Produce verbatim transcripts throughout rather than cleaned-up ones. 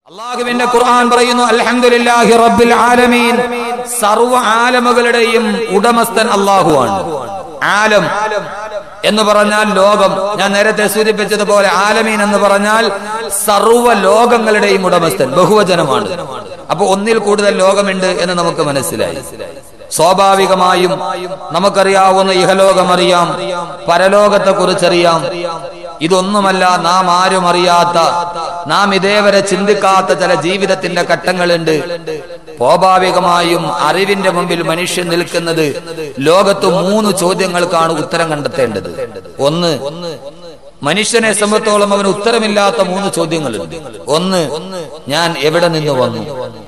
അല്ലാഹുവിന്റെ ഖുർആൻ പറയുന്നു അൽഹംദുലില്ലാഹി റബ്ബിൽ ആലമീൻ. സർവ്വ ആലമുകളുടെയും ഉടമസ്ഥൻ അല്ലാഹുവാണ്. ആലം എന്ന് പറഞ്ഞാൽ ലോകം. ഞാൻ നേരത്തെ സൂചിപ്പിച്ചതുപോലെ ആലമീൻ എന്ന് പറഞ്ഞാൽ സർവ്വ ലോകങ്ങളുടെയും ഉടമസ്ഥൻ, ബഹുവചനമാണ്. അപ്പൊ ഒന്നിൽ കൂടുതൽ ലോകമുണ്ട് എന്ന് നമുക്ക് മനസ്സിലായി. സ്വാഭാവികമായും നമുക്കറിയാവുന്ന ഇഹലോകം അറിയാം, പരലോകത്തെ കുറിച്ചറിയാം. ഇതൊന്നുമല്ല നാം ആരും അറിയാത്ത, നാം ഇതേവരെ ചിന്തിക്കാത്ത ചില ജീവിതത്തിന്റെ ഘട്ടങ്ങളുണ്ട്. സ്വാഭാവികമായും അറിവിന്റെ മുമ്പിൽ മനുഷ്യൻ നിൽക്കുന്നത് ലോകത്ത് മൂന്ന് ചോദ്യങ്ങൾക്കാണ് ഉത്തരം കണ്ടെത്തേണ്ടത്. ഒന്ന്, മനുഷ്യനെ സംബന്ധിച്ചോളം അവന് ഉത്തരമില്ലാത്ത മൂന്ന് ചോദ്യങ്ങളുണ്ട്. ഒന്ന്, ഞാൻ എവിടെ നിന്ന് വന്നു?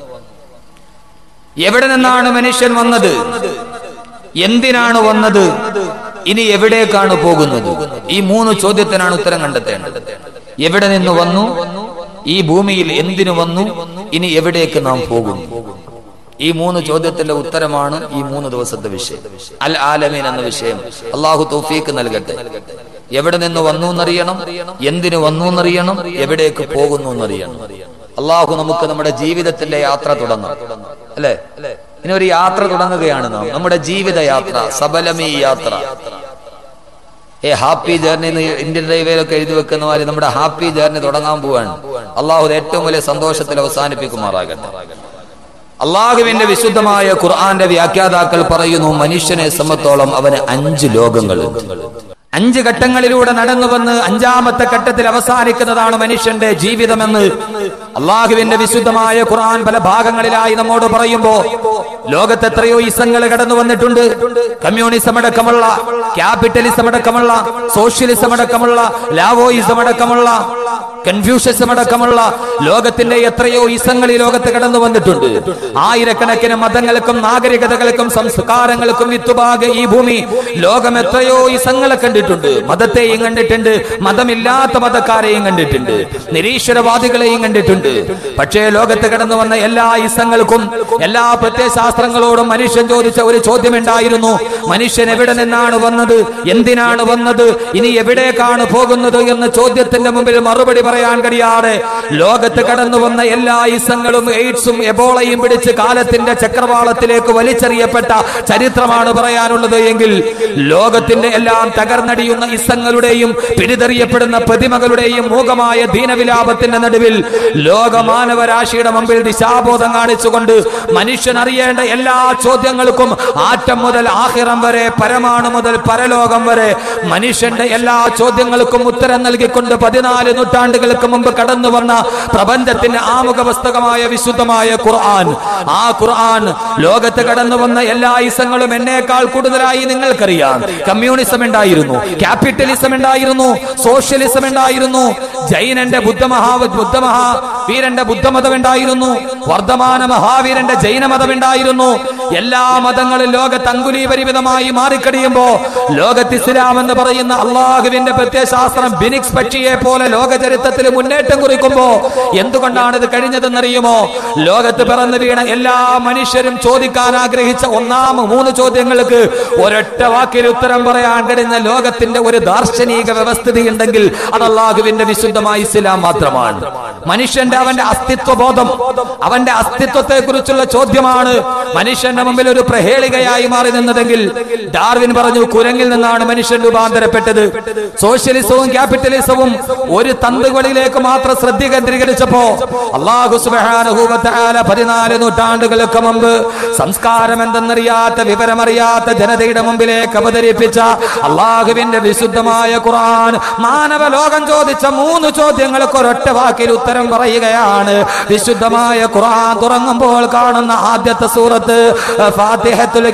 എവിടെ നിന്നാണ് മനുഷ്യൻ വന്നത്? എന്തിനാണ് വന്നത്? ഇനി എവിടേക്കാണ് പോകുന്നത്? ഈ മൂന്ന് ചോദ്യത്തിനാണ് ഉത്തരം കണ്ടെത്തേണ്ടത്. എവിടെ നിന്ന് വന്നു? ഈ ഭൂമിയിൽ എന്തിനു വന്നു? ഇനി എവിടേക്ക് നാം പോകും? ഈ മൂന്ന് ചോദ്യത്തിന്റെ ഉത്തരമാണ് ഈ മൂന്ന് ദിവസത്തെ വിഷയം, അൽ ആലമീൻ എന്ന വിഷയം. അള്ളാഹു തൗഫീഖ് നൽകട്ടെ. എവിടെ നിന്ന് വന്നു എന്നറിയണം, എന്തിനു വന്നു എന്നറിയണം, എവിടേക്ക് പോകുന്നു എന്നറിയണം. അള്ളാഹു നമുക്ക് നമ്മുടെ ജീവിതത്തിന്റെ യാത്ര തുടങ്ങാം, അല്ലെ? ഇനി ഒരു യാത്ര തുടങ്ങുകയാണ് നാം, നമ്മുടെ ജീവിത യാത്ര, സബലമീ യാത്ര. ഏ ഹാപ്പി ജേർണി ഇന്ത്യൻ റെയിൽവേയിലൊക്കെ എഴുതി വെക്കുന്ന മാതിരി നമ്മുടെ ഹാപ്പി ജേർണി തുടങ്ങാൻ പോവാണ്. അള്ളാഹു ഏറ്റവും വലിയ സന്തോഷത്തിൽ അവസാനിപ്പിക്കുമാറാകട്ടെ. അള്ളാഹുവിന്റെ വിശുദ്ധമായ ഖുർആന്റെ വ്യാഖ്യാതാക്കൾ പറയുന്നു, മനുഷ്യനെ സംബന്ധിച്ചോളം അവന് അഞ്ച് ലോകങ്ങളുണ്ട്. അഞ്ച് ഘട്ടങ്ങളിലൂടെ നടന്നു വന്ന് അഞ്ചാമത്തെ ഘട്ടത്തിൽ അവസാനിക്കുന്നതാണ് മനുഷ്യന്റെ ജീവിതമെന്ന് അള്ളാഹുവിന്റെ വിശുദ്ധമായ ഖുർആൻ പല ഭാഗങ്ങളിലായി നമ്മോട് പറയുമ്പോ, ലോകത്ത് എത്രയോ ഇസങ്ങൾ കടന്നു വന്നിട്ടുണ്ട്. കമ്മ്യൂണിസം അടക്കമുള്ള, ക്യാപിറ്റലിസം അടക്കമുള്ള, സോഷ്യലിസം അടക്കമുള്ള, ലാവോയിസം അടക്കമുള്ള, കൺഫ്യൂഷനിസം അടക്കമുള്ള ലോകത്തിന്റെ എത്രയോ ഇസങ്ങൾ ഈ ലോകത്ത് കടന്നു വന്നിട്ടുണ്ട്. ആയിരക്കണക്കിന് മതങ്ങൾക്കും നാഗരികതകൾക്കും സംസ്കാരങ്ങൾക്കും വിത്തുപാകെ ഈ ഭൂമി ലോകം എത്രയോ ഇസങ്ങളെ കണ്ടിട്ടുണ്ട്. മതത്തെയും കണ്ടിട്ടുണ്ട്, മതമില്ലാത്ത മതക്കാരെയും കണ്ടിട്ടുണ്ട്, നിരീശ്വരവാദികളെയും കണ്ടിട്ടുണ്ട്. പക്ഷേ ലോകത്ത് കടന്നു വന്ന എല്ലാ ഇസങ്ങൾക്കും, എല്ലാ പ്രത്യയശാസ്ത്രങ്ങളോടും മനുഷ്യൻ ചോദിച്ച ഒരു ചോദ്യമുണ്ടായിരുന്നു. മനുഷ്യൻ എവിടെ നിന്നാണ് വന്നത്? എന്തിനാണ് വന്നത്? ഇനി എവിടേക്കാണ് പോകുന്നത് എന്ന ചോദ്യത്തിന്റെ മുമ്പിൽ മറുപടി പറയാൻ കഴിയാതെ ലോകത്ത് കടന്നു വന്ന എല്ലാ ഇസങ്ങളും എയ്ഡ്സും എബോളയും പിടിച്ച് കാലത്തിന്റെ ചക്രവാളത്തിലേക്ക് വലിച്ചെറിയപ്പെട്ട ചരിത്രമാണ് പറയാനുള്ളത് എങ്കിൽ, ലോകത്തിന്റെ എല്ലാം തകർന്നടിയുന്ന ഇസങ്ങളുടെയും പിടിതെറിയപ്പെടുന്ന പ്രതിമകളുടെയും മൂകമായ ദീനവിലാപത്തിന്റെ നടുവിൽ ലോകമാനവരാശിയുടെ മുമ്പിൽ ദിശാബോധം കാണിച്ചുകൊണ്ട് മനുഷ്യൻ അറിയേണ്ട എല്ലാ ചോദ്യങ്ങൾക്കും ആറ്റം മുതൽ ആഖിറം വരെ, പരമാണു മുതൽ പരലോകം വരെ മനുഷ്യന്റെ എല്ലാ ചോദ്യങ്ങൾക്കും ഉത്തരം നൽകിക്കൊണ്ട് പതിനാല് നൂറ്റാണ്ടുകൾക്ക് മുമ്പ് കടന്നു വന്ന പ്രപഞ്ചത്തിന്റെ ആമുഖ പുസ്തകമായ വിശുദ്ധമായ ഖുർആൻ. ആ ഖുർആൻ ലോകത്ത് കടന്നു വന്ന എല്ലാ ഇസങ്ങളും എന്നേക്കാൾ കൂടുതലായി നിങ്ങൾക്കറിയാം. കമ്മ്യൂണിസം ഉണ്ടായിരുന്നു, ക്യാപിറ്റലിസം ഉണ്ടായിരുന്നു, സോഷ്യലിസം ഉണ്ടായിരുന്നു, ജൈനന്റെ ബുദ്ധമഹാ ബുദ്ധമഹാവീരന്റെ ബുദ്ധമതം ഉണ്ടായിരുന്നു, വർദ്ധമാന മഹാവീരന്റെ ജൈനമതം ഉണ്ടായിരുന്നു. എല്ലാ മതങ്ങളും ലോകത്ത് അങ്കുലീപരിമിതമായി മാറിക്കടിയുമ്പോ ലോകത്ത് ഇസ്ലാം എന്ന് പറയുന്ന അള്ളാഹുവിന്റെ പ്രത്യയശാസ്ത്രം ബിനിക്സ് പക്ഷിയെ പോലെ ലോക ചരിത്രത്തിൽ മുന്നേറ്റം കുറിക്കുമ്പോ എന്തുകൊണ്ടാണ് ഇത് കഴിഞ്ഞതെന്നറിയുമോ? ലോകത്ത് പിറന്നു വീണ എല്ലാ മനുഷ്യരും ചോദിക്കാൻ ആഗ്രഹിച്ച ഒന്നാം മൂന്ന് ചോദ്യങ്ങൾക്ക് ഒരൊറ്റ വാക്കിൽ ഉത്തരം പറയാൻ കഴിഞ്ഞ ലോകത്തിന്റെ ഒരു ദാർശനിക വ്യവസ്ഥിതി ഉണ്ടെങ്കിൽ അത് അല്ലാഹുവിന്റെ വിശുദ്ധമായ ഇസ്ലാം മാത്രമാണ്. മനുഷ്യന്റെ അവന്റെ അസ്തിത്വബോധം, അവന്റെ അസ്തിത്വത്തെ കുറിച്ചുള്ള ചോദ്യമാണ് മനുഷ്യന്റെ മുമ്പിൽ ഒരു പ്രഹേളികയായി മാറി നിന്നതെങ്കിൽ, ഡാർവിൻ പറഞ്ഞു കുരങ്ങിൽ നിന്നാണ് മനുഷ്യൻ രൂപാന്തരപ്പെട്ടത്. സോഷ്യലിസവും ക്യാപിറ്റലിസവും ഒരു തന്തുകളിലേക്ക് മാത്രം ശ്രദ്ധ കേന്ദ്രീകരിച്ചപ്പോ അല്ലാഹു സുബ്ഹാനഹു വ തആല പതിനാല് നൂറ്റാണ്ടുകൾക്ക് മുമ്പ് സംസ്കാരം എന്തെന്നറിയാത്ത, വിവരമറിയാത്ത ജനതയുടെ മുമ്പിലേക്ക് അവതരിപ്പിച്ച അല്ലാഹുവിന്റെ വിശുദ്ധമായ ഖുർആൻ മാനവ ലോകം ചോദിച്ച മൂന്ന് ചോദ്യങ്ങൾക്ക് ഒരൊറ്റ വാക്കിൽ ഉത്തരം പറയുകയാണ്. വിശുദ്ധമായ ഖുർആൻ തുറങ്ങുമ്പോൾ കാണുന്ന ആദ്യത്തെ സൂറത്ത് ഫാത്തിഹത്തുൽ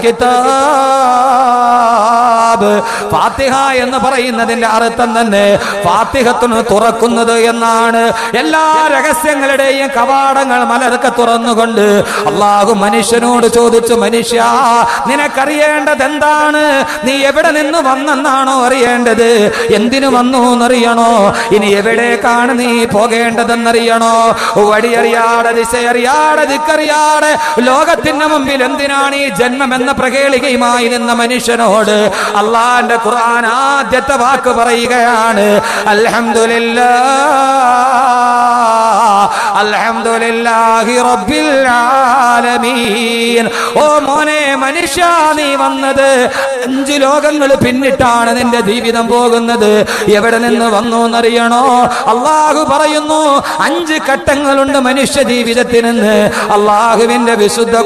കിതാബ്. ഫാത്തിഹ എന്ന് പറയുന്നതിന്റെ അർത്ഥം തന്നെ ഫാത്തിഹത്തുന് തുറക്കുന്നത് എന്നാണ്. എല്ലാ രഹസ്യങ്ങളുടെയും കവാടങ്ങൾ മലർക്കെ തുറന്നുകൊണ്ട് അല്ലാഹു മനുഷ്യനോട് ചോദിച്ചു, മനുഷ്യ നിനക്കറിയേണ്ടത് എന്താണ്? നീ എവിടെ നിന്ന് വന്നെന്നാണോ അറിയേണ്ടത്? എന്തിനു വന്നു എന്നറിയണോ? ഇനി എവിടേക്കാണ് നീ പോകേണ്ടതെന്നറിയണോ? വഴിയറിയാതെ, ദിശയറിയാതെ, ദിക്കറിയാതെ ലോകത്തിന്റെ മുമ്പിൽ എന്തിനാണ് ഈ ജന്മം എന്ന പ്രകേളികയുമായി നിന്ന മനുഷ്യനോട് അള്ളാന്റെ ഖുർആൻ ആദ്യത്തെ വാക്ക് പറയുകയാണ്, അൽഹംദുലില്ലാഹ് അൽഹംദുലില്ലാഹി റബ്ബിൽ ആലമീൻ. ഓ മോനെ മനുഷ്യ, നീ വന്നത് അഞ്ച് ലോകങ്ങൾ പിന്നിട്ടാണ് നിന്റെ ജീവിതം പോകുന്നത്. എവിടെ നിന്ന് വന്നു എന്നറിയണോ? അള്ളാഹു പറയുന്നു അഞ്ച് ഘട്ടങ്ങളുണ്ട് മനുഷ്യ ജീവിതത്തിനെന്ന്. അള്ളാഹുവിന്റെ വിശുദ്ധ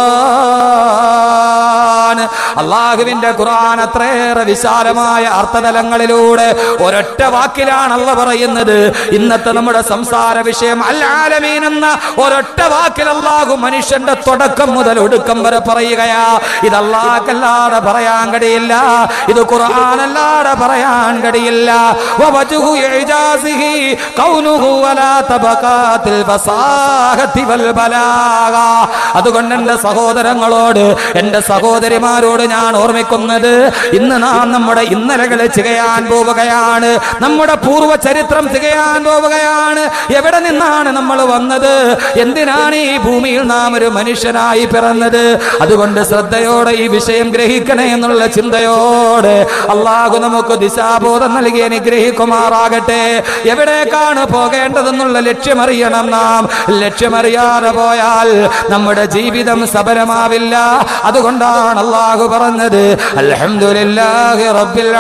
ഖുർആൻ, അള്ളാഹുവിന്റെ ഖുർആൻ അത്രയേറെ വിശാലമായ അർത്ഥതലങ്ങളിലൂടെ ഒരൊറ്റ വാക്കിലാണ് അള്ളാഹ് പറയുന്നത്. ഇന്നത്തെ നമ്മുടെ സംസാര വിഷയം അൽ ആലമീൻ എന്ന ഒരൊറ്റ വാക്കിൽ അള്ളാഹു മനുഷ്യന്റെ തുടക്കം മുതൽ ഒടുക്കം വരെ പറയുകയാ. ഇത് അല്ലാഹുവല്ലാതെ പറയാൻ കഴിയില്ല, ഇത് ഖുർആൻ അല്ലാതെ പറയാൻ കഴിയില്ല. വവജ്ഹു ഇജാസിഹി കൗനുഹു വലാ തബഖാത്തിൽ ഫസാഹതി വൽ ബലാഗ. അതുകൊണ്ട് എന്റെ സഹോദരങ്ങളോട്, എന്റെ സഹോദരിമാരോട് ഞാൻ ഓർമ്മിക്കുന്നത്, ഇന്ന് നാം നമ്മുടെ ഇന്നലകൾ തികയാൻ പോവുകയാണ്, നമ്മുടെ പൂർവ്വ ചരിത്രം തികയാൻ പോവുകയാണ്. എവിടെ നിന്നാണ് നമ്മൾ വന്നത്? എന്തിനാണ് ഈ ഭൂമിയിൽ നാം ഒരു മനുഷ്യനായി പിറന്നത്? അതുകൊണ്ട് ശ്രദ്ധയോടെ ഈ വിഷയം ഗ്രഹിക്കണേ എന്നുള്ള ചിന്തയോടെ അള്ളാഹു നമുക്ക് ദിശാബോധം നൽകി അനുഗ്രഹിക്കുമാറാകട്ടെ. എവിടേക്കാണ് പോകേണ്ടതെന്നുള്ള ലക്ഷ്യമറിയണം നാം. ലക്ഷ്യമറിയാതെ പോയാൽ നമ്മുടെ ജീവിതം സഫലമാവില്ല. അതുകൊണ്ടാണ് അള്ളാഹു പറഞ്ഞത് അൽഹംദുലില്ലാഹി റബ്ബിൽ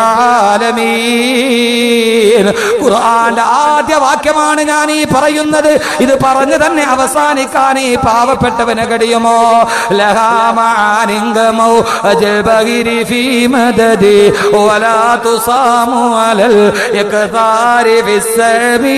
ആലമീൻ. ഖുർആന്റെ ആദ്യ വാക്യമാണ് ഞാൻ ഈ പറയുന്നത്. ഇത് പറഞ്ഞു തന്നെ അവസാനിക്കാൻ ഈ പാവപ്പെട്ടവന് കഴിയുമോ? ലഹാമാനിംഗമൗ അജൽബഗിരി ഫീ മദദി വലാ തുസാമു അലൽ ഇഖ്താരി ഫിസ്സബീ.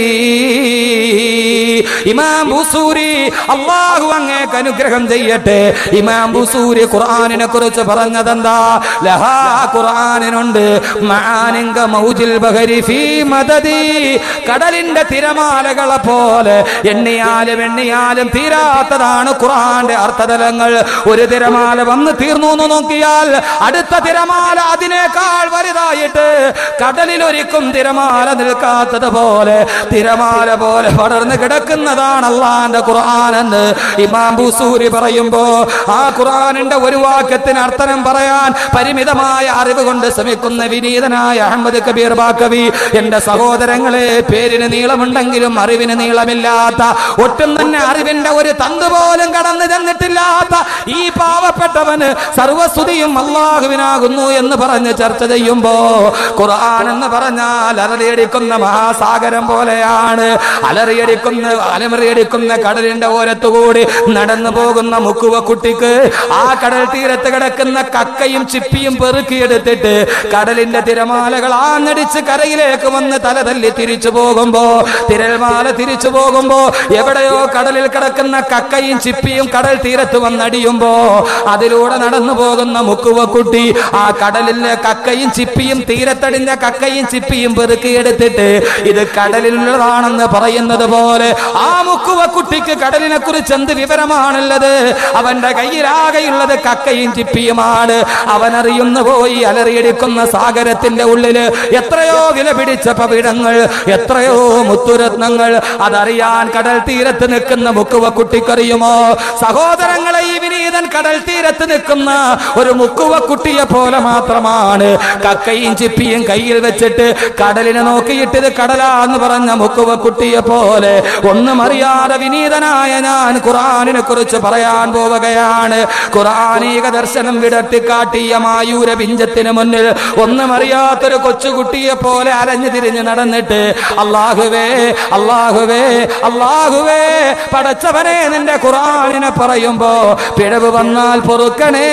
ഇമാം ബുസൂരി, അല്ലാഹു അങ്ങേക്ക് അനുഗ്രഹം ചെയ്യട്ടെ, ഇമാം ബുസൂരി ഖുർആനിനെ കുറിച്ച് പറഞ്ഞതെന്താ? ലഹാ, ഖുർആനിനുണ്ട് മആനിംഗ മൗജിൽ ബഹരി ഫീ മദദി. കടലിന്റെ തിരമാലകളെ പോലെ എണ്ണിയാലും എണ്ണിയാലും തീരാത്തതാണ് ഖുർആന്റെ അർത്ഥതലങ്ങൾ. ഒരു തിരമാല വന്ന് തീർന്നു എന്ന് നോക്കിയാൽ അടുത്ത തിരമാല അതിനേക്കാൾ വലുതായിട്ട് കടലിൽ ഒരിക്കും തിരമാല നിൽക്കാത്തത് പോലെ തിരമാല പോലെ പടർന്ന് കിടക്കുന്നതാണ് അള്ളാന്റെ ഖുർആൻ എന്ന് ഇമാം ബുസൂരി പറയുമ്പോ, ആ ഖുർആനിന്റെ ഒരു വാക്യത്തിന് അർത്ഥം പറയാൻ പരിമിതമായ അറിവ് കൊണ്ട് ശ്രമിക്കുന്ന വിനീതനായ അഹമ്മദ് കബീർ ബാക്കവി, എന്റെ സഹോദരങ്ങളെ, പേരിന് നീളമുണ്ടെങ്കിലും അറിവിന് നീളമില്ലാത്ത, ഒട്ടും തന്നെ അറിവിന്റെ ഒരു തന്ത് പോലും കടന്നു ചെന്നിട്ടില്ലാത്ത ഈ പാവപ്പെട്ടവന് സർവസ്തുതിയും അല്ലാഹുവിനാകുന്നു എന്ന് പറഞ്ഞ് ചർച്ച ചെയ്യുമ്പോ, ഖുർആൻ എന്ന് പറഞ്ഞാൽ അലറിയടിക്കുന്ന മഹാസാഗരം പോലെയാണ്. അലറിയടിക്കുന്ന അലമറിയടിക്കുന്ന കടലിന്റെ ഓരത്തുകൂടി നടന്നു പോകുന്ന മുക്കുവ കുട്ടിക്ക് ആ കടൽ തീരത്ത് കിടക്കുന്ന കക്കയും ചിപ്പിയും പെറുക്കിയെടുത്തിട്ട് കടലിന്റെ തിരമാലകൾ ആഞ്ഞടിച്ച് കരയിലേക്ക് വന്ന് തല തല്ലി തിരിച്ചു പോകുമ്പോ, തിരമാല തിരിച്ചു പോകുമ്പോ എവിടെയോ കടലിൽ കിടക്കുന്ന കക്കയും ചിപ്പിയും കടൽ തീരത്ത് വന്നടിയുമ്പോ അതിലൂടെ നടന്നു പോകുന്ന മുക്കുവ കുട്ടി ആ കടലിലെ കക്കയും ചിപ്പിയും തീരത്തടിഞ്ഞ കക്കയും ചിപ്പിയും പെറുക്കിയെടുത്തിട്ട് ഇത് കടലിലുള്ളതാണെന്ന് പറയുന്നത് പോലെ ആ മുക്കുവ കുട്ടിക്ക് കടലിനെ കുറിച്ച് എന്ത് വിവരമാണുള്ളത്? അവന്റെ കയ്യിലാകെയുള്ളത് കക്കയും ചിപ്പിയുമാണ്. അവനറിയുന്നു പോയി അലറിയടിക്കുന്ന സാഗരത്തിന്റെ ഉള്ളില് എത്രയോ വില പിടിച്ച പവിടങ്ങൾ, എത്രയോ മുത്തുരത്നങ്ങൾ. അതറിയാൻ കടൽ തീരത്ത് നിൽക്കുന്ന മുക്കുവ കുട്ടിക്കറിയുമോ? സഹോദരങ്ങളെ, ഈ വിനീതൻ കടൽ തീരത്ത് നിൽക്കുന്ന ഒരു മുക്കുവ കുട്ടിയെ പോലെ മാത്രമാണ്. കക്കയും ചിപ്പിയും കയ്യിൽ വെച്ചിട്ട് കടലിനെ നോക്കിയിട്ട് ഇത് കടലാന്ന് പറഞ്ഞ മുക്കുവ കുട്ടിയെ പോലെ ഒന്നും അറിയാതെ വിനീതനായ ഞാൻ ഖുർആനിനെ കുറിച്ച് പറയാൻ പോവുകയാണ്. ഖുർആനീക ദർശനം വിടർത്തിക്കാട്ടിയ മായൂര പിഞ്ചത്തിന് മുന്നിൽ ഒന്നും അറിയാത്തൊരു കൊച്ചുകുട്ടിയെ പോലെ അലഞ്ഞു തിരിഞ്ഞ് നടന്നിട്ട് അല്ലാഹുവേ അല്ലാഹുവേ അല്ലാഹുവേ പടച്ചവനെ നിന്റെ ഖുർആനിനെ പറയുമ്പോ പിഴവ് വന്നാൽ പൊറുക്കണേ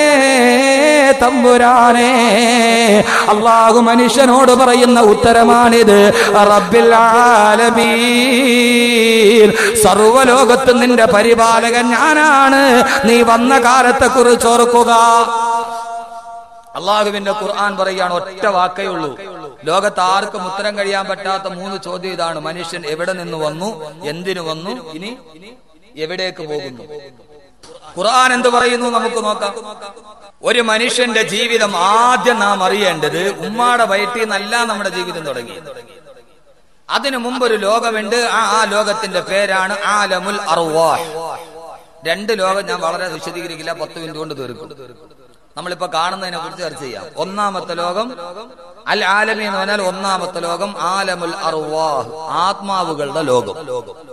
തമ്പുരാനെ. അല്ലാഹു മനുഷ്യനോട് പറയുന്ന ഉത്തരമാണിത്. റബ്ബിൽ ആലമീൻ, സർവ്വലോകത്തും നിന്റെ പരിപാലകൻ ഞാനാണ്. നീ വന്ന കാലത്തെ കുറിച്ച് ഓർക്കുക. അള്ളാഹുവിന്റെ ഖുർആൻ പറയുകയാണ്, ഒറ്റ വാക്കേ ഉള്ളൂ. ലോകത്ത് ആർക്കും ഉത്തരം കഴിയാൻ പറ്റാത്ത മൂന്ന് ചോദ്യം ഇതാണ്. മനുഷ്യൻ എവിടെ നിന്ന് വന്നു, എന്തിനു വന്നു, ഇനി എവിടേക്ക് പോകുന്നു? ഖുർആൻ എന്ത് പറയുന്നു നമുക്ക് നോക്കാം. ഒരു മനുഷ്യന്റെ ജീവിതം ആദ്യം നാം അറിയേണ്ടത് ഉമ്മാടെ വയറ്റിൽ നിന്നല്ല നമ്മുടെ ജീവിതം തുടങ്ങി. അതിനു മുമ്പ് ഒരു ലോകമുണ്ട്. ആ ആ ലോകത്തിന്റെ പേരാണ് ആലമുൽ അർവാഹ്. രണ്ട് ലോകം ഞാൻ വളരെ വിശദീകരിക്കില്ല, പത്ത് മിനിറ്റ് കൊണ്ട് തീർക്കും. നമ്മളിപ്പോ കാണുന്നതിനെ കുറിച്ച് ചർച്ച ചെയ്യാം. ഒന്നാമത്തെ ലോകം അൽ ആലമി എന്ന് പറഞ്ഞാൽ ഒന്നാമത്തെ ലോകം ആലമുൽ അർവാഹ്, ആത്മാവുകളുടെ ലോകം.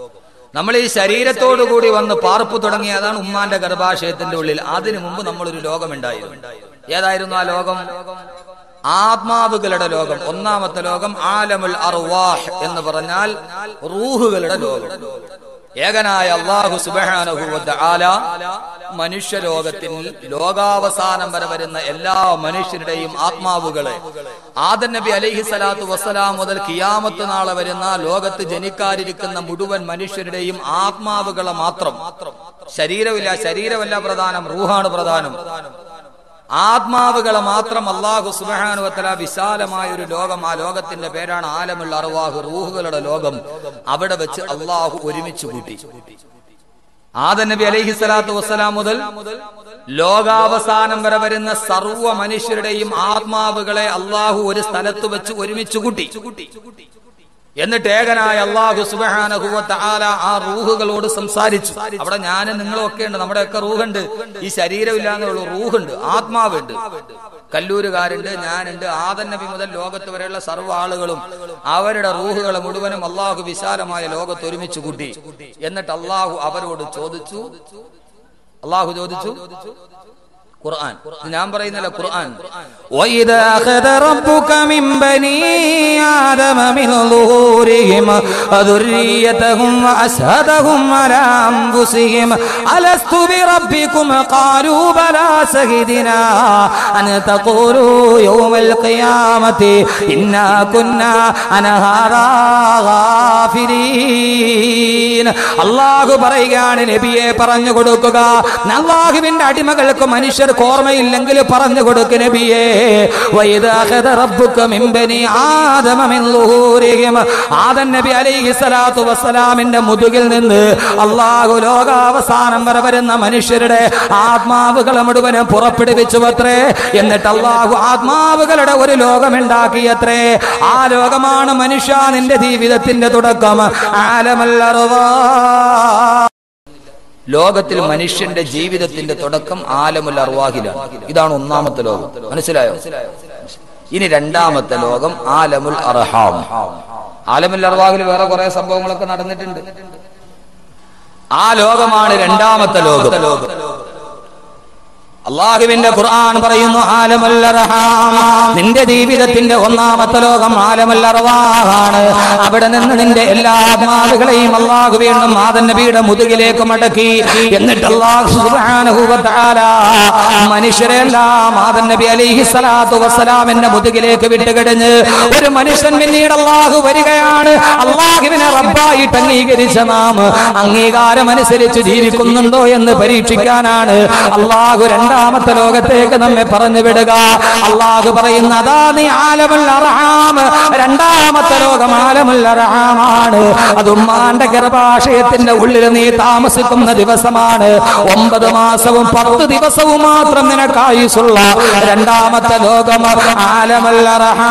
നമ്മൾ ഈ ശരീരത്തോടു കൂടി വന്ന് പാർപ്പ് തുടങ്ങിയതാണ് ഉമ്മാന്റെ ഗർഭാശയത്തിന്റെ ഉള്ളിൽ. അതിനു മുമ്പ് നമ്മളൊരു ലോകമുണ്ടായിരുന്നു. ഏതായിരുന്നു ആ ലോകം? ആത്മാവുകളുടെ ലോകം. ഒന്നാമത്തെ ലോകം ആലമുൽ അർവാഹ് എന്ന് പറഞ്ഞാൽ റൂഹുകളുടെ ലോകം. ഏകനായ അല്ലാഹു സുബ്ഹാനഹു വ തആല മനുഷ്യലോകത്തിൽ ലോകാവസാനം വരെ വരുന്ന എല്ലാ മനുഷ്യരുടെയും ആത്മാവുകളെ ആദം നബി അലൈഹി സ്വലാത്തു വസ്സലാം മുതൽ ഖിയാമത്ത് നാളെ വരുന്ന ലോകത്ത് ജനിക്കാതിരിക്കുന്ന മുഴുവൻ മനുഷ്യരുടെയും ആത്മാവുകളെ മാത്രം, ശരീരമില്ല, ശരീരമല്ല പ്രധാനം, റൂഹാണ് പ്രധാനം. ആത്മാവുകളെ മാത്രം അല്ലാഹു സുബ്ഹാനഹു വ തആല വിശാലമായ ഒരു ലോകം, ആ ലോകത്തിന്റെ പേരാണ് ആലമുൽ അർവാഹ്, റൂഹുകളുടെ ലോകം. അവിടെ വെച്ച് അല്ലാഹു ഒരുമിച്ച് കൂട്ടി. ആദം നബി അലൈഹി സ്വലാത്തു വസ്സലാം മുതൽ ലോകാവസാനം വരെ വരുന്ന സർവ്വ മനുഷ്യരുടെയും ആത്മാവുകളെ അല്ലാഹു ഒരു സ്ഥലത്ത് വെച്ച് ഒരുമിച്ച് കൂട്ടി. എന്നിട്ട് ഏകനായ അല്ലാഹു സുബ്ഹാനഹു വ തആല ആ റൂഹുകളോട് സംസാരിച്ചു. അവിടെ ഞാനും നിങ്ങളും ഒക്കെ ഉണ്ട്, നമ്മുടെയൊക്കെ റൂഹുണ്ട്. ഈ ശരീരമില്ലാന്നേ ഉള്ളൂ, റൂഹുണ്ട്, ആത്മാവുണ്ട്. കല്ലൂരുകാരുണ്ട്, ഞാനുണ്ട്. ആദം നബി മുതൽ ലോകത്ത് വരെയുള്ള സർവ്വ ആളുകളും അവരുടെ റൂഹുകളെ മുഴുവനും അല്ലാഹു വിശാലമായ ലോകത്ത് ഒരുമിച്ച് കൂട്ടി. എന്നിട്ട് അല്ലാഹു അവരോട് ചോദിച്ചു, അല്ലാഹു ചോദിച്ചു ഖുർആൻ, ഞാൻ പറയുന്നില്ല, ഖുർആൻ. വഇദാ അഖദ റബ്ബുക മിൻ ബനീ ആദമ മിൻ ളുഹൂരിഹിം അദുർരിയതഹും വഅസ്ഹദഹും അലാ അൻഫുസിഹിം അലസ്തു ബിറബ്ബികും ഖാലൂ ബലാ ശഹീദിനാ അൻ തഖൂലൂ യൗമൽ ഖിയാമത്തി ഇന്നാ കുന്നാ അൻ ഹാദാ ഗാഫിരീൻ. അല്ലാഹു പറയുകയാണ്, നബിയെ പറഞ്ഞു കൊടുക്കുക, അല്ലാഹുവിന്റെ അടിമകൾക്ക് മനുഷ്യർ ഓർമ്മയില്ലെങ്കിൽ പറഞ്ഞു കൊടുക്ക് നബിയേ. വഇദാ അഖദ റബ്ബുക മിൻ ബനീ ആദമ മിൻ ളുഹൂരിഹിം, ആദം നബി അലൈഹി സ്വലാത്തു വസ്സലാമിന്റെ മുതുകിൽ നിന്ന് അല്ലാഹു ലോകാവസാനം വരെ വരുന്ന മനുഷ്യരുടെ ആത്മാവുകളെ മുഴുവനും പുറപ്പെടുവിച്ചുവത്രേ. എന്നിട്ട് അല്ലാഹു ആത്മാവുകളുടെ ഒരു ലോകമുണ്ടാക്കിയത്രേ. ആ ലോകമാണ് മനുഷ്യ നിന്റെ ജീവിതത്തിന്റെ തുടക്കം. ആലമുൽ അർവാഹ്, ലോകത്തിൽ മനുഷ്യന്റെ ജീവിതത്തിന്റെ തുടക്കം ആലമുൽ അർവാഹിലാണ്. ഇതാണ് ഒന്നാമത്തെ ലോകം. മനസ്സിലായോ? ഇനി രണ്ടാമത്തെ ലോകം ആലമുൽ അർഹാം. ആലമുൽ അർവാഹിൽ വേറെ കുറെ സംഭവങ്ങളൊക്കെ നടന്നിട്ടുണ്ട്. ആ ലോകമാണ് രണ്ടാമത്തെ ലോകം. അല്ലാഹുവിന്റെ ഖുർആൻ പറയുന്നു ആലമുൽ അർഹാം, നിന്റെ ജീവിതത്തിന്റെ ഒന്നാമത്തെ ലോകം ആലമുൽ അർവാഹാണ്. അവിടെ നിന്ന് നിന്റെ എല്ലാ ആത്മാവുകളെയും അല്ലാഹു വീണ്ടും ആദം നബിയുടെ മുതുകിലേക്ക് മടക്കി. എന്നിട്ട് അല്ലാഹു സുബ്ഹാനഹു വ തആല മനുഷ്യരെല്ലാം ആദം നബി അലൈഹി സ്വലാത്തു വസ്സലാമിന്റെ മുതുകിലേക്ക് വിട്ടുകിടഞ്ഞ് ഒരു മനുഷ്യൻ പിന്നീട് അല്ലാഹു വരികയാണ്. അല്ലാഹുവിനെ റബ്ബായിട്ട് അംഗീകരിച്ച നാം അംഗീകാരം അനുസരിച്ച് ജീവിക്കുന്നുണ്ടോ എന്ന് പരീക്ഷിക്കാനാണ് അല്ലാഹു രണ്ടാമത്തെ ലോകത്തേക്ക് നമ്മെ പറഞ്ഞു വിടുക. അല്ലാഹു പറയുന്ന അതാ നീ ആലമുൽ അർഹാം, രണ്ടാമത്തെ ലോകം ആലമുൽ അർഹാമാണ്. അത് ഉമ്മാന്റെ ഗർഭാശയത്തിന്റെ ഉള്ളിൽ നീ താമസിക്കുന്ന ദിവസമാണ്. ഒമ്പത് മാസവും പത്ത് ദിവസവും മാത്രം നിനക്കായുസുള്ള രണ്ടാമത്തെ ലോകം ആലമുൽ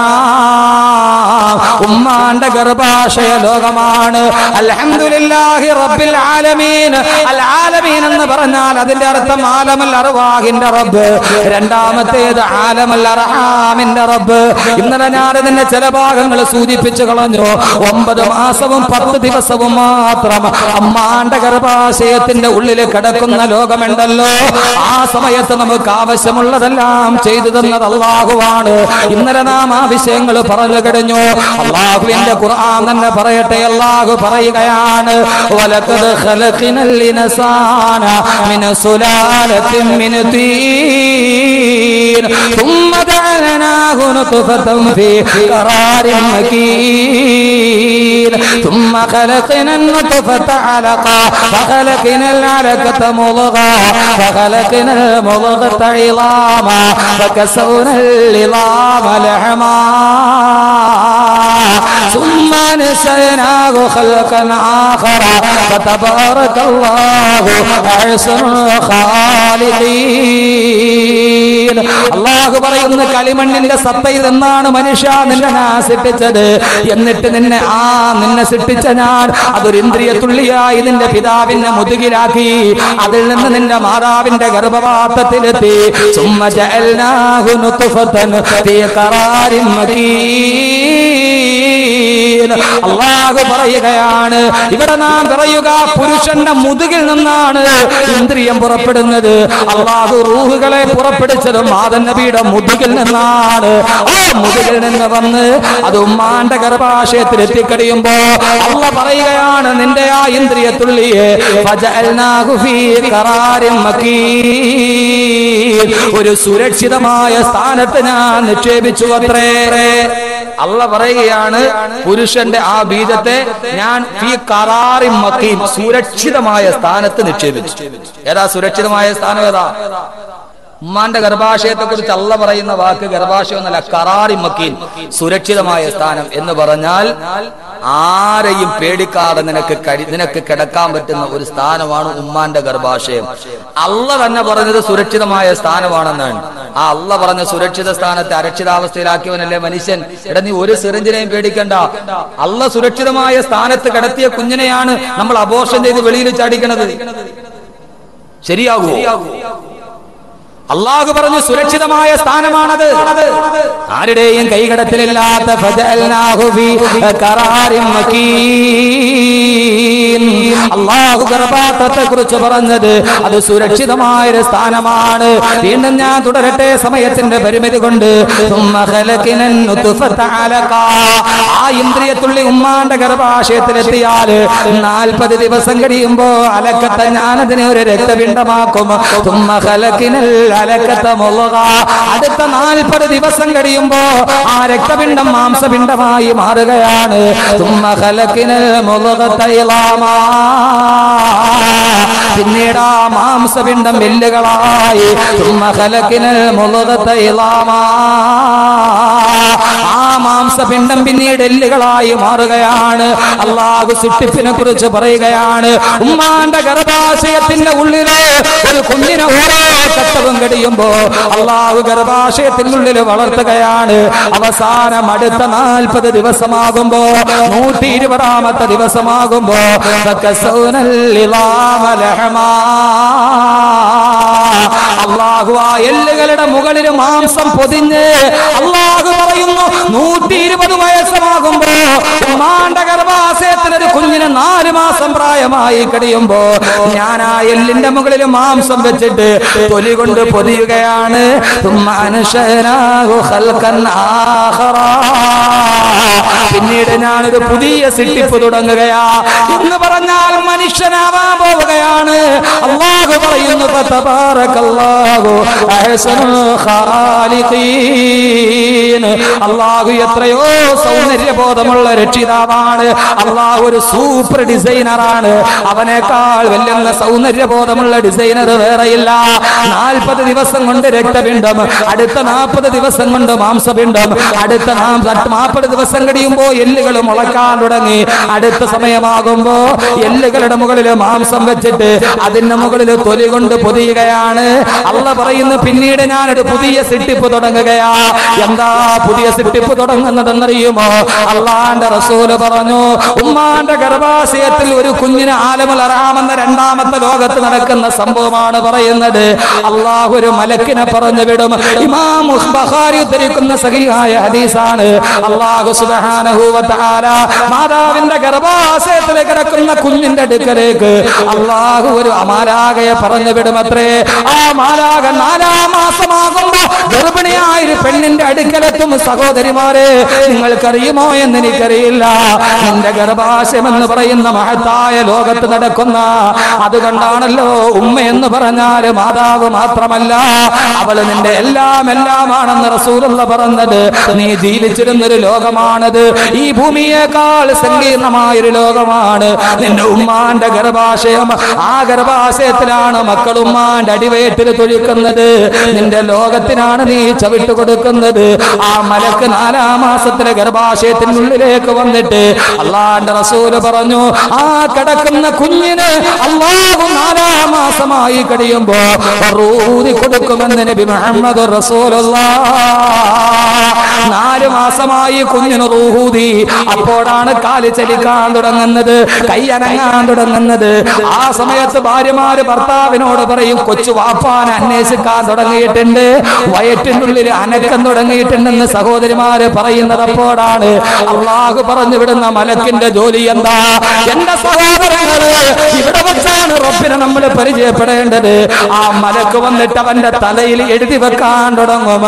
അർഹാം, ഉമ്മാന്റെ ഗർഭാശയ ലോകമാണ്. അൽഹംദുലില്ലാഹി റബ്ബിൽ ആലമീൻ. അൽ ആലമീൻ എന്ന് പറഞ്ഞാൽ അതിന്റെ അർത്ഥം ആലമുൽ അർവാഹിന്റെ റബ്ബ്, രണ്ടാമത്തേത് ആലമുൽ അർഹാമിന്റെ റബ്ബ്. ഇന്നലെ ഞാൻ ഇതിന്റെ ചില ഭാഗങ്ങൾ സൂചിപ്പിച്ചു കളഞ്ഞു. ഒമ്പത് മാസവും പത്ത് ദിവസവും മാത്രം അമ്മാന്റെ ഗർഭാശയത്തിന്റെ ഉള്ളിൽ കിടക്കുന്ന ലോകമുണ്ടല്ലോ, ആ സമയത്ത് നമുക്ക് ആവശ്യമുള്ളതെല്ലാം ചെയ്തു തന്നത് അല്ലാഹുവാണ്. ഇന്നലെ നാം ആ വിഷയങ്ങൾ പറഞ്ഞു കഴിഞ്ഞു. അല്ലാഹുവിന്റെ ഖുർആൻ തന്നെ പറയട്ടെ, അല്ലാഹു പറയുകയാണ് വലഖദ് ഖലഖനൽ ഇൻസാന മിൻ സുലാലത്തിൻ മിൻ തീൻ ثم جعلناه نطفة في قرار مكين ثم خلقنا النطفة علقة فخلقنا العلقة مضغة فخلقنا المضغة عظاما فكسونا العظام لحما ثم نسيناه خلقا آخر فتبارك الله أحسن الخالقين. അല്ലാഹു പറയുന്ന കളിമണ്ണിന്റെ സത്തയിൽ നിന്നാണ് മനുഷ്യ നിന്നെ ഞാൻ സൃഷ്ടിച്ചത്. എന്നിട്ട് നിന്നെ ആ നിന്നെ സൃഷ്ടിച്ച ഞാൻ അതൊരു ഇന്ദ്രിയ തുള്ളിയായി നിന്റെ പിതാവിന്റെ മുതുകിലാക്കി. അതിൽ നിന്ന് നിന്റെ മാതാവിന്റെ ഗർഭപാത്രത്തിലെത്തി. സുമ്മ ജഅൽനാഹു നുത്ഫതൻ ഫീ ഖറാരിൻ മകീൻ. അല്ലാഹു പറയുകയാണ്, ഇവിടെ നാം പറയുക പുരുഷന്റെ മുതുകിൽ നിന്നാണ് ഇന്ദ്രിയം പുറപ്പെടുന്നത്. അല്ലാഹു റൂഹുകളെ പുറപ്പെടുത്തതും ആദം നബിയുടെ മുതുകിൽ നിന്നാണ്. ആ മുതുകിൽ നിന്ന് വന്ന് അത് ഉമ്മാന്റെ ഗർഭാശയത്തിൽ എത്തിക്കഴിയുമ്പോ അല്ലാഹു പറയുകയാണ്, നിന്റെ ആ ഇന്ദ്രിയത്തുള്ളിയെ ഫജഅൽനാഹു ഫീ ഖറാരിൻ മകീൻ, ഒരു സുരക്ഷിതമായ സ്ഥാനത്ത് ഞാൻ നിക്ഷേപിച്ചു അത്രേ. അല്ലാഹു പറയുകയാണ്, പുരുഷന്റെ ആ ബീജത്തെ ഞാൻ ഫീ ഖറാരിൻ മകീൻ, സുരക്ഷിതമായ സ്ഥാനത്ത് നിക്ഷേപിച്ചു. ഏതാ സുരക്ഷിതമായ സ്ഥാനം? ഏതാ? ഉമ്മാന്റെ ഗർഭാശയത്തെ കുറിച്ച് അല്ല പറയുന്ന വാക്ക് ഗർഭാശയം എന്നല്ല, ഖറാരി മക്കീൻ, സുരക്ഷിതമായ സ്ഥാനം എന്ന് പറഞ്ഞാൽ ആരെയും പേടിക്കാതെ നിനക്ക് നിനക്ക് കിടക്കാൻ പറ്റുന്ന ഒരു സ്ഥാനമാണ് ഉമ്മാന്റെ ഗർഭാശയം. അല്ല തന്നെ പറഞ്ഞത് സുരക്ഷിതമായ സ്ഥാനമാണെന്നാണ്. ആ അല്ല പറഞ്ഞ സുരക്ഷിത സ്ഥാനത്തെ അരക്ഷിതാവസ്ഥയിലാക്കിയവനല്ലേ മനുഷ്യൻ. എടാ, നീ ഒരു സിറിഞ്ചിനെയും പേടിക്കണ്ട. അല്ല സുരക്ഷിതമായ സ്ഥാനത്ത് കിടത്തിയ കുഞ്ഞിനെയാണ് നമ്മൾ അബോർഷൻ ചെയ്ത് വെളിയിൽ ചാടിക്കണത്. ശരിയാകുമോ? അല്ലാഹു പറഞ്ഞു സുരക്ഷിതമായ സ്ഥാനമാണത്. ആരുടെയും കൈകടത്തിലില്ലാത്ത ഫജഅൽനാഹു ഫീ ഖറാരിൻ മകീൻ. അല്ലാഹു ഗർഭാശയത്തെ കുറിച്ച് പറഞ്ഞത് അത് സുരക്ഷിതമായ ഒരു സ്ഥാനമാണ്. വീണ്ടും ഞാൻ തുടരട്ടെ സമയത്തിന്റെ പരിമിതി കൊണ്ട്. സുമ്മ ഖലഖനൻ നുത്ഫത അലഖാ, ആ ഇന്ദ്രിയത്തുള്ളി ഉമ്മാന്റെ ഗർഭാശയത്തിലെത്തിയാൽ നാൽപ്പത് ദിവസം കഴിയുമ്പോ അലക്കത്തെ ഞാനതിനെ ഒരു രക്തപിണ്ഡമാക്കും. സുമ്മ ഖലഖനൽ അടുത്ത നാൽപ്പത് ദിവസം കഴിയുമ്പോ ആ രക്തപിണ്ഡം മാംസപിണ്ഡമായി മാറുകയാണ്. പിന്നീട് ആ മാംസപിണ്ഡം എല്ലുകളായി. ആ മാംസപിണ്ഡം പിന്നീട് എല്ലുകളായി മാറുകയാണ്. അല്ലാഹു സൃഷ്ടിപ്പിനെ കുറിച്ച് പറയുകയാണ്, ഉമ്മാന്റെ ഗർഭാശയത്തിന്റെ ഉള്ളില് ഒരു കുഞ്ഞിനെ ഓരോ ഘട്ടവും കഴിയുമ്പോ അല്ലാഹു ഗർഭാശയത്തിനുള്ളിൽ വളർത്തുകയാണ്. അവസാനം അടുത്ത നാൽപ്പത് ദിവസമാകുമ്പോ, നൂറ്റി ഇരുപതാമത്തെ ദിവസമാകുമ്പോ അല്ലാഹു ആ എല്ലുകളുടെ മുകളിൽ മാംസം പൊതിഞ്ഞ് അല്ലാഹു പറയുന്നു, നൂറ്റി ഇരുപത് വയസ്സമാകുമ്പോ ഉമ്മാന്റെ ഗർഭാശയത്തിന് ഒരു കുഞ്ഞിന് നാല് മാസം പ്രായമായി കഴിയുമ്പോ ഞാൻ ആ എല്ലിന്റെ മുകളിൽ മാംസം വെച്ചിട്ട് തൊലി കൊണ്ട് പൊതിയുകയാണ്. പിന്നീട് ഞാനൊരു പുതിയ സൃഷ്ടിപ്പ് തുടങ്ങുകയാ എന്ന് പറഞ്ഞാൽ മനുഷ്യനാവാൻ പോവുകയാണ്. അല്ലാഹു പറയുന്നു, തബാറകല്ലാഹു അഹ്സനുൽ ഖാലിഖീൻ. അല്ലാഹു എത്രയോ സൗന്ദര്യബോധമുള്ള രക്ഷിതാവാണ്. അല്ലാഹു ഒരു സൂപ്പർ ഡിസൈനറാണ്. അവനേക്കാൾ വലിയ സൗന്ദര്യബോധമുള്ള ഡിസൈനർ വേറെയില്ല. നാൽപ്പത് ദിവസം കൊണ്ട് രക്തപിണ്ഡം, അടുത്ത നാൽപ്പത് ദിവസം കൊണ്ട് മാംസപിണ്ഡം, അടുത്ത നാൽപ്പത് ദിവസം കഴിയുമ്പോ എല്ലുകൾ മുളക്കാൻ തുടങ്ങി. അടുത്ത സമയമാകുമ്പോ എല്ലുകളുടെ മുകളിൽ മാംസം വെച്ചിട്ട് അതിന്റെ മുകളിൽ തൊലി കൊണ്ട് പൊതിയുകയാണ്. അല്ലാഹു പറയുന്നു, പിന്നീട് ഞാനൊരു പുതിയ സൃഷ്ടിപ്പ് തുടങ്ങുകയാ. എന്താ പുതിയ സൃഷ്ടിപ്പ് തുടങ്ങുന്നതെന്നറിയുമോ? അള്ളാന്റെ റസൂല് പറഞ്ഞു, ഉമ്മാന്റെ ഗർഭാശയത്തിൽ ഒരു കുഞ്ഞിന് ആലമുൽ അർഹാം എന്ന രണ്ടാമത്തെ ലോകത്ത് നടക്കുന്ന സംഭവമാണ് പറയുന്നത്. അല്ലാഹു ഒരു മലക്കിനെ പറഞ്ഞു വിടും. ഇമാം ബുഖാരി ഉദ്ധരിക്കുന്ന സഹീഹായ ഹദീസാണ്. അല്ലാഹു സുബ്ഹാനഹു വ തആല മാതാവിന്റെ ഗർഭാശയത്തിൽ കിടക്കുന്ന കുഞ്ഞിന്റെ അടുക്കലേക്ക് അല്ലാഹു ഒരു മാലാഖയെ പറഞ്ഞു വിടുമത്രേ. ആ മാലാഖ നാലാം മാസമാകുമ്പോ ഗർഭിണിയായ ഒരു പെണ്ണിന്റെ അടുക്കലെത്തും. സഹോദരിമാരെ, നിങ്ങൾക്കറിയുമോ എന്ന് എനിക്കറിയില്ല, നിന്റെ ഗർഭാശയം എന്ന് പറയുന്ന മഹത്തായ ലോകത്ത് നടക്കുന്ന, അതുകൊണ്ടാണല്ലോ ഉമ്മ എന്ന് പറഞ്ഞാൽ മാതാവ് മാത്രമല്ല, അവള് നിന്റെ എല്ലാം എല്ലാമാണെന്ന് റസൂലുള്ള പറഞ്ഞത്. നീ ജീവിച്ചിരുന്നൊരു ലോകമാണത്. ഈ ഭൂമിയേക്കാൾ സങ്കീർണമായൊരു ലോകമാണ് നിന്റെ ഉമ്മാന്റെ ഗർഭാശയം. ആ ഗർഭാശയത്തിലാണ് മക്കൾ ഉമ്മാന്റെ അടിവയറ്റിൽ തൊഴിക്കുന്നത്. നിന്റെ ലോകത്തിനാണ് നീ ചവിട്ട് കൊടുക്കുന്നത്. ആ മലക്ക് നാലാം മാസത്തിലെ ഗർഭാശയത്തിനുള്ളിലേക്ക് വന്നിട്ട് അള്ളാന്റെ റസൂല് പറഞ്ഞു, ആ കിടക്കുന്ന കുഞ്ഞിന് അല്ലാഹു നാലാം മാസമായി കഴിയുമ്പോ റൂഹി കൊടുക്കുമെന്ന് നബി മുഹമ്മദ് റസൂലുള്ളാഹ്. നാല് മാസമായി കുഞ്ഞിന് റൂഹൂതി. അപ്പോഴാണ് കാല് ചലിക്കാൻ തുടങ്ങുന്നത്, കൈ അനങ്ങാൻ തുടങ്ങുന്നത്. ആ സമയത്ത് ഭാര്യമാര് ഭർത്താവിനോട് പറയും, കൊച്ചു വാപ്പാനെ അന്വേഷിക്കാൻ തുടങ്ങിയിട്ടുണ്ട്, വയറ്റിനുള്ളിൽ അനക്കം തുടങ്ങിയിട്ടുണ്ടെന്ന് സഹോദരിമാര് പറയുന്നത്. അപ്പോഴാണ് അള്ളാഹു പറഞ്ഞു വിടുന്ന മലക്കിന്റെ ജോലി എന്താ? എന്റെ സഹോദരങ്ങള്, ഇവിടെ വെച്ചാണ് റബ്ബിനെ നമ്മൾ പരിചയപ്പെടേണ്ടത്. ആ മലക്ക് വന്നിട്ട് അവന്റെ തലയിൽ എഴുതി വെക്കാൻ തുടങ്ങും,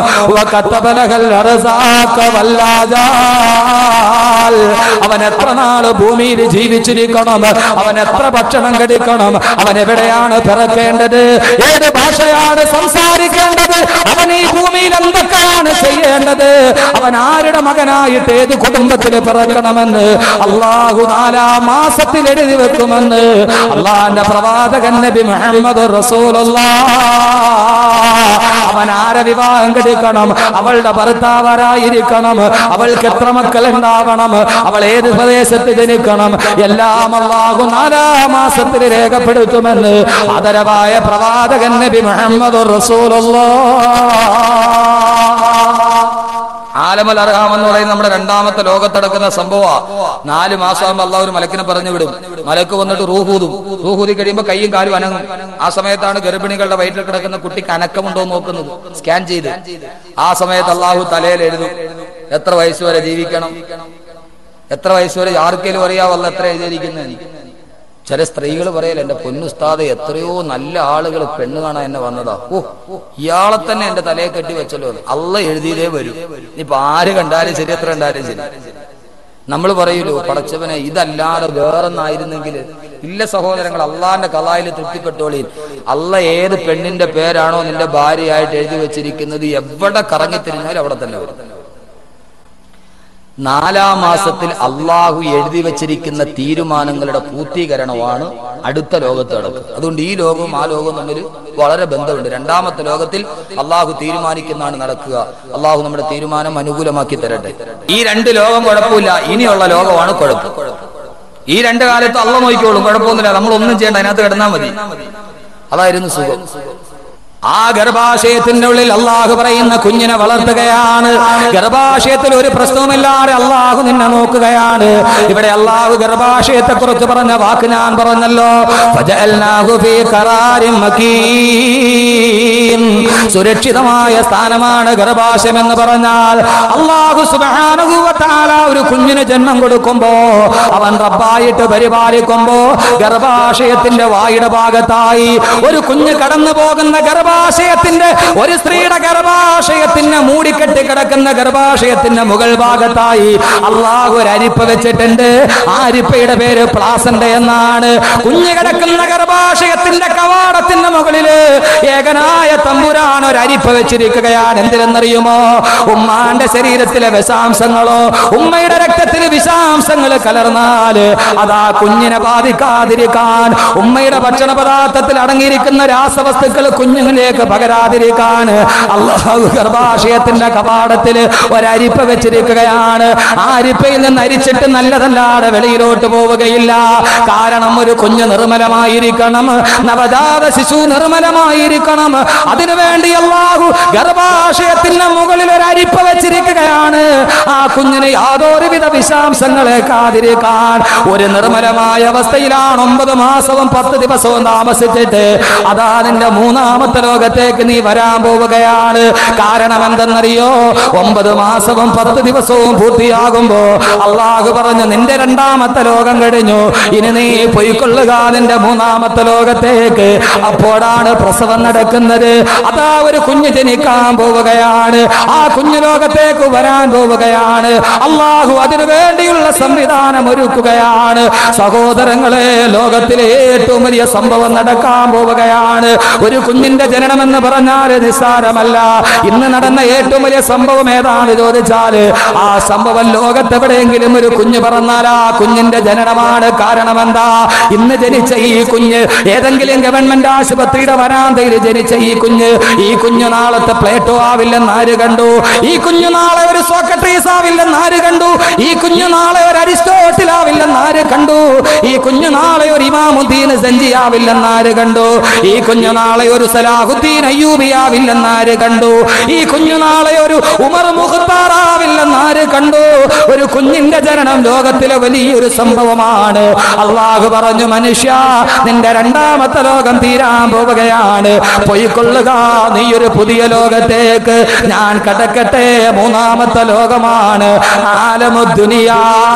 അവൻ എത്ര നാള് ഭൂമിയിൽ ജീവിച്ചിരിക്കണം, അവൻ എത്ര ഭക്ഷണം കഴിക്കണം, അവൻ എവിടെയാണ് പിറക്കേണ്ടത്, ഏത് ഭാഷയാണ് സംസാരിക്കേണ്ടത്, അവൻ ഈ ഭൂമിയിൽ എന്തൊക്കെയാണ് ചെയ്യേണ്ടത്, അവൻ ആരുടെ മകനായിട്ട് ഏത് കുടുംബത്തിൽ പിറക്കണമെന്ന് അള്ളാഹു നാലാം മാസത്തിൽ എഴുതി വെക്കുമെന്ന് അള്ളാന്റെ പ്രവാചകൻ നബി മുഹമ്മദ് റസൂലുള്ളാഹ്. അവൻ ആരെ വിവാഹം കഴിക്കണം, അവളുടെ ഭർത്താവരായിരിക്കണം, അവൾക്ക് എത്ര മക്കൾ ഉണ്ടാവണം, അവൾ ഏത് പ്രദേശത്ത് ജനിക്കണം, എല്ലാം അല്ലാഹു നാലാം മാസത്തിൽ രേഖപ്പെടുത്തുമെന്ന് ആദരവായ പ്രവാചകൻ നബി മുഹമ്മദ് റസൂലുള്ളാഹ്. ആലമൽ അർഹാം എന്ന് പറയുന്നത് നമ്മുടെ രണ്ടാമത്തെ ലോകത്തടക്കുന്ന സംഭവമാണ്. നാല് മാസമാകുമ്പോൾ അള്ളാഹു ഒരു മലക്കിനെ പറഞ്ഞു വിടും. മലക്ക് വന്നിട്ട് റൂഹൂതും. റൂഹൂതി കഴിയുമ്പോൾ കൈയും കാലും അനങ്ങും. ആ സമയത്താണ് ഗർഭിണികളുടെ വയറ്റിൽ കിടക്കുന്ന കുട്ടിക്ക് അനക്കമുണ്ടോ നോക്കുന്നത്, സ്കാൻ ചെയ്ത്. ആ സമയത്ത് അള്ളാഹു തലയിൽ എഴുതും എത്ര വയസ്സ് വരെ ജീവിക്കണം, എത്ര വയസ്സ് വരെ ആർക്കെങ്കിലും അറിയാവല്ല എത്ര എഴുതിയിരിക്കുന്നത്. ചില സ്ത്രീകൾ പറയല, എന്റെ പൊന്നുസ്താദ് എത്രയോ നല്ല ആളുകൾ പെണ്ണ് കാണാൻ എന്നെ വന്നതാ, ഓ ഇയാളെ തന്നെ എന്റെ തലയെ കെട്ടി വെച്ചല്ലോ. അള്ള എഴുതിയതേ വരും. ഇപ്പൊ ആര് കണ്ടാലും ശരി, എത്ര കണ്ടാലും ശരി. നമ്മൾ പറയൂലോ, പടച്ചവനെ ഇതല്ലാതെ വേറൊന്നായിരുന്നെങ്കിൽ. ഇല്ല സഹോദരങ്ങൾ, അള്ളാന്റെ കലായിൽ തൃപ്തിപ്പെട്ടോളീൻ. അള്ള ഏത് പെണ്ണിന്റെ പേരാണോ നിന്റെ ഭാര്യയായിട്ട് എഴുതി വെച്ചിരിക്കുന്നത്, എവിടെ കറങ്ങിത്തിരിഞ്ഞാലും അവിടെ തന്നെ വരും. നാലാം മാസത്തിൽ അള്ളാഹു എഴുതി വെച്ചിരിക്കുന്ന തീരുമാനങ്ങളുടെ പൂർത്തീകരണമാണ് അടുത്ത ലോകത്ത് നടക്കുക. അതുകൊണ്ട് ഈ ലോകവും ആ ലോകവും തമ്മിൽ വളരെ ബന്ധമുണ്ട്. രണ്ടാമത്തെ ലോകത്തിൽ അള്ളാഹു തീരുമാനിക്കുന്നതാണ് നടക്കുക. അള്ളാഹു നമ്മുടെ തീരുമാനം അനുകൂലമാക്കി തരട്ടെ. ഈ രണ്ട് ലോകം കുഴപ്പമില്ല, ഇനിയുള്ള ലോകമാണ് കുഴപ്പം. ഈ രണ്ട് കാലത്ത് അള്ള നോക്കിക്കോളും, കുഴപ്പമൊന്നുമില്ല, നമ്മൾ ഒന്നും ചെയ്യേണ്ട, അതിനകത്ത് കിടന്നാൽ മതി. അതായിരുന്നു സുഖം. ആ ഗർഭാശയത്തിന്റെ ഉള്ളിൽ അള്ളാഹു പറയുന്ന കുഞ്ഞിനെ വളർത്തുകയാണ്. ഗർഭാശയത്തിൽ ഒരു പ്രശ്നവുമില്ലാതെ അള്ളാഹു നിന്നെ നോക്കുകയാണ്. ഇവിടെ അള്ളാഹു ഗർഭാശയത്തെ കുറിച്ച് പറഞ്ഞ വാക്ക് ഞാൻ പറഞ്ഞല്ലോ, സുരക്ഷിതമായ സ്ഥാനമാണ് ഗർഭാശയം എന്ന് പറഞ്ഞാൽ. അള്ളാഹു സുബ്ഹാനഹു വ തആല ഒരു കുഞ്ഞിന് ജന്മം കൊടുക്കുമ്പോ, അവൻ റബ്ബായിട്ട് പരിപാലിക്കുമ്പോ, ഗർഭാശയത്തിന്റെ വായുടെ ഭാഗത്തായി ഒരു കുഞ്ഞ് കടന്നു പോകുന്ന ഗർഭ ഗർഭാശയത്തിന്റെ ഒരു സ്ത്രീയുടെ ഗർഭാശയത്തിന് മൂടിക്കെട്ടി കിടക്കുന്ന ഗർഭാശയത്തിന്റെ മുകൾ ഭാഗത്തായി അള്ളാഹു ഒരു അരിപ്പ വെച്ചിട്ടുണ്ട്. ആ അരിപ്പയുടെ പേര് പ്ലാസന്റ എന്നാണ്. കുഞ്ഞു കിടക്കുന്ന ഗർഭാശയത്തിന്റെ കവാടത്തിന്റെ മുകളില് ഏകനായ തമ്പുരാൻ ഒരു അരിപ്പ വെച്ചിരിക്കുകയാണ്. എന്തിനെന്നറിയുമോ? ഉമ്മാന്റെ ശരീരത്തിലെ വിഷാംശങ്ങളോ ഉമ്മയുടെ രക്തത്തിൽ വിഷാംശങ്ങൾ കലർന്നാല് അതാ കുഞ്ഞിനെ ബാധിക്കാതിരിക്കാൻ, ഉമ്മയുടെ ഭക്ഷണ പദാർത്ഥത്തിൽ അടങ്ങിയിരിക്കുന്ന രാസവസ്തുക്കൾ കുഞ്ഞുങ്ങളെ പകരാതിരിക്കാൻ അല്ലാഹു ഗർഭാശയത്തിന്റെ കവാടത്തില് ഒരരിപ്പ വെച്ചിരിക്കുകയാണ്. ആ അരിപ്പയിൽ നിന്ന് അരിച്ചിട്ട് നല്ലതല്ലാതെ വെളിയിലോട്ട് പോവുകയില്ല. കാരണം ഒരു കുഞ്ഞ് നിർമ്മലമായിരിക്കണം, നവജാത ശിശു നിർമ്മലമായിരിക്കണം. അതിനുവേണ്ടി അല്ലാഹു ഗർഭാശയത്തിന്റെ മുകളിൽ ഒരു അരിപ്പ വെച്ചിരിക്കുകയാണ്. ആ കുഞ്ഞിന് യാതൊരുവിധ വിഷാംശങ്ങളെ കാതിരിക്കാൻ ഒരു നിർമ്മലമായ അവസ്ഥയിലാണ് ഒമ്പത് മാസവും പത്ത് ദിവസവും താമസിച്ചിട്ട് അതാ നിന്റെ മൂന്നാമത്തെ ലോകത്തേക്ക് നീ വരാൻ പോവുകയാണ്. കാരണം എന്തെന്നറിയോ? ഒമ്പത് മാസവും പത്ത് ദിവസവും പൂർത്തിയാകുമ്പോ അള്ളാഹു പറഞ്ഞു, നിന്റെ രണ്ടാമത്തെ ലോകം കഴിഞ്ഞു, ഇനി നീ പൊയ്ക്കൊള്ളുക നിന്റെ മൂന്നാമത്തെ ലോകത്തേക്ക്. അപ്പോഴാണ് പ്രസവം നടക്കുന്നത്. അതാ ഒരു കുഞ്ഞ് ജനിക്കാൻ പോവുകയാണ്. ആ കുഞ്ഞു ലോകത്തേക്ക് വരാൻ പോവുകയാണ്. അള്ളാഹു അതിനു വേണ്ടിയുള്ള സംവിധാനം ഒരുക്കുകയാണ്. സഹോദരങ്ങളെ, ലോകത്തിലെ ഏറ്റവും വലിയ സംഭവം നടക്കാൻ പോവുകയാണ്. ഒരു കുഞ്ഞിന്റെ ജനനമെന്ന് പറഞ്ഞാൽ നിസ്സാരമല്ല. ഇന്ന് നടന്ന ഏറ്റവും വലിയ സംഭവം ഏതാണ് ചോദിച്ചാല് ആ സംഭവം ലോകത്തെവിടെയെങ്കിലും ഒരു കുഞ്ഞ് പറഞ്ഞാൽ ആ കുഞ്ഞിന്റെ ജനനമാണ്. കാരണം എന്താ? ഇന്ന് ജനിച്ച ഈ കുഞ്ഞ് ഏതെങ്കിലും ഗവൺമെന്റ് ആശുപത്രിയുടെ വരാന്തയിൽ ജനിച്ച ഈ കുഞ്ഞ് ഈ കുഞ്ഞു നാളത്തെ പ്ലേറ്റോ ആവില്ലെന്ന് ആര് കണ്ടു? ഈ കുഞ്ഞു നാളെ ഒരു സോക്രട്ടീസ് ആവില്ലെന്ന് ആര് കണ്ടു? ഈ കുഞ്ഞു നാളെ ഒരു അരിസ്റ്റോട്ടിൽ ആവില്ലെന്ന് ആര് കണ്ടു? ഈ കുഞ്ഞു നാളെ ഒരു ഇമാമുദ്ദീൻ സഞ്ജി ആവില്ലെന്ന് ആര് കണ്ടു? ഈ കുഞ്ഞു നാളെ ഒരു സലാ സലാഹുദ്ദീൻ അയ്യൂബിയാവില്ലെന്നാര് കണ്ടു? ഈ കുഞ്ഞു നാളെ ഒരു ഉമർ മുഖ്താറാവില്ലെന്നാര് കണ്ടു? ഒരു കുഞ്ഞിന്റെ ജനനം ലോകത്തിലെ വലിയൊരു സംഭവമാണ്. അള്ളാഹു പറഞ്ഞു, മനുഷ്യ, നിന്റെ രണ്ടാമത്തെ ലോകം തീരാൻ പോവുകയാണ്, പൊയ്ക്കൊള്ളുക, നീ ഒരു പുതിയ ലോകത്തേക്ക് ഞാൻ കടക്കട്ടെ. മൂന്നാമത്തെ ലോകമാണ് ആലമുദ്ദുനിയാ.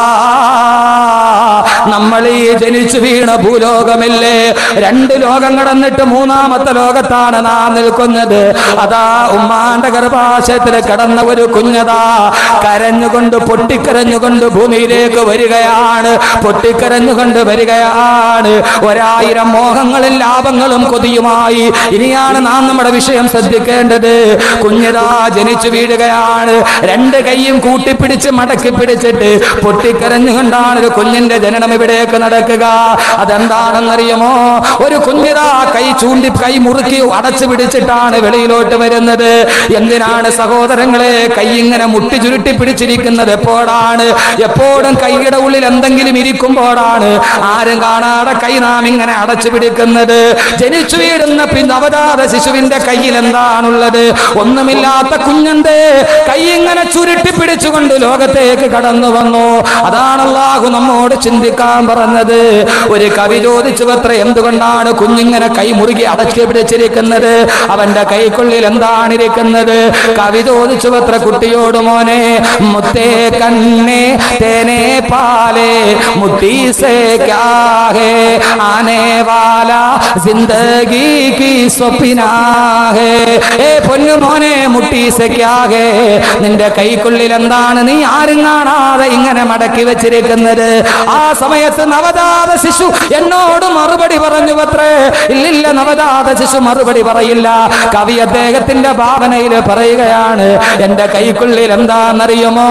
നമ്മൾ ഈ ജനിച്ചു വീണ ഭൂലോകമില്ലേ, രണ്ട് ലോകം കടന്നിട്ട് മൂന്നാമത്തെ ലോകത്താണ് നാം നിൽക്കുന്നത്. അതാ ഉമ്മാന്റെ ഗർഭാശയത്തിൽ കടന്ന ഒരു കുഞ്ഞതാ കരഞ്ഞുകൊണ്ട് പൊട്ടിക്കരഞ്ഞുകൊണ്ട് ഭൂമിയിലേക്ക് വരികയാണ്, പൊട്ടിക്കരഞ്ഞുകൊണ്ട് വരികയാണ്. ഒരായിരം മോഹങ്ങളും ലാഭങ്ങളും കൊതിയുമായി. ഇനിയാണ് നാം നമ്മുടെ വിഷയം ശ്രദ്ധിക്കേണ്ടത്. കുഞ്ഞതാ ജനിച്ചു വീഴുകയാണ്, രണ്ട് കൈയും കൂട്ടിപ്പിടിച്ച് മടക്കി പിടിച്ചിട്ട് പൊട്ടിക്കരഞ്ഞുകൊണ്ടാണ് ഒരു കുഞ്ഞിന്റെ ജനനം ഇവിടേക്ക് നടക്കുക. അതെന്താണെന്നറിയുമോ? ഒരു കുഞ്ഞിതാ കൈ ചൂണ്ടി കൈ മുറുക്കി അടച്ചു പിടിച്ചിട്ടാണ് വെളിയിലോട്ട് വരുന്നത്. എന്തിനാണ് സഹോദരങ്ങളെ കൈ ഇങ്ങനെ മുട്ടി ചുരുട്ടി പിടിച്ചിരിക്കുന്നത്? എപ്പോഴാണ്? എപ്പോഴും കൈയുടെ ഉള്ളിൽ എന്തെങ്കിലും ഇരിക്കുമ്പോഴാണ് ആരും കാണാതെ കൈ നാം ഇങ്ങനെ അടച്ചു പിടിക്കുന്നത്. ജനിച്ചു വീഴുന്ന നവജാത ശിശുവിന്റെ കയ്യിൽ എന്താണുള്ളത്? ഒന്നുമില്ലാത്ത കുഞ്ഞന്റെ കൈ ഇങ്ങനെ ചുരുട്ടി പിടിച്ചുകൊണ്ട് ലോകത്തേക്ക് കടന്നു വന്നു. അതാണ് അല്ലാഹു നമ്മോട് ചിന്തിക്കാൻ പറഞ്ഞത്. ഒരു കവി ചോദിച്ചു അത്ര, എന്തുകൊണ്ടാണ് കുഞ്ഞിങ്ങനെ കൈ മുറുകി അടച്ചു പിടിച്ചിരിക്കുന്നത്? അവന്റെ കൈക്കുള്ളിൽ എന്താണ് ഇരിക്കുന്നത്? കവി ചോദിച്ചു അത്ര കുട്ടിയോട്, മോനെ, മുത്തേ കണ്ണേ തേനെ പാലേ മുട്ടി സേ ക്യാ ഹേ ആനെ വാലാ ജിന്ദഗി കി സ്വപ്നാ ഹേ. ഏ പൊന്നു മോനെ, മുട്ടി സേ ക്യാ ഹേ, നിന്റെ കൈക്കുള്ളിൽ എന്താണ് നീ ആരും കാണാതെ ഇങ്ങനെ മടക്കി വെച്ചിരിക്കുന്നത്? ആ സമയത്ത് നവജാത ശിശു എന്നോട് മറുപടി പറഞ്ഞു അത്രേ. ഇല്ലില്ല, നവജാത ശിശു മറുപടി പറയില്ല. കവി അദ്ദേഹത്തിന്റെ ഭാവനയിൽ പറയുകയാണ്, എന്റെ കൈക്കുള്ളിൽ എന്താണെന്നറിയുമോ?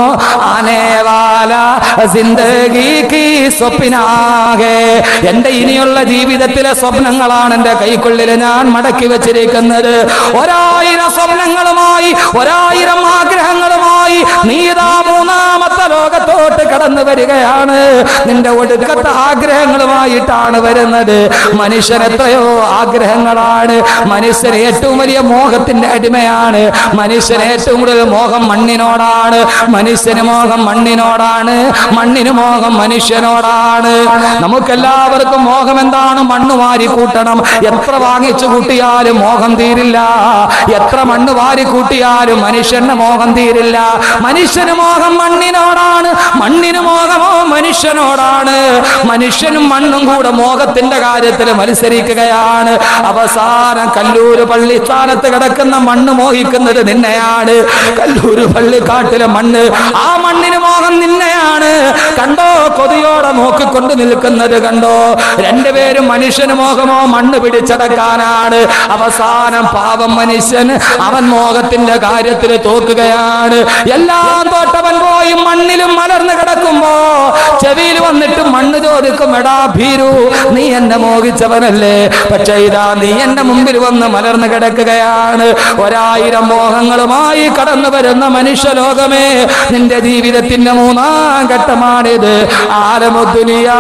ആനേവാല ജിന്ദഗി കി സ്വപ്നാ ഹേ, എന്റെ ഇനിയുള്ള ജീവിതത്തിലെ സ്വപ്നങ്ങളാണ് എന്റെ കൈക്കുള്ളിൽ ഞാൻ മടക്കി വെച്ചിരിക്കുന്നത്. ഒരായിരം സ്വപ്നങ്ങളുമായി, ഒരായിരം ആഗ്രഹങ്ങളുമായി നീതാ മൂന്നാമത്തെ ലോകത്തോട്ട് കടന്നു വരികയാണ്. നിന്റെ ഒടുക്കത്തെ ആഗ്രഹങ്ങളുമായിട്ടാണ് വരുന്നത്. മനുഷ്യൻ എത്രയോ ആഗ്രഹങ്ങളാണ്. മനുഷ്യൻ ഏറ്റവും വലിയ മോഹത്തിന്റെ അടിമയാണ്. മനുഷ്യന് ഏറ്റവും കൂടുതൽ മോഹം മണ്ണിനോടാണ്. മനുഷ്യന് മോഹം മണ്ണിനോടാണ്. മണ്ണിന് മോഹം മനുഷ്യനോടാണ്. നമുക്കെല്ലാവർക്കും മോഹം എന്താണ്? മണ്ണ് വാരി കൂട്ടണം. എത്ര വാങ്ങിച്ചു കൂട്ടിയാലും മോഹം തീരില്ല. എത്ര മണ്ണ് വാരി കൂട്ടിയാലും മനുഷ്യന് മോഹം തീരില്ല. മനുഷ്യന് മോഹം മണ്ണിനോടാണ്. മണ്ണിന് മോഹമോ മനുഷ്യനോടാണ്. മനുഷ്യനും മണ്ണും കൂടെ മോഹത്തിന്റെ കാര്യത്തിൽ മത്സരിക്കുകയാണ്. അവസാനം കല്ലൂര് പള്ളിസ്ഥാനത്ത് കിടക്കുന്ന മണ്ണ് മോഹിക്കുന്നത് നിന്നെയാണ്. കല്ലൂര് പള്ളിക്കാട്ടിലെ മണ്ണ്, ആ മണ്ണിന് മോഹം നിന്നെയാണ്. കണ്ടോ, കൊതിയോടെ നോക്കിക്കൊണ്ട് നിൽക്കുന്നത് കണ്ടോ? രണ്ടുപേരും മനുഷ്യന് മോഹമോ മണ്ണ് പിടിച്ചടക്കാനാണ്. അവസാനം പാവം മനുഷ്യൻ അവൻ മോഹത്തിന്റെ കാര്യത്തിൽ തോക്കുകയാണ്. എല്ലാം തോട്ടവൻ പോയി മണ്ണിലും മലർന്ന് കിടക്കുമ്പോ ചെവിയിൽ വന്നിട്ട് മണ്ണ് ചോദിക്കും, എടാ ഭീരു, നീ എന്നെ മോഹിച്ചവനല്ലേ? പക്ഷേ ഇതാ നീ എന്റെ മുമ്പിൽ വന്ന് മലർന്ന് കിടക്കുകയാണ്. ഒരായിരം മോഹങ്ങളുമായി കടന്നു വരുന്ന മനുഷ്യലോകമേ, നിന്റെ ജീവിതത്തിന്റെ മൂന്നാം ഘട്ടമാണിത്. ആലമുദ്ദുനിയാ,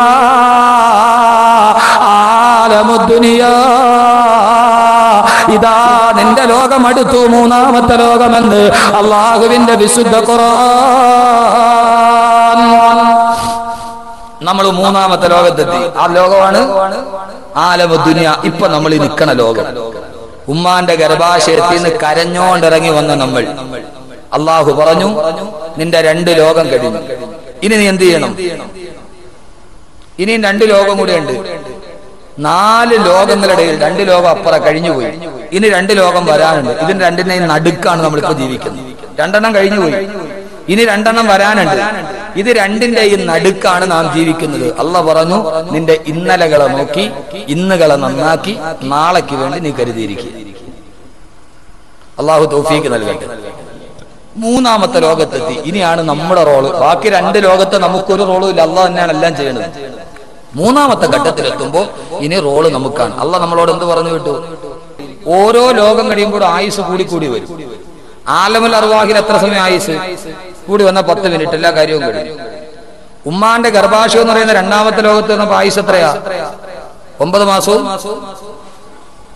ആലമുദ്ദുനിയാ, ഇതാ നിന്റെ ലോകം അടുത്തു, മൂന്നാമത്തെ ലോകമെന്ന് അള്ളാഹുവിന്റെ വിശുദ്ധ ഖുർആൻ. നമ്മൾ മൂന്നാമത്തെ ലോകത്തെത്തി. ആ ലോകമാണ് ആലമുദ്ദുനിയ. ഇപ്പൊ നമ്മൾ ഈ നിൽക്കണ ലോകം. ഉമ്മാന്റെ ഗർഭാശയത്തിൽ നിന്ന് കരഞ്ഞോണ്ടിറങ്ങി വന്ന നമ്മൾ. അള്ളാഹു പറഞ്ഞു, നിന്റെ രണ്ട് ലോകം കഴിഞ്ഞു, ഇനി നീ എന്ത് ചെയ്യണം? ഇനിയും രണ്ട് ലോകം കൂടെ ഉണ്ട്. നാല് ലോകങ്ങളിടയിൽ രണ്ട് ലോകം അപ്പുറം കഴിഞ്ഞുപോയി. ഇനി രണ്ട് ലോകം വരാനുണ്ട്. ഇതിന് രണ്ടിനെയും നടുക്കാണ് നമ്മളിപ്പോ ജീവിക്കുന്നത്. രണ്ടെണ്ണം കഴിഞ്ഞുപോയി, ഇനി രണ്ടെണ്ണം വരാനുണ്ട്. ഇത് രണ്ടിന്റെയും നടുക്കാണ് നാം ജീവിക്കുന്നത്. അള്ളാഹ് പറഞ്ഞു, നിന്റെ ഇന്നലകളെ നോക്കി ഇന്നുകളെ നന്നാക്കി നാളേക്ക് വേണ്ടി നീ കരുതിയിരിക്കുക. അള്ളാഹു തൗഫീക്ക് നൽകട്ടെ. മൂന്നാമത്തെ ലോകത്തെത്തി. ഇനിയാണ് നമ്മുടെ റോള്. ബാക്കി രണ്ട് ലോകത്ത് നമുക്കൊരു റോളും ഇല്ല. അള്ളാഹ് തന്നെയാണ് എല്ലാം ചെയ്യുന്നത്. മൂന്നാമത്തെ ഘട്ടത്തിലെത്തുമ്പോ ഇനി റോള് നമുക്കാണ്. അള്ളാഹ് നമ്മളോട് എന്ത് പറഞ്ഞു വിട്ടു? ഓരോ ലോകം കഴിയുമ്പോൾ ആയുസ് കൂടി കൂടി വരും. ആലമുൽ അർവാഹിൽ എത്ര സമയം ആയുസ് കൂടി വന്ന? പത്ത് മിനിറ്റ്, എല്ലാ കാര്യവും കഴിയും. ഉമ്മാന്റെ ഗർഭാശയം എന്ന് പറയുന്ന രണ്ടാമത്തെ ലോകത്ത് വന്നപ്പോ ആയുസ് എത്രയാ? ഒമ്പത് മാസവും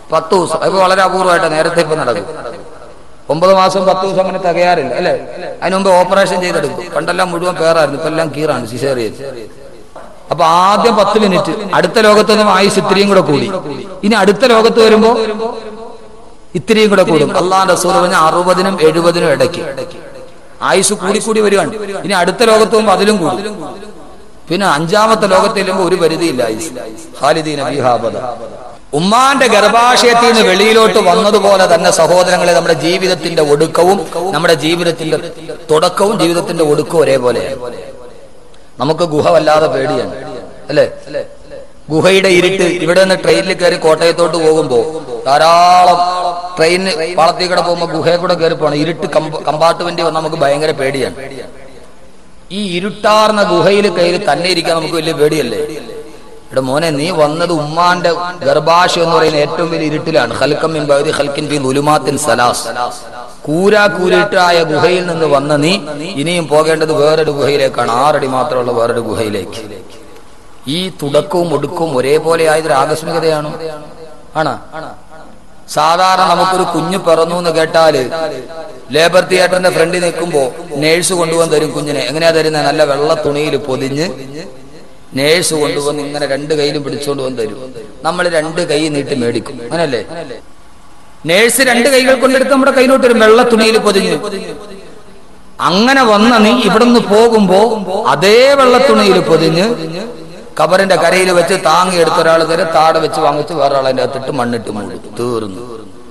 പത്ത് ദിവസം ഇപ്പൊ വളരെ അപൂർവമായിട്ട് നേരത്തെ ഇപ്പൊ നടക്കും. ഒമ്പത് മാസം പത്ത് ദിവസം അങ്ങനെ തികയാറില്ല അല്ലെ. അതിന് മുമ്പ് ഓപ്പറേഷൻ ചെയ്തെടുക്കും. പണ്ടെല്ലാം മുഴുവൻ പേറായിരുന്നു, ഇപ്പൊ എല്ലാം കീറാണ്, സിസേറിയൻ. അപ്പൊ ആദ്യം പത്ത് മിനിറ്റ്, അടുത്ത ലോകത്ത് നിന്നും ആയുസ് ഇത്രയും കൂടെ കൂടി. ഇനി അടുത്ത ലോകത്ത് വരുമ്പോ ഇത്രയും കൂടെ കൂടും. അള്ളാഹുവിന്റെ റസൂൽ പറഞ്ഞ അറുപതിനും എഴുപതിനും ഇടയ്ക്ക് ആയുസ് കൂടി കൂടി വരികയാണ്. ഇനി അടുത്ത ലോകത്ത് പോകുമ്പോ അതിലും കൂടും. പിന്നെ അഞ്ചാമത്തെ ലോകത്ത് ചെല്ലുമ്പോ ഒരു പരിധിയില്ല ആയുസ്. ഖാലിദീന ഫീഹാ അബദാ. ഉമ്മാന്റെ ഗർഭാശയത്തിൽ നിന്ന് വെളിയിലോട്ട് വന്നതുപോലെ തന്നെ സഹോദരങ്ങളെ, നമ്മുടെ ജീവിതത്തിന്റെ ഒടുക്കവും നമ്മുടെ ജീവിതത്തിന്റെ തുടക്കവും ജീവിതത്തിന്റെ ഒടുക്കവും ഒരേപോലെയാണ്. നമുക്ക് ഗുഹ വല്ലാതെ പേടിയാണ് അല്ലെ. ഗുഹയുടെ ഇരുട്ട്, ഇവിടെ നിന്ന് ട്രെയിനിൽ കയറി കോട്ടയത്തോട്ട് പോകുമ്പോ ധാരാളം ട്രെയിന് പാളത്തിൽ കൂടെ പോകുമ്പോ ഗുഹയെ കൂടെ കയറി പോകണം. ഇരുട്ട് കമ്പാർട്ട്മെന്റ് വന്ന് നമുക്ക് ഭയങ്കര പേടിയാണ്. ഈ ഇരുട്ടാർന്ന ഗുഹയിൽ കയറി തന്നെ ഇരിക്കാൻ നമുക്ക് വലിയ പേടിയല്ലേ. ഇവിടെ മോനെ, നീ വന്നത് ഉമ്മാന്റെ ഗർഭാശയം എന്ന് പറയുന്ന ഏറ്റവും വലിയ ഇരുട്ടിലാണ്. ഖൽഖം മിൻ ബഅദി ഖൽഖിൻ ഫീ ദുലുമാത്തിൻ സലാസ്. കൂരാ കൂരിട്ടായ ഗുഹയിൽ നിന്ന് വന്ന നീ ഇനിയും പോകേണ്ടത് വേറൊരു ഗുഹയിലേക്കാണ്. ആറടി മാത്രമുള്ള വേറൊരു ഗുഹയിലേക്ക്. ഈ തുടക്കവും ഒടുക്കവും ഒരേപോലെ ആയതൊരു ആകസ്മികതയാണോ? ആണ്. സാധാരണ നമുക്കൊരു കുഞ്ഞു പിറന്നു എന്ന് കേട്ടാല് ലേബർ തിയേറ്ററിന്റെ ഫ്രണ്ടിൽ നിൽക്കുമ്പോ നേഴ്സ് കൊണ്ടുവന്ന് തരും കുഞ്ഞിനെ. എങ്ങനെയാ തരുന്നത്? നല്ല വെള്ള തുണിയിൽ പൊതിഞ്ഞ് നേഴ്സ് കൊണ്ടുവന്ന് ഇങ്ങനെ രണ്ട് കൈയിലും പിടിച്ചോണ്ട് വന്ന് തരും. നമ്മൾ രണ്ട് കൈ നീട്ടി മേടിക്കും, അങ്ങനല്ലേ? നേഴ്സ് രണ്ട് കൈകൾ കൊണ്ടെടുത്ത് നമ്മുടെ കയ്യിലോട്ട് വരും, വെള്ള തുണിയിൽ പൊതിഞ്ഞ്. അങ്ങനെ വന്ന നീ ഇവിടുന്ന് പോകുമ്പോ അതേ വെള്ള തുണിയിൽ പൊതിഞ്ഞ് കബറിന്റെ കരയിൽ വെച്ച് താങ്ങി എടുത്ത ഒരാൾ തരെ താടെ വെച്ച് വാങ്ങിച്ച് വേറൊരാൾ അതിന്റെ അകത്തിട്ട് മണ്ണിട്ട് മൂടി തീർന്നു.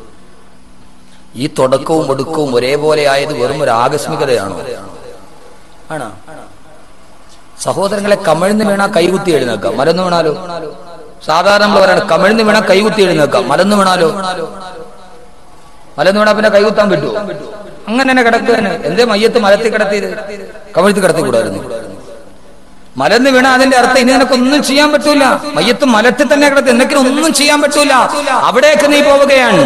ഈ തുടക്കവും ഒടുക്കവും ഒരേപോലെ ആയത് വെറും ഒരു ആകസ്മികതയാണോ? ആണോ? സഹോദരങ്ങളെ, കമിഴ്ന്ന് വീണാ കൈകുത്തി എഴുന്നേക്കാം, മലന്ന് വീണാലോ? സാധാരണ നമ്മൾ പറയണം കമിഴ്ന്ന് വീണാ കൈകുത്തി എഴുന്നേക്കാം, മലന്ന് വീണാലോ? മലന്ന് വീണാ പിന്നെ കൈകുത്താൻ പറ്റുമോ? അങ്ങനെ തന്നെ കിടക്കുകയാണ്. എന്തേ മയ്യത്ത് മലത്തിൽ കിടത്തിയത്? കമിഴ്ത്തി കിടത്തിക്കൂടായിരുന്നു. മലന്ന് വീണ അതിന്റെ അർത്ഥം ഇനി നിനക്ക് ഒന്നും ചെയ്യാൻ പറ്റൂല. മയ്യത്ത് മലത്തിൽ തന്നെ കിടത്തി, എന്തെങ്കിലും ഒന്നും ചെയ്യാൻ പറ്റൂല. അവിടേക്ക് നീ പോവുകയാണ്.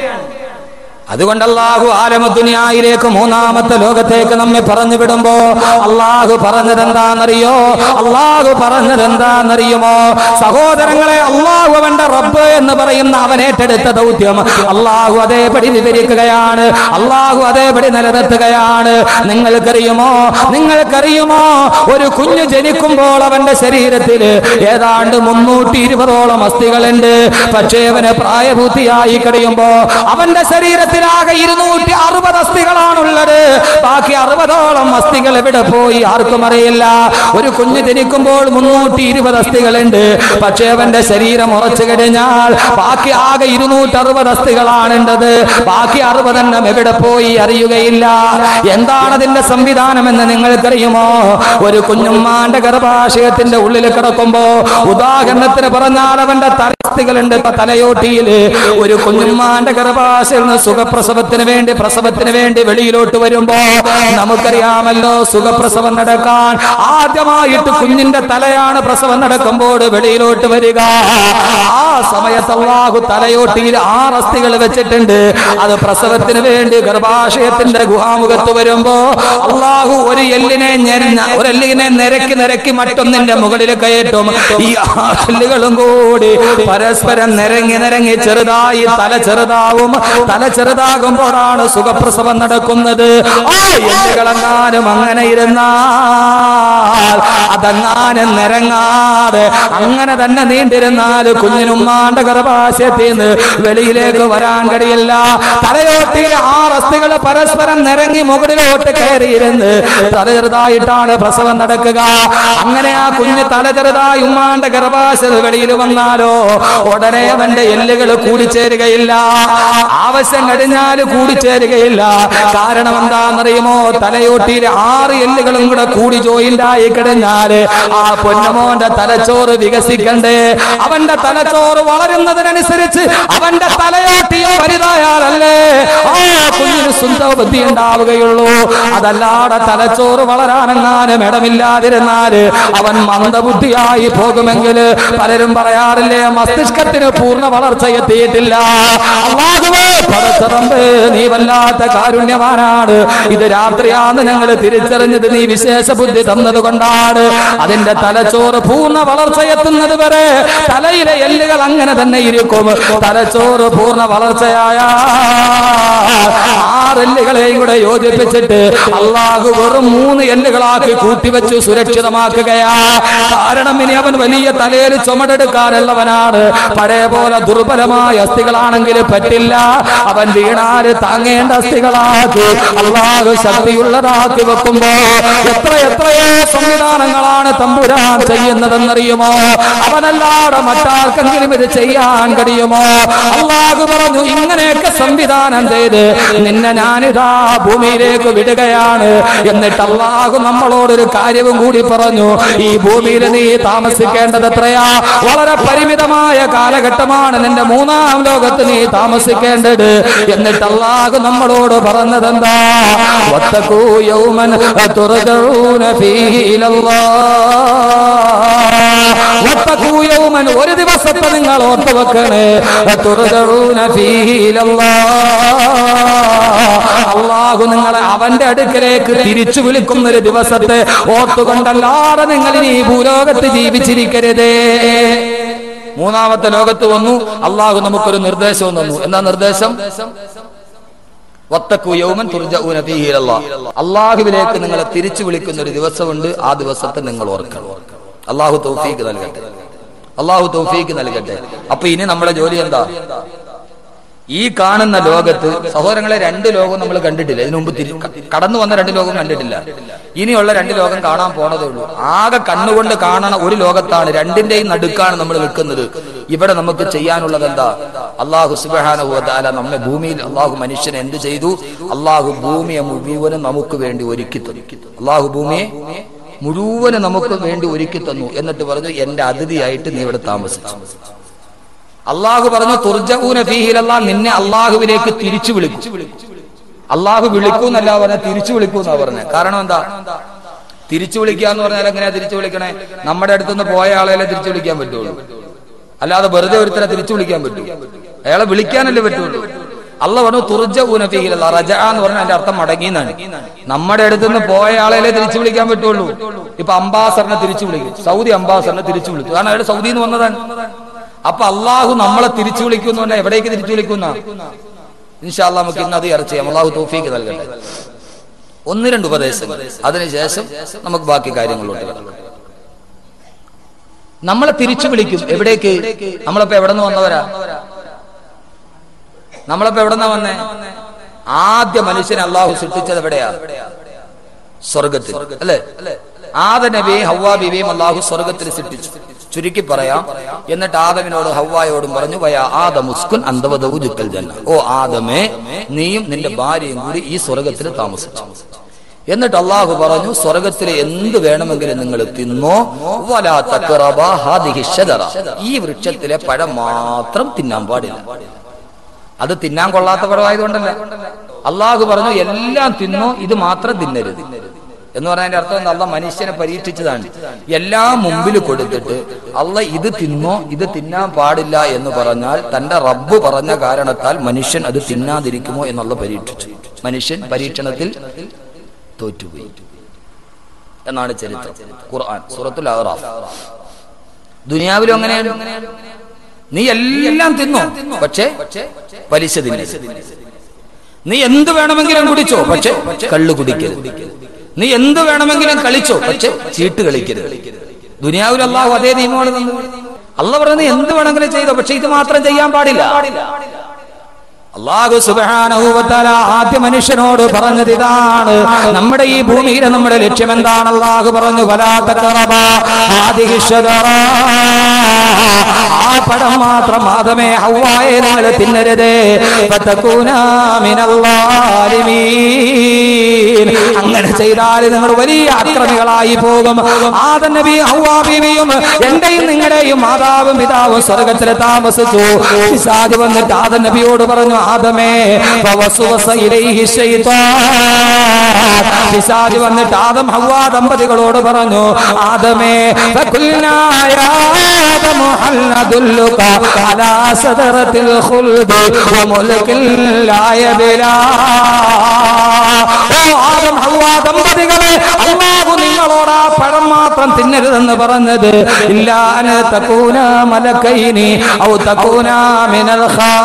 അതുകൊണ്ട് അള്ളാഹു ആലമദുനിയായിലേക്ക്, മൂന്നാമത്തെ ലോകത്തേക്ക് നമ്മെ പറഞ്ഞു വിടുമ്പോ അള്ളാഹു പറഞ്ഞതെന്താണെന്നറിയോ? അള്ളാഹു പറഞ്ഞതെന്താണെന്നറിയുമോ സഹോദരങ്ങളെ? അള്ളാഹു അവന്റെ റബ്ബ് എന്ന് പറയുന്ന അവൻ ഏറ്റെടുത്ത ദൗത്യം അള്ളാഹു അതേപടി വിവരിക്കുകയാണ്. അള്ളാഹു അതേപടി നിലനിർത്തുകയാണ്. നിങ്ങൾക്കറിയുമോ നിങ്ങൾക്കറിയുമോ ഒരു കുഞ്ഞ് ജനിക്കുമ്പോൾ അവന്റെ ശരീരത്തിൽ ഏതാണ്ട് മുന്നൂറ്റി ഇരുപതോളം അസ്ഥികളുണ്ട്. പക്ഷേ അവന് പ്രായപൂർത്തിയായി കഴിയുമ്പോ അവന്റെ ശരീരത്തിൽ ആകെ ഇരുന്നൂറ്റി അറുപത് അസ്ഥികളാണുള്ളത്. ബാക്കി അറുപതോളം അസ്ഥികൾ എവിടെ പോയി ആർക്കും അറിയില്ല. ഒരു കുഞ്ഞ് ജനിക്കുമ്പോൾ മുന്നൂറ്റി ഇരുപത് അസ്ഥികളുണ്ട്. പക്ഷേ അവന്റെ ശരീരം ഉറച്ചു കഴിഞ്ഞാൽ ബാക്കി ആകെ ഇരുന്നൂറ്റി അറുപത് അസ്ഥികളാണുള്ളത്. ബാക്കി അറുപതെണ്ണം എവിടെ പോയി അറിയുകയില്ല. എന്താണ് അതിന്റെ സംവിധാനം എന്ന് നിങ്ങൾക്കറിയുമോ? ഒരു കുഞ്ഞുമ്മാന്റെ ഗർഭാശയത്തിന്റെ ഉള്ളിൽ കിടക്കുമ്പോ, ഉദാഹരണത്തിന് പറഞ്ഞാൽ അവന്റെ തലസ്ഥികളുണ്ട് തലയോട്ടിയിൽ. ഒരു കുഞ്ഞുമ്മാന്റെ ഗർഭാശയം സുഖ പ്രസവത്തിന് വേണ്ടി പ്രസവത്തിന് വേണ്ടി വെളിയിലോട്ട് വരുമ്പോ നമുക്കറിയാമല്ലോ, സുഖപ്രസവം നടക്കാൻ ആദ്യമായിട്ട് കുഞ്ഞിന്റെ തലയാണ് പ്രസവം നടക്കുമ്പോൾ വെളിയിലോട്ട് വരിക. ആ സമയത്ത് അല്ലാഹു തലയോട്ടിയിൽ ആറ് അസ്ഥികൾ വെച്ചിട്ടുണ്ട്. അത് പ്രസവത്തിന് വേണ്ടി ഗർഭാശയത്തിന്റെ ഗുഹാമുഖത്ത് വരുമ്പോ അല്ലാഹു ഒരു എല്ലിനെ ഒരു എല്ലിനെ നിരക്കി നിരക്കി മറ്റൊന്നിന്റെ മുകളിൽ കയറ്റും. ഈ എല്ലുകളും കൂടി പരസ്പരം നിരങ്ങി നിരങ്ങി ചെറുതായി തല ചെറുതാവും. തല ചെറുതാകുമ്പോഴാണ് സുഖപ്രസവം നടക്കുന്നത്. ആ എല്ലുകളെങ്ങാനും അങ്ങനെ ഇരുന്നാൽ, അതങ്ങാനും നിരങ്ങാതെ അങ്ങനെ തന്നെ നീണ്ടിരുന്നാൽ കുഞ്ഞിനുമ്മാന്റെ ഗർഭാശയത്തിൽ നിന്ന് വെളിയിലേക്ക് വരാൻ കഴിയില്ല. തലയോട്ടിയിലെ ആറ് അസ്ഥികൾ പരസ്പരം നിരങ്ങി മുകളിലോട്ട് കയറിയിരുന്ന് തല ചെറുതായിട്ടാണ് പ്രസവം നടക്കുക. അങ്ങനെ ആ കുഞ്ഞ് തല ചെറുതായി ഉമ്മാന്റെ ഗർഭാശയത്തിൽ വെളിയിൽ വന്നാലോ ഉടനെ അവന്റെ എല്ലുകൾ കൂടിച്ചേരുകയില്ല. ആവശ്യം കഴിഞ്ഞാൽ കൂടിച്ചേരുകയില്ല. കാരണം എന്താണെന്നറിയുമോ? തലയോട്ടിയിലെ ആറ് എല്ലുകളും കൂടെ കൂടി ജോയിന്റായി കഴിഞ്ഞാല് ആ പൊന്നമോന്റെ തലച്ചോറ് വികസിക്കണ്ടേ? അവന്റെ തലച്ചോറ് വളരുന്നതിനനുസരിച്ച് അവന്റെ തലയോട്ടിയോ വലുതായാലല്ലേ ആ കുഞ്ഞിന് സുന്ദരബുദ്ധി ഉണ്ടാവുകയുള്ളൂ. അതല്ലാതെ തലച്ചോറ് വളരാനെങ്ങാനും ഇടമില്ലാതിരുന്നാല് അവൻ മന്ദബുദ്ധിയായി പോകുമെങ്കിൽ പലരും പറയാറില്ലേ, മസ്തിഷ്കത്തിന് പൂർണ്ണ വളർച്ച എത്തിയിട്ടില്ല. അല്ലാഹുവേ പടച്ചറമ്പേ, നീ വല്ലാത്ത കാരുണ്യവാനാണ്. ഇത് രാത്രിയാന്ന് ഞങ്ങൾ തിരിച്ചറിഞ്ഞത് നീ വിശേഷ ബുദ്ധി തന്നത് കൊണ്ടാണ്. അതിന്റെ തലച്ചോറ് പൂർണ്ണ വളർച്ച എത്തുന്നത് വരെ തലയിലെ എല്ലുകൾ അങ്ങനെ തന്നെ ഇരിക്കും. തലച്ചോറ് പൂർണ്ണ വളർച്ചയായ ആറ് എല്ലുകളെയും കൂടെ യോജിപ്പിച്ചിട്ട് അള്ളാഹു വെറും മൂന്ന് എല്ലുകളാക്കി കൂട്ടിവെച്ചു സുരക്ഷിതമാക്കുകയാ. കാരണം ഇനി അവൻ വലിയ തലയിൽ ചുമടെടുക്കാനുള്ളവനാണ്. പഴയ പോലെ ദുർബലമായ അസ്ഥികളാണെങ്കിൽ പറ്റില്ല. അവൻ വീണാല് താങ്ങേണ്ട അസ്ഥികളാക്കി അള്ളാഹു ശക്തിയുള്ളതാക്കി വെക്കുമ്പോ എത്ര എത്രയോ സംവിധാനങ്ങളാണ് തമ്പുരാൻ ചെയ്യുന്നതെന്നറിയുമോ? അവനല്ലാതെ മറ്റാർക്കെങ്കിലും ഇത് ചെയ്യാൻ കഴിയുമോ? അള്ളാഹു പറഞ്ഞു, ഇങ്ങനെയൊക്കെ സംവിധാനം ചെയ്ത് നിന്നെ ഞാനിതാ ഭൂമിയിലേക്ക് വിടുകയാണ്. എന്നിട്ട് അള്ളാഹു നമ്മളോടൊരു കാര്യവും കൂടി പറഞ്ഞു, ഈ ഭൂമിയിൽ നീ താമസിക്കേണ്ടത് എത്രയാ? വളരെ പരിമിതമായ കാലഘട്ടമാണ് നിന്റെ മൂന്നാം ലോകത്ത് നീ താമസിക്കേണ്ടത്. എന്നിട്ട് അള്ളാഹു നമ്മളോട് പറഞ്ഞതെന്താ? വത്തഖൂ യൗമൻ തുർജഊന ഫീഹി ഇലല്ലാഹ്. വത്തഖൂ യൗമൻ, ഒരു ദിവസത്തെ നിങ്ങൾ ഓർത്തു വെക്കണേ. തുർജഊന ഫീഹി ഇലല്ലാഹ്. അള്ളാഹു നിങ്ങളെ അവന്റെ അടുക്കലേക്ക് തിരിച്ചു വിളിക്കുന്ന ഒരു ദിവസത്തെ ഓർത്തുകൊണ്ടല്ലാതെ നിങ്ങൾ ഇനി ഭൂലോകത്ത് ജീവിച്ചിരിക്കരുതേ. മൂന്നാമത്തെ ലോകത്ത് വന്നു അള്ളാഹു നമുക്കൊരു നിർദ്ദേശവും തന്നു. എന്താ നിർദ്ദേശം? വത്തഖൂ യൗമൻ തുർജഊന ഫീഹി ഇലല്ലാഹ്. അള്ളാഹുവിലേക്ക് നിങ്ങളെ തിരിച്ചു വിളിക്കുന്ന ഒരു ദിവസമുണ്ട്. ആ ദിവസത്തെ നിങ്ങൾ ഓർക്കണം. അള്ളാഹു തൗഫീഖ് നൽകട്ടെ. അള്ളാഹു തൗഫീഖ് നൽകട്ടെ. അപ്പൊ ഇനി നമ്മുടെ ജോലി എന്താ? ഈ കാണുന്ന ലോകത്ത് സഹോദരങ്ങളെ രണ്ട് ലോകം നമ്മൾ കണ്ടിട്ടില്ല. ഇതിനു മുമ്പ് തിരി കടന്നു വന്ന രണ്ട് ലോകം കണ്ടിട്ടില്ല. ഇനിയുള്ള രണ്ട് ലോകം കാണാൻ പോണതേ ഉള്ളൂ. ആകെ കണ്ണുകൊണ്ട് കാണണ ഒരു ലോകത്താണ്, രണ്ടിന്റെയും നടുക്കാണ് നമ്മൾ നിൽക്കുന്നത്. ഇവിടെ നമുക്ക് ചെയ്യാനുള്ളത് എന്താ? അള്ളാഹു സുബ്ഹാനഹു വ തആല നമ്മെ ഭൂമിയിൽ അള്ളാഹു മനുഷ്യനെ എന്ത് ചെയ്തു? അള്ളാഹു ഭൂമിയെ മുഴുവനും നമുക്ക് വേണ്ടി ഒരുക്കി തന്നു. അള്ളാഹു ഭൂമിയെ മുഴുവനും നമുക്ക് വേണ്ടി ഒരുക്കി തന്നു. എന്നിട്ട് പറഞ്ഞു, എന്റെ അതിഥിയായിട്ട് നീ ഇവിടെ താമസിച്ചു. അള്ളാഹു പറഞ്ഞു, തുർജഊന ഫീഹി ഇലല്ലാഹ്, നിന്നെ അള്ളാഹുവിലേക്ക് തിരിച്ചു വിളിക്കും. അള്ളാഹു വിളിക്കൂന്നല്ല പറഞ്ഞ, തിരിച്ചു വിളിക്കൂന്നാ പറഞ്ഞത്. കാരണം എന്താ? തിരിച്ചു വിളിക്കുക എന്ന് പറഞ്ഞാൽ എങ്ങനെയാ തിരിച്ചു വിളിക്കണേ? നമ്മുടെ അടുത്തുനിന്ന് പോയ ആളെയല്ലേ തിരിച്ചു വിളിക്കാൻ പറ്റുള്ളൂ. അല്ലാതെ വെറുതെ ഒരുത്തരെ തിരിച്ചു വിളിക്കാൻ പറ്റൂ? അയാളെ വിളിക്കാനല്ലേ പറ്റുള്ളൂ. അള്ളാഹു പറഞ്ഞു തുർജഊന ഫീഹി ഇലല്ലാഹ്. റജഅ എന്ന് പറഞ്ഞാൽ അതിന്റെ അർത്ഥം മടങ്ങി എന്നാണ്. നമ്മുടെ അടുത്തുനിന്ന് പോയ ആളെയല്ലേ തിരിച്ചു വിളിക്കാൻ പറ്റുള്ളൂ. ഇപ്പൊ അംബാസഡറിനെ തിരിച്ചു വിളിക്കും. സൗദി അംബാസഡറിനെ തിരിച്ചു വിളിക്കും. കാരണം അയാൾ സൗദിയിൽ നിന്ന് വന്നതാണ്. അപ്പൊ അള്ളാഹു നമ്മളെ തിരിച്ചു വിളിക്കുന്നു. എവിടേക്ക് തിരിച്ചു വിളിക്കുന്ന? ഇൻഷാ അല്ലാഹ് നമുക്ക് ഇന്ന് അത് ചർച്ച ചെയ്യാം. അള്ളാഹു തൗഫീഖ് നൽകട്ടെ. ഒന്ന് രണ്ട് ഉപദേശങ്ങൾ, അതിനുശേഷം നമുക്ക് ബാക്കി കാര്യങ്ങളിലോട്ട് കിടക്കാം. നമ്മളെ തിരിച്ചു വിളിക്കും. എവിടേക്ക്? നമ്മളിപ്പോ എവിടെ നിന്ന് വന്നവരാ? നമ്മളിപ്പോ എവിടെന്നാ വന്നേ? ആദ്യ മനുഷ്യനെ അള്ളാഹു സൃഷ്ടിച്ചത് എവിടെയാ? സ്വർഗത്തിൽ, അല്ലേ? ആദം നബിയെയും ഹവ്വാ ബീവിയെയും അള്ളാഹു സ്വർഗത്തിൽ സൃഷ്ടിച്ചു. ചുരുക്കി പറയാം. എന്നിട്ട് ആദമിനോട് ഹവ്വായോടും പറഞ്ഞു, വയാ ആദമുസ്കുൻ അന്ത വസൗജുക്കൽ ജന്ന. ഓ ആദമേ, നീയും നിന്റെ ഭാര്യയും കൂടി ഈ സ്വർഗത്തിൽ താമസിച്ചു. എന്നിട്ട് അള്ളാഹു പറഞ്ഞു, സ്വർഗത്തിലെ എന്ത് വേണമെങ്കിലും നിങ്ങൾ തിന്നോ, വലാ തഖറബാ ഹാദിഹി ശജറ. ഈ വൃക്ഷത്തിലെ പഴം മാത്രം തിന്നാൻ പാടില്ല. അത് തിന്നാൻ കൊള്ളാത്ത പഴമായതുകൊണ്ടല്ല. അള്ളാഹു പറഞ്ഞു, എല്ലാം തിന്നോ, ഇത് മാത്രം തിന്നരുത് എന്ന് പറഞ്ഞതിന്റെ അർത്ഥം എന്താ? അള്ളാഹ് മനുഷ്യനെ പരീക്ഷിച്ചതാണ്. എല്ലാം മുമ്പിൽ കൊടുത്തിട്ട് അള്ളാഹ് ഇത് തിന്നോ, ഇത് തിന്നാൻ പാടില്ല എന്ന് പറഞ്ഞാൽ തന്റെ റബ്ബ് പറഞ്ഞ കാരണത്താൽ മനുഷ്യൻ അത് തിന്നാതിരിക്കുമോ എന്നുള്ള പരീക്ഷിച്ചു. മനുഷ്യൻ പരീക്ഷണത്തിൽ തോറ്റുപോയി എന്നാണ് ചരിത്രം. ഖുർആൻ സൂറത്തുൽ അഅറാഫ്. ദുനിയാവിലും അങ്ങനെയാണ്. നീ എല്ലാം തിന്നോ, പക്ഷേ പലിശ തിന്നരുത്. നീ എന്ത് വേണമെങ്കിലും കുടിച്ചോ, പക്ഷെ കള്ളു കുടിക്കരുത്. നീ എന്ത് വേണമെങ്കിലും കളിച്ചോ, പക്ഷെ ചീട്ട് കളിക്കരുത്. ദുനിയാവിൽ അള്ളാഹു അതേ നിയമമാണ് തന്നത്. അള്ളാഹ് പറയുന്നത് എന്ത് വേണമെങ്കിലും ചെയ്തോ, പക്ഷെ ഇത് മാത്രം ചെയ്യാൻ പാടില്ല. അല്ലാഹു സുബ്ഹാനഹു വ തആല ആദ്യ മനുഷ്യനോട് പറഞ്ഞത് ഇതാണ്. നമ്മുടെ ഈ ഭൂമിയിലെ നമ്മുടെ ലക്ഷ്യം എന്താണ്? അല്ലാഹു പറഞ്ഞു, വലാ തഖറബാ ഹാദിഹി ശജറ. ആ പഴം മാത്രം ആദമേ ഹവ്വായെ നിങ്ങൾ തിന്നരുതേ. ഫതകൂനാ മിനൽ ളാലിമീൻ. അങ്ങനെ ചെയ്താൽ നിങ്ങൾ വലിയ അക്രമികളായി പോകും. ആദം നബി ഹവ്വാ ബീവിയും എന്റെയും നിങ്ങളുടെയും മാതാവും പിതാവും സ്വർഗ്ഗത്തിൽ താമസിച്ചു. പിശാച് വന്നിട്ട് ആദം നബിയോട് പറഞ്ഞു, ആദമേ ഫവസ്വസ ഇലൈഹി ശൈത്താൻ. പിശാച് വന്നിട്ട് ആദം ഹവ്വാ ദമ്പതികളോട് പറഞ്ഞു, ആദമേ ഫഖുൽനാ യാ ആദമു ഹൽ നദുല്ലുക അലാ സദറത്തിൽ ഖുൽദി വമുൽകിൻ ലാ യബ്ലാ. ഓ ആദം ഹവ്വാ ദമ്പതികളെ, അല്ലാഹു നിങ്ങളോട് ആ പഴം മാത്രം തിന്നരുതെന്ന് പറഞ്ഞത് ഇല്ലാ അൻ തകൂന മലക്കൈനി ഔ തകൂന മിനൽ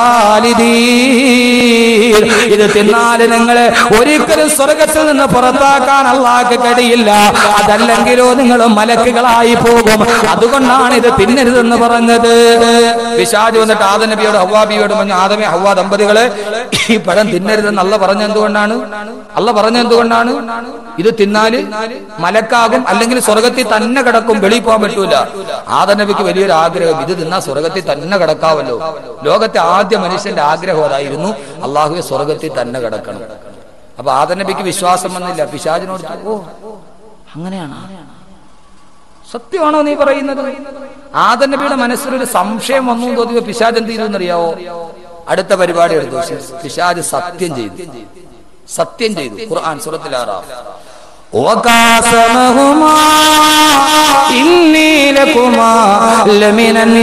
ഖാലിദീൻ. ഇത് തിന്നാൽ നിങ്ങളെ ഒരിക്കലും സ്വർഗ്ഗത്തിൽ നിന്ന് പുറത്താക്കാൻ അല്ലാഹുവിന് കഴിയില്ല, അതല്ലെങ്കിലോ നിങ്ങൾ മലക്കുകളായി പോകും, അതുകൊണ്ടാണ് ഇത് തിന്നരുതെന്ന് പറഞ്ഞത്. പിശാച് വന്നിട്ട് ആദം നബിയോട് ഹവ്വാ ബിയോട് പറഞ്ഞു, ആദമേ ഹവ്വാ ദമ്പതികളെ, ഈ പഴം തിന്നരുതെന്ന് അല്ല പറഞ്ഞ എന്തുകൊണ്ടാണ്? അല്ല പറഞ്ഞ എന്തുകൊണ്ടാണ്? ഇത് തിന്നാല് മലക്കാകും, അല്ലെങ്കിൽ സ്വർഗത്തിൽ തന്നെ കിടക്കും, വെളിയിൽ പോകാൻ പറ്റൂല. ആദം നബിക്ക് വലിയൊരു ആഗ്രഹം, ഇത് തിന്നാ സ്വർഗത്തിൽ തന്നെ കിടക്കാവല്ലോ. ലോകത്തെ ആദ്യ മനുഷ്യന്റെ ആഗ്രഹം അതായിരുന്നു, അള്ളാഹുവെ സ്വർഗത്തിൽ തന്നെ കിടക്കണം. അപ്പൊ ആദം നബിക്ക് വിശ്വാസം വന്നില്ല. പിശാചിനോട്, ഓ അങ്ങനെയാണ്, സത്യമാണോ നീ പറയുന്നത്? ആദം നബിയുടെ മനസ്സിലൊരു സംശയം വന്നു തോന്നിയ പിശാച് എന്ത് ചെയ്തു എന്നറിയാവോ? അടുത്ത പരിപാടി എടുത്തു. പിശാച് സത്യം ചെയ്തു, സത്യം ചെയ്തു. ഖുർആൻ സൂറത്തുൽ അറാഫ്, വഖാസമഹുമാ ഇന്നി ലകുമാ ലമിനൻ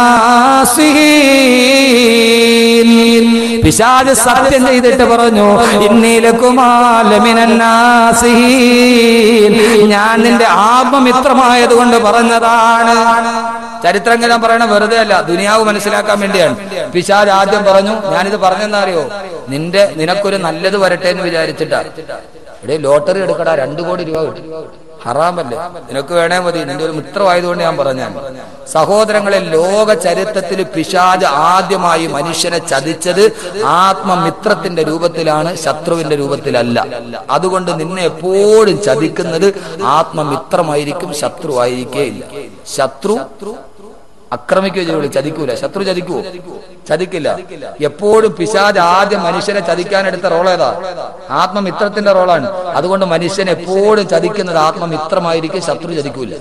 നാസിഹീൻ. പിശാച് സത്യം ചെയ്തിട്ട് പറഞ്ഞു, ഇന്നി ലകുമാ ലമിനൻ നാസിഹീൻ, ഞാൻ നിന്റെ ആത്മമിത്രമായത് കൊണ്ട് പറഞ്ഞതാണ്. ചരിത്രങ്ങൾ പറയണ വെറുതെ അല്ല, ദുനിയാവ് മനസ്സിലാക്കാൻ വേണ്ടിയാണ്. പിശാച് ആദ്യം പറഞ്ഞു, ഞാനിത് പറഞ്ഞെന്താ അറിയോ, നിന്റെ നിനക്കൊരു നല്ലത് വരട്ടെ എന്ന് വിചാരിച്ചിട്ടാ. ഇവിടെ ലോട്ടറി എടുക്കടാ, രണ്ടു കോടി രൂപ കിട്ടും, ഹറാമല്ലേ, നിനക്ക് വേണേ മതി, നിന്റെ ഒരു മിത്രമായതുകൊണ്ട് ഞാൻ പറഞ്ഞാണ്. സഹോദരങ്ങളെ, ലോക ചരിത്രത്തിൽ പിശാച് ആദ്യമായി മനുഷ്യനെ ചതിച്ചത് ആത്മമിത്രത്തിന്റെ രൂപത്തിലാണ്, ശത്രുവിന്റെ രൂപത്തിലല്ല. അതുകൊണ്ട് നിന്നെ എപ്പോഴും ചതിക്കുന്നത് ആത്മമിത്രമായിരിക്കും, ശത്രു ആയിരിക്കേയില്ല. ശത്രു ആക്രമിക്കുകയോ ചെയ്യുള്ളൂ, ചതിക്കൂല. ശത്രു ചതിക്കുവോ? ചതിക്കില്ല. എപ്പോഴും പിശാച് ആദ്യം മനുഷ്യനെ ചതിക്കാനെടുത്ത റോൾ ഏതാ? ആത്മമിത്രത്തിന്റെ റോളാണ്. അതുകൊണ്ട് മനുഷ്യൻ എപ്പോഴും ചതിക്കുന്നത് ആത്മമിത്രമായിരിക്കും, ശത്രു ചതിക്കൂല.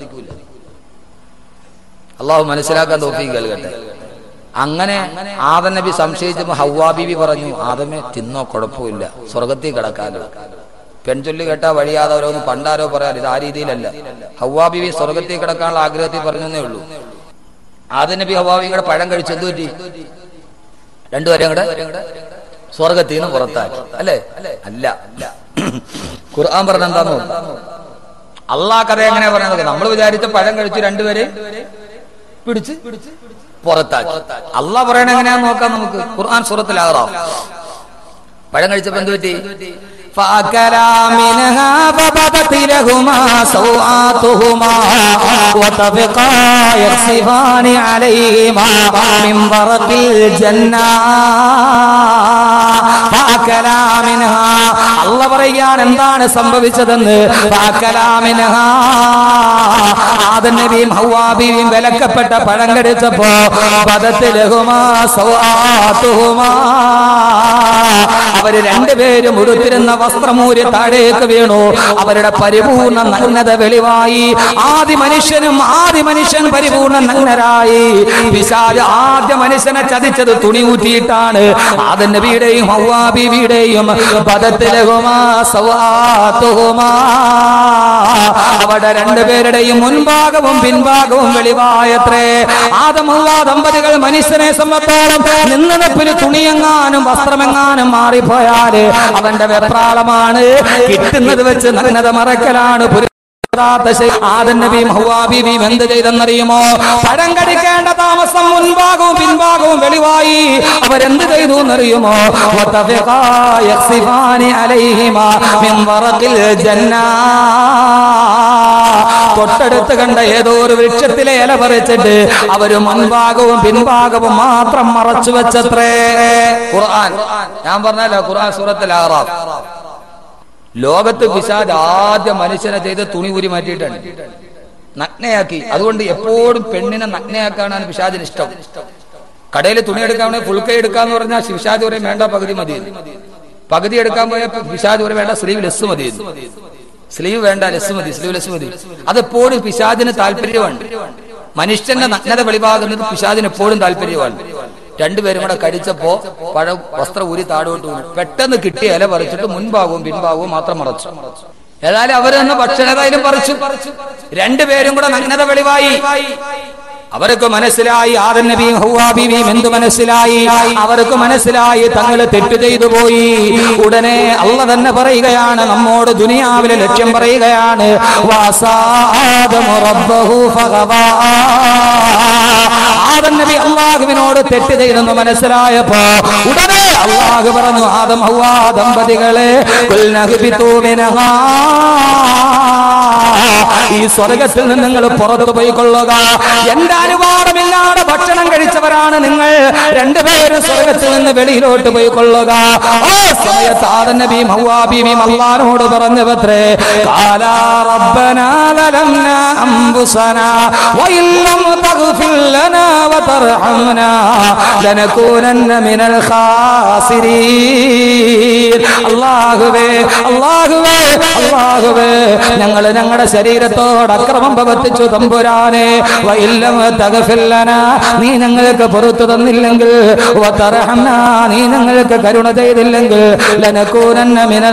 അള്ളാഹു മനസ്സിലാക്കാൻ തൗഫീഖ് നൽകട്ടെ. അങ്ങനെ ആദം നബി സംശയിച്ചപ്പോൾ ഹവ്വാ ബീവി പറഞ്ഞു, ആദമേ തിന്നോ, കുഴപ്പമില്ല, സ്വർഗത്തിൽ കിടക്കാലോ. പെൺചൊല്ലി കേട്ടാ വഴിയാതെ ഓരോന്ന് പണ്ടാരോ പറയാൻ, ഇത് ആ രീതിയിലല്ല. ഹവ്വാ ബീവി സ്വർഗത്തിൽ കിടക്കാനുള്ള ആഗ്രഹത്തിൽ പറഞ്ഞേ ഉള്ളൂ. ആദം നബി ഹവ്വാ ബീവിയുടെ പഴം കഴിച്ചു, എന്ത് പറ്റി? രണ്ടുപേരും കൂടെ സ്വർഗത്തിൽ നിന്ന് പുറത്താക്കി, അല്ലേ? അല്ല, ഖുർആൻ പറഞ്ഞ എന്താന്ന് നോക്കാം. അള്ളാഹ് കഥ എങ്ങനെയാ പറഞ്ഞത്? നമ്മൾ വിചാരിച്ച പഴം കഴിച്ചു രണ്ടുപേരെ പിടിച്ച് പുറത്താക്കി. അള്ളാഹ് പറയണ എങ്ങനെയാന്ന് നോക്കാം നമുക്ക്. ഖുർആൻ സൂറത്തുൽ അഅറാഫ്, പഴം കഴിച്ചപ്പോ എന്ത് പറ്റി? فأكلا منها فبدت لهما سوآتهما وطفقا يخصفان عليهما من ورق الجنة. فأكلا منها, അള്ളാഹ് പറയുകയാണ് എന്താണ് സംഭവിച്ചതെന്ന്. فأكلا منها, ആദം നബിയും ഹവ്വാ ബീവിയും വിലക്കപ്പെട്ട പഴം കടിച്ചപ്പോ ബദത് ലഹുമാ സൗആതുഹുമാ, അവര് രണ്ടുപേരും ഉടുത്തിരുന്ന വസ്ത്രമൂരി താഴേക്ക് വീണു. അവരുടെ പരിപൂർണ നഗ്നത വെളിവായി. ആദ്യ മനുഷ്യനും ആദ്യ മനുഷ്യൻ പരിപൂർണ നഗ്നരായി. പിശാച് ആദ്യ മനുഷ്യനെ ചതിച്ചത് തുണി ഊറ്റിയിട്ടാണ്. ആദം നബിയുടെയും ഹവ്വാ ബീവിയുടെയും ബദത് ലഹുമാ സൗആതുഹുമാ, അവരുടെ രണ്ടുപേരുടെയും മുൻഭാഗവും പിൻഭാഗവും വെളിവായത്രേ. ആദം ഹവ്വാ ദമ്പതികൾ മനുഷ്യനെ സംബന്ധിച്ചോളം നിന്നതപ്പിന് തുണിയെങ്ങാനും വസ്ത്രമെങ്ങാനും മാറിപ്പോയാല് അവന്റെ വെപ്രാളമാണ്. കിട്ടുന്നത് വെച്ച് നഗ്നത മറക്കലാണ്. ആദം നബിയും ഹവ്വാ ബീവിയും എന്ത് ചെയ്തെന്നറിയുമോ? പഴം കടിക്കേണ്ട താമസം മുൻഭാഗവും പിൻഭാഗവും വെളിവായി. അവരെന്ത് ചെയ്തു എന്നറിയുമോ? തൊട്ടടുത്ത് കണ്ട ഏതോ ഒരു വൃക്ഷത്തിലെ ഇല പറിച്ചിട്ട് അവര് മുൻഭാഗവും പിൻഭാഗവും മാത്രം മറച്ചു വെച്ചത്രേ. ഖുർആൻ, ഞാൻ പറഞ്ഞല്ലോ, ഖുർആൻ സൂറത്തുൽ അഅറാഫ്. ലോകത്ത് പിശാച് ആദ്യം മനുഷ്യനെ ചെയ്ത് തുണി ഊരി മാറ്റിയിട്ടാണ്, നഗ്നയാക്കി. അതുകൊണ്ട് എപ്പോഴും പെണ്ണിനെ നഗ്നയാക്കാനാണ് പിശാചിന് ഇഷ്ടം. കടയിൽ തുണി എടുക്കാൻ ഫുൾ കൈ എടുക്കാന്ന് പറഞ്ഞാൽ പിശാച് പറയും വേണ്ട, പകുതി മതി. പകുതി എടുക്കാൻ പോയ പിശാച് പറയും വേണ്ട, സ്ലീവ് ലെസ് മതി. സ്ലീവ് വേണ്ട, ലെസ് മതി, സ്ലീവ് ലെസ് മതി. അതെപ്പോഴും പിശാചിന് താല്പര്യമാണ്. മനുഷ്യന്റെ നഗ്നത വെളിവാകുന്നത് പിശാചിന് എപ്പോഴും താല്പര്യമാണ്. രണ്ടുപേരും കൂടെ കടിച്ചപ്പോ പഴ വസ്ത്രം ഊരി താഴോട്ട് വീണു. പെട്ടെന്ന് കിട്ടിയ ഇല പറിച്ചിട്ട് മുൻഭാഗവും പിൻഭാഗവും മാത്രം മറച്ചു. ഏതായാലും അവര് നിന്ന് ഭക്ഷണതായാലും പറിച്ചു. രണ്ടുപേരും കൂടെ നഗ്നത വെളിവായി. അവർക്ക് മനസ്സിലായി ആദം നബിയും ഹവ്വാ ബീവിയും എന്ത് മനസ്സിലായി? അവർക്ക് മനസ്സിലായി തങ്ങൾ തെറ്റ് ചെയ്തു പോയി. ഉടനെ അള്ളാഹ് തന്നെ പറയുകയാണ്, നമ്മോട് ദുനിയാവിലെ ലക്ഷ്യം പറയുകയാണ്, വസാദമു റബ്ബഹു ഫഗവാ. ആദം നബി അള്ളാഹുവിനോട് തെറ്റ് ചെയ്തെന്ന് മനസ്സിലായപ്പോ ഉടനെ അള്ളാഹു പറഞ്ഞു, ആദം ഹവ്വാ ദമ്പതികളെ ഖുൽനഹ്ബിതു മിൻഹാ, ഈ സ്വർഗത്തിൽ നിന്ന് നിങ്ങൾ പുറത്തു പോയിക്കൊള്ളുക. എന്റെ അനുവാദമില്ലാതെ ഭക്ഷണം കഴിച്ചവരാണ് നിങ്ങൾ. രണ്ടുപേരും സ്വർഗത്തിൽ നിന്ന് വെളിയിലോട്ട് പോയിക്കൊള്ളുക. ആ സമയത്ത് ആദം നബിയും ഹവ്വാ ബീവിയും അല്ലാഹുവോട് പറഞ്ഞവത്രേ, ഖാലാ റബ്ബനാ ലലംനാ അൻഫുസനാ വഇല്ലം തഗ്ഫിർ ലനാ വതർഹംനാ ലനകൂനന്ന മിനൽ ഖാസിരീൻ. അല്ലാഹുവേ അല്ലാഹുവേ അല്ലാഹുവേ, ഞങ്ങൾ ഞങ്ങളുടെ ശരീരത്തോട് അക്രമം പ്രവർത്തിച്ചു തമ്പുരാനെ. വഇല്ലം തഗ്ഫിർ ലനാ, നീ ഞങ്ങൾക്ക് പുറത്തു തന്നില്ലെങ്കിൽ, വതർഹംനാ, നീ ഞങ്ങൾക്ക് കരുണ ചെയ്തില്ലെങ്കിൽ, ലനകൂനന്ന മിനൽ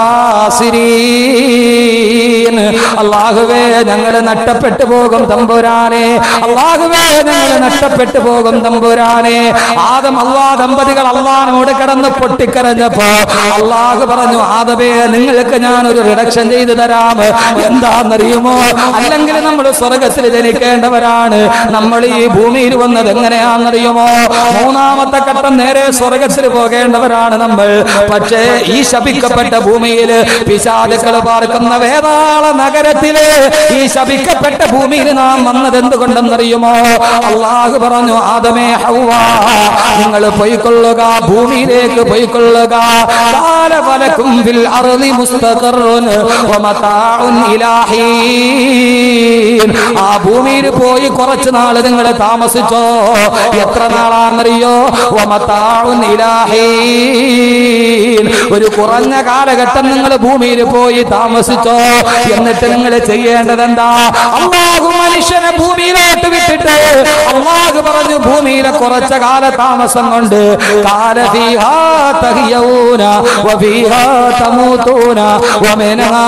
ഖാസിരീൻ. അല്ലാഹുവേ ഞങ്ങൾ നഷ്ടപ്പെട്ടു പോകും തമ്പുരാനെ. അല്ലാഹുവേ ഞങ്ങൾ നഷ്ടപ്പെട്ടു പോകും തമ്പുരാനെ. ആദം ഹവ്വാ ദമ്പതികൾ അല്ലാഹുവോട് കിടന്ന് പൊട്ടിക്കരഞ്ഞപ്പോ അല്ലാഹു പറഞ്ഞു, ആദമേ നിങ്ങൾക്ക് ഞാൻ ഒരു റിഡക്ഷൻ ചെയ്തു തരാം. എന്താണെന്നറിയുമോ? അല്ലെങ്കിൽ നമ്മൾ സ്വർഗത്തിൽ ജനിക്കേണ്ടവരാണ്. നമ്മൾ ഈ ഭൂമിയിൽ വന്നത് എങ്ങനെയാണെന്നറിയുമോ? മൂന്നാമത്തെ ഘട്ടം നേരെ സ്വർഗത്തിൽ പോകേണ്ടവരാണ് നമ്മൾ. പക്ഷേ ഈ ശപിക്കപ്പെട്ട ഭൂമിയിൽ, പിശാചുക്കൾ പാർക്കുന്ന വേതാള നഗരത്തില്, ഈ ശപിക്കപ്പെട്ട ഭൂമിയിൽ നാം വന്നത് എന്തുകൊണ്ടെന്നറിയുമോ? അല്ലാഹു പറഞ്ഞു, ആദമേ ഹവ്വാ നിങ്ങൾ പോയിക്കൊള്ളുക, ഭൂമിയിലേക്ക് പോയിക്കൊള്ളുക. കാലഫലക്കും ഫിൽ അർളി മുസ്തഖറുൻ വമതാഉൻ ഇലാഹീൻ. ആ ഭൂമിയിൽ പോയി കുറച്ച് നാൾ നിങ്ങൾ താമസിച്ചോ. എത്ര നാളാണെന്നറിയോ? വമതാഉൻ ഇലാഹീൻ. ഒരു കുറഞ്ഞ കാലഘട്ടം നിങ്ങൾ ഭൂമിയിൽ പോയി താമസിച്ചോ. എന്നിട്ട് നിങ്ങൾ ചെയ്യേണ്ടത് എന്താ? അല്ലാഹു മനുഷ്യനെ ഭൂമിയിലോട്ട് വിട്ടിട്ട് അല്ലാഹു പറഞ്ഞു, ഭൂമിയിലെ കുറച്ച കാല താമസം കൊണ്ട് കാല ഫീഹാ തഹ്യഊന വഫീഹാ തമൂതൂന വമിൻഹാ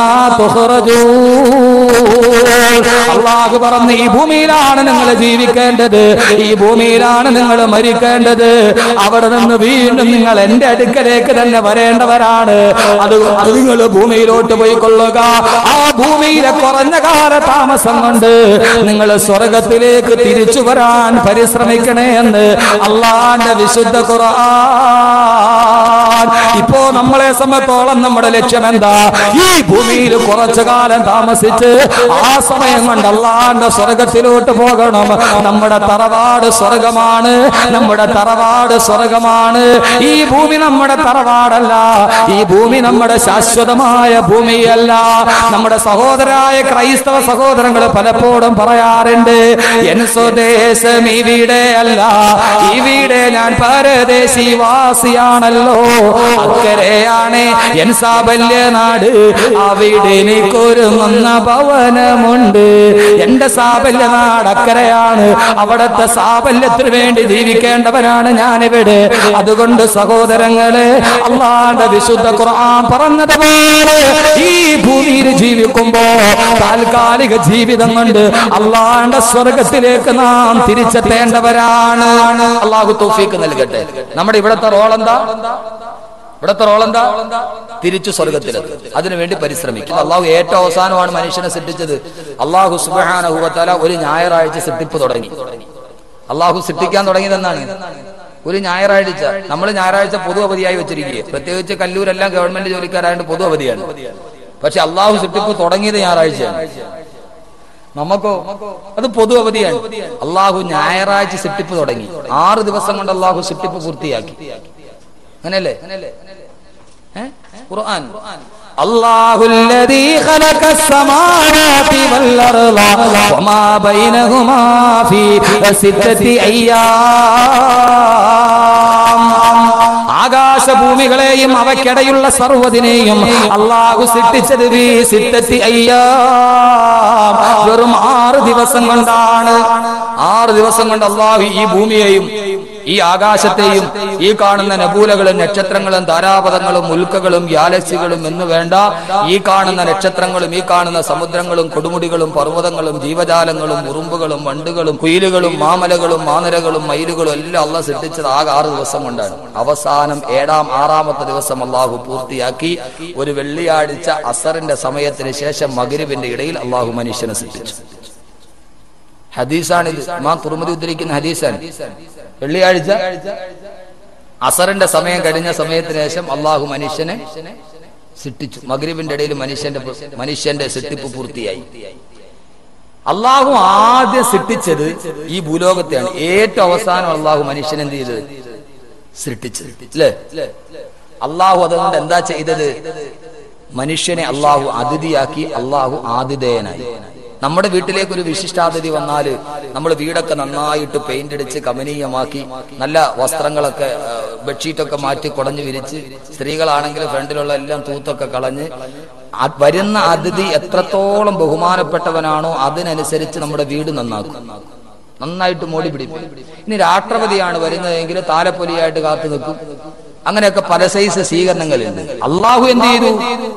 തുഖ്റജൂൻ. അല്ലാഹു പറഞ്ഞു, ഈ ഭൂമിയിലാണ് നിങ്ങൾ ജീവിക്കേണ്ടത്, ഈ ഭൂമിയിലാണ് നിങ്ങൾ മരിക്കേണ്ടത്. അവിടെ നിന്ന് വീണ്ടും നിങ്ങൾ എന്റെ അടുക്കലേക്ക് തന്നെ വരേണ്ടവരാണ്. അത് അത് നിങ്ങൾ ഭൂമിയിലോട്ട് പോയിക്കൊള്ളുക. ആ ഭൂമിയിലെ കുറഞ്ഞ കാല താമസം കൊണ്ട് നിങ്ങൾ സ്വർഗത്തിലേക്ക് തിരിച്ചു വരാൻ പരിശ്രമിക്കണേ എന്ന് അള്ളാന്റെ വിശുദ്ധ ഖുർആൻ. ഇപ്പോ നമ്മളെ സംബന്ധിച്ചോളം നമ്മുടെ ലക്ഷ്യം എന്താ? ഈ ഭൂമിയിൽ കുറച്ചു കാലം താമസിച്ച് ആ സമയം കൊണ്ട് അള്ളാന്റെ സ്വർഗത്തിലോട്ട് പോകണം. നമ്മുടെ തറവാട് സ്വർഗമാണ്, നമ്മുടെ തറവാട് സ്വർഗമാണ്. ഈ ഭൂമി നമ്മുടെ തറവാടല്ല, ഈ ഭൂമി നമ്മുടെ ശാശ്വതമായ ഭൂമിയല്ല. നമ്മുടെ സഹോദരായ ക്രൈസ്തവ സഹോദരങ്ങൾ പലപ്പോഴും പറയാറുണ്ട്, എൻ സ്വദേശം ഇവിടെ അല്ല, ഇവിടെ ഞാൻ പരദേശി വാസിയാണല്ലോ, അക്കരെയാണ് എൻ സാബല്യ നാട്, അവിടെ എനിക്കൊരുങ്ങുന്ന ഭവനമുണ്ട്. എന്റെ സാബല്യ നാട് അക്കരെയാണ്, അവിടത്തെ സാബല്യത്തിന് വേണ്ടി ജീവിക്കേണ്ടവരാണ് ഞാനിവിടെ. അതുകൊണ്ട് സഹോദരങ്ങളെ, അള്ളാന്റെ വിശുദ്ധ ഖുർആൻ പറഞ്ഞതുപോലെ ഈ ഭൂമിയിൽ ജീവിക്കുമ്പോ താൽക്കാലിക ജീവിതം കൊണ്ട് അള്ളാന്റെ സ്വർഗത്തിലേക്ക് നാം തിരിച്ചെത്തേണ്ടവരാണ്. അള്ളാഹു തൗഫീഖ് നൽകട്ടെ. നമ്മുടെ ഇവിടത്തെ റോളെന്താ? ഇവിടത്തെ റോളെന്താ? തിരിച്ചു സ്വർഗത്തിലെത്തും. അതിനുവേണ്ടി പരിശ്രമിക്കും. അള്ളാഹു ഏറ്റവും അവസാനമാണ് മനുഷ്യനെ സൃഷ്ടിച്ചത്. അള്ളാഹു സുബ്ഹാനഹു വ തആല ഒരു ഞായറാഴ്ച സൃഷ്ടിപ്പ് തുടങ്ങി. അള്ളാഹു സൃഷ്ടിക്കാൻ തുടങ്ങിയതെന്നാണ് ഒരു ഞായറാഴ്ച. നമ്മൾ ഞായറാഴ്ച പൊതു അവധിയായി വെച്ചിരിക്കുക. പ്രത്യേകിച്ച് കല്ലൂരെല്ലാം ഗവൺമെന്റ് ജോലിക്കാരായതുകൊണ്ട് പൊതു അവധിയാണ്. പക്ഷെ അള്ളാഹു സൃഷ്ടിപ്പ് തുടങ്ങിയത് ഞായറാഴ്ചയാണ്. നമുക്കോ അത് പൊതു അവധിയാണ്. അള്ളാഹു ഞായറാഴ്ച സൃഷ്ടിപ്പ് തുടങ്ങി. ആറ് ദിവസം കൊണ്ട് അള്ളാഹു സൃഷ്ടിപ്പ് പൂർത്തിയാക്കി. അങ്ങനെയല്ലേ ഖുർആൻ? അല്ലാഹുല്ലദീ ഖലഖസ് സമാവാതി വൽ അർള വമാ ബൈനഹുമാ ഫീ സിത്തത്തി അയ്യാം. ആകാശഭൂമികളെയും അവയ്ക്കിടയുള്ള സർവ്വതിനെയും അല്ലാഹു സൃഷ്ടിച്ചത് ഫീ സിത്തത്തി അയ്യാം, വെറും ആറ് ദിവസം കൊണ്ടാണ്. ആറ് ദിവസം കൊണ്ട് അല്ലാഹു ഈ ഭൂമിയെയും ഈ ആകാശത്തെയും ഈ കാണുന്ന നബൂലകളും നക്ഷത്രങ്ങളും താരാപഥങ്ങളും ഉൽക്കകളും ഗാലക്സികളും എന്ന് വേണ്ട ഈ കാണുന്ന നക്ഷത്രങ്ങളും ഈ കാണുന്ന സമുദ്രങ്ങളും കൊടുമുടികളും പർവ്വതങ്ങളും ജീവജാലങ്ങളും ഉറുമ്പുകളും വണ്ടുകളും കുയിലുകളും മാമലകളും മാനരകളും മയിലുകളും എല്ലാം അള്ളാഹ് സൃഷ്ടിച്ചത് ആകെ ആറ് ദിവസം കൊണ്ടാണ്. അവസാനം ഏഴാം ആറാമത്തെ ദിവസം അള്ളാഹു പൂർത്തിയാക്കി. ഒരു വെള്ളിയാഴ്ച അസറിന്റെ സമയത്തിന് ശേഷം മഗ്രിബിന്റെ ഇടയിൽ അള്ളാഹു മനുഷ്യനെ സൃഷ്ടിച്ചു. ഹദീസാണിത്, ഇമാം തുർമുദി ഉദ്ധരിക്കുന്ന ഹദീസാണ്. വെള്ളിയാഴ്ച അസറിന്റെ സമയം കഴിഞ്ഞ സമയത്തിന് ശേഷം അള്ളാഹു മനുഷ്യനെ സൃഷ്ടിച്ചു. മഗ്രിബിന്റെ ഇടയിൽ മനുഷ്യന്റെ മനുഷ്യന്റെ സൃഷ്ടിപ്പ് പൂർത്തിയായി. അള്ളാഹു ആദ്യം സൃഷ്ടിച്ചത് ഈ ഭൂലോകത്തെയാണ്. ഏറ്റവും അവസാനം അള്ളാഹു മനുഷ്യൻ എന്ത് ചെയ്തത്? സൃഷ്ടിച്ചത് അല്ലേ? അള്ളാഹു അതുകൊണ്ട് എന്താ ചെയ്തത്? മനുഷ്യനെ അള്ളാഹു അതിഥിയാക്കി, അള്ളാഹു ആതിഥേയനായി. നമ്മുടെ വീട്ടിലേക്ക് ഒരു വിശിഷ്ടാതിഥി വന്നാല് നമ്മൾ വീടൊക്കെ നന്നായിട്ട് പെയിന്റ് അടിച്ച് കമനീയമാക്കി നല്ല വസ്ത്രങ്ങളൊക്കെ ബെഡ്ഷീറ്റൊക്കെ മാറ്റി കുടഞ്ഞു വിരിച്ച്, സ്ത്രീകളാണെങ്കിൽ ഫ്രണ്ടിലുള്ള എല്ലാം തൂത്തൊക്കെ കളഞ്ഞ്, വരുന്ന അതിഥി എത്രത്തോളം ബഹുമാനപ്പെട്ടവനാണോ അതിനനുസരിച്ച് നമ്മുടെ വീട് നന്നാക്കും, നന്നായിട്ട് മോടി പിടിക്കും. ഇനി രാഷ്ട്രപതിയാണ് വരുന്നതെങ്കിൽ താലപ്പൊലിയായിട്ട് കാത്തു നിൽക്കും. അങ്ങനെയൊക്കെ പല സൈസ് സ്വീകരണങ്ങളുണ്ട്. അള്ളാഹു എന്ത് ചെയ്തു?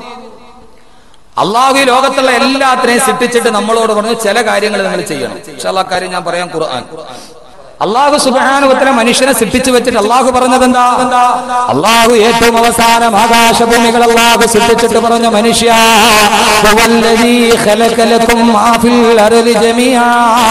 അള്ളാഹു ഈ ലോകത്തുള്ള എല്ലാത്തിനെയും സൃഷ്ടിച്ചിട്ട് നമ്മളോട് പറഞ്ഞു ചില കാര്യങ്ങൾ നിങ്ങൾ ചെയ്യണം. ഇൻഷാ അല്ലാഹ് കാര്യം ഞാൻ പറയാം. ഖുർആൻ അള്ളാഹു സുബ്ഹാനഹു വ തആല മനുഷ്യനെ സൃഷ്ടിച്ചു വെച്ചിട്ട് അള്ളാഹു പറഞ്ഞത് എന്താ? അള്ളാഹു ഏറ്റവും അവസാനം ആകാശഭൂമികൾ അള്ളാഹു സൃഷ്ടിച്ചിട്ട് പറഞ്ഞ മനുഷ്യ വല്ലദീ ഖലഖ ലക്കും മാ ഫിൽ അർളി ജമീആ,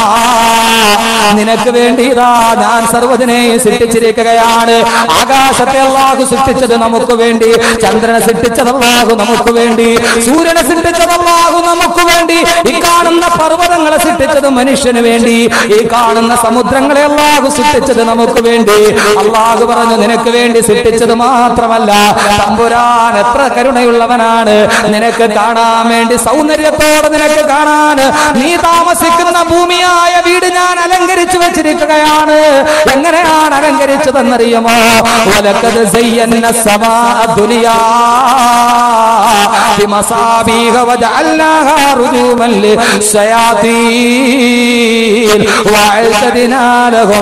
നിനക്ക് വേണ്ടി ഇതാ ഞാൻ സർവ്വതിനെയും സൃഷ്ടിച്ചിരിക്കുകയാണ്. ആകാശത്തെ അള്ളാഹു സൃഷ്ടിച്ചത് നമുക്ക് വേണ്ടി, ചന്ദ്രനെ സൃഷ്ടിച്ചത് അള്ളാഹു നമുക്ക് വേണ്ടി, സൂര്യനെ സൃഷ്ടിച്ചത് അള്ളാഹു നമുക്ക് വേണ്ടി, ഈ കാണുന്ന പർവ്വതങ്ങളെ സൃഷ്ടിച്ചത് മനുഷ്യന് വേണ്ടി, ഈ കാണുന്ന സമുദ്രങ്ങളെ അള്ളാഹു സൃഷ്ടിച്ചത് നമുക്ക് വേണ്ടി. അള്ളാഹു പറഞ്ഞു നിനക്ക് വേണ്ടി സൃഷ്ടിച്ചത് മാത്രമല്ല, തമ്പുരാൻ എത്ര കരുണയുള്ളവനാണ്. നിനക്ക് കാണാൻ വേണ്ടി സൗന്ദര്യത്തോടെ നിനക്ക് കാണാൻ നീ താമസിക്കുന്ന ഭൂമിയായ വീട് ഞാൻ അലങ്കരിച്ചു വെച്ചിരിക്കുകയാണ്. എങ്ങനെയാണ് അലങ്കരിച്ചതെന്നറിയുമോ? വലഖദ് സയ്യന്ന സമാ ദുനിയാ ബിമസാബീഹ വജഅൽനാഹാ റുജൂമൻ ലിശ്ശയാതീൻ വഅഅ്തദ്നാ ലഹും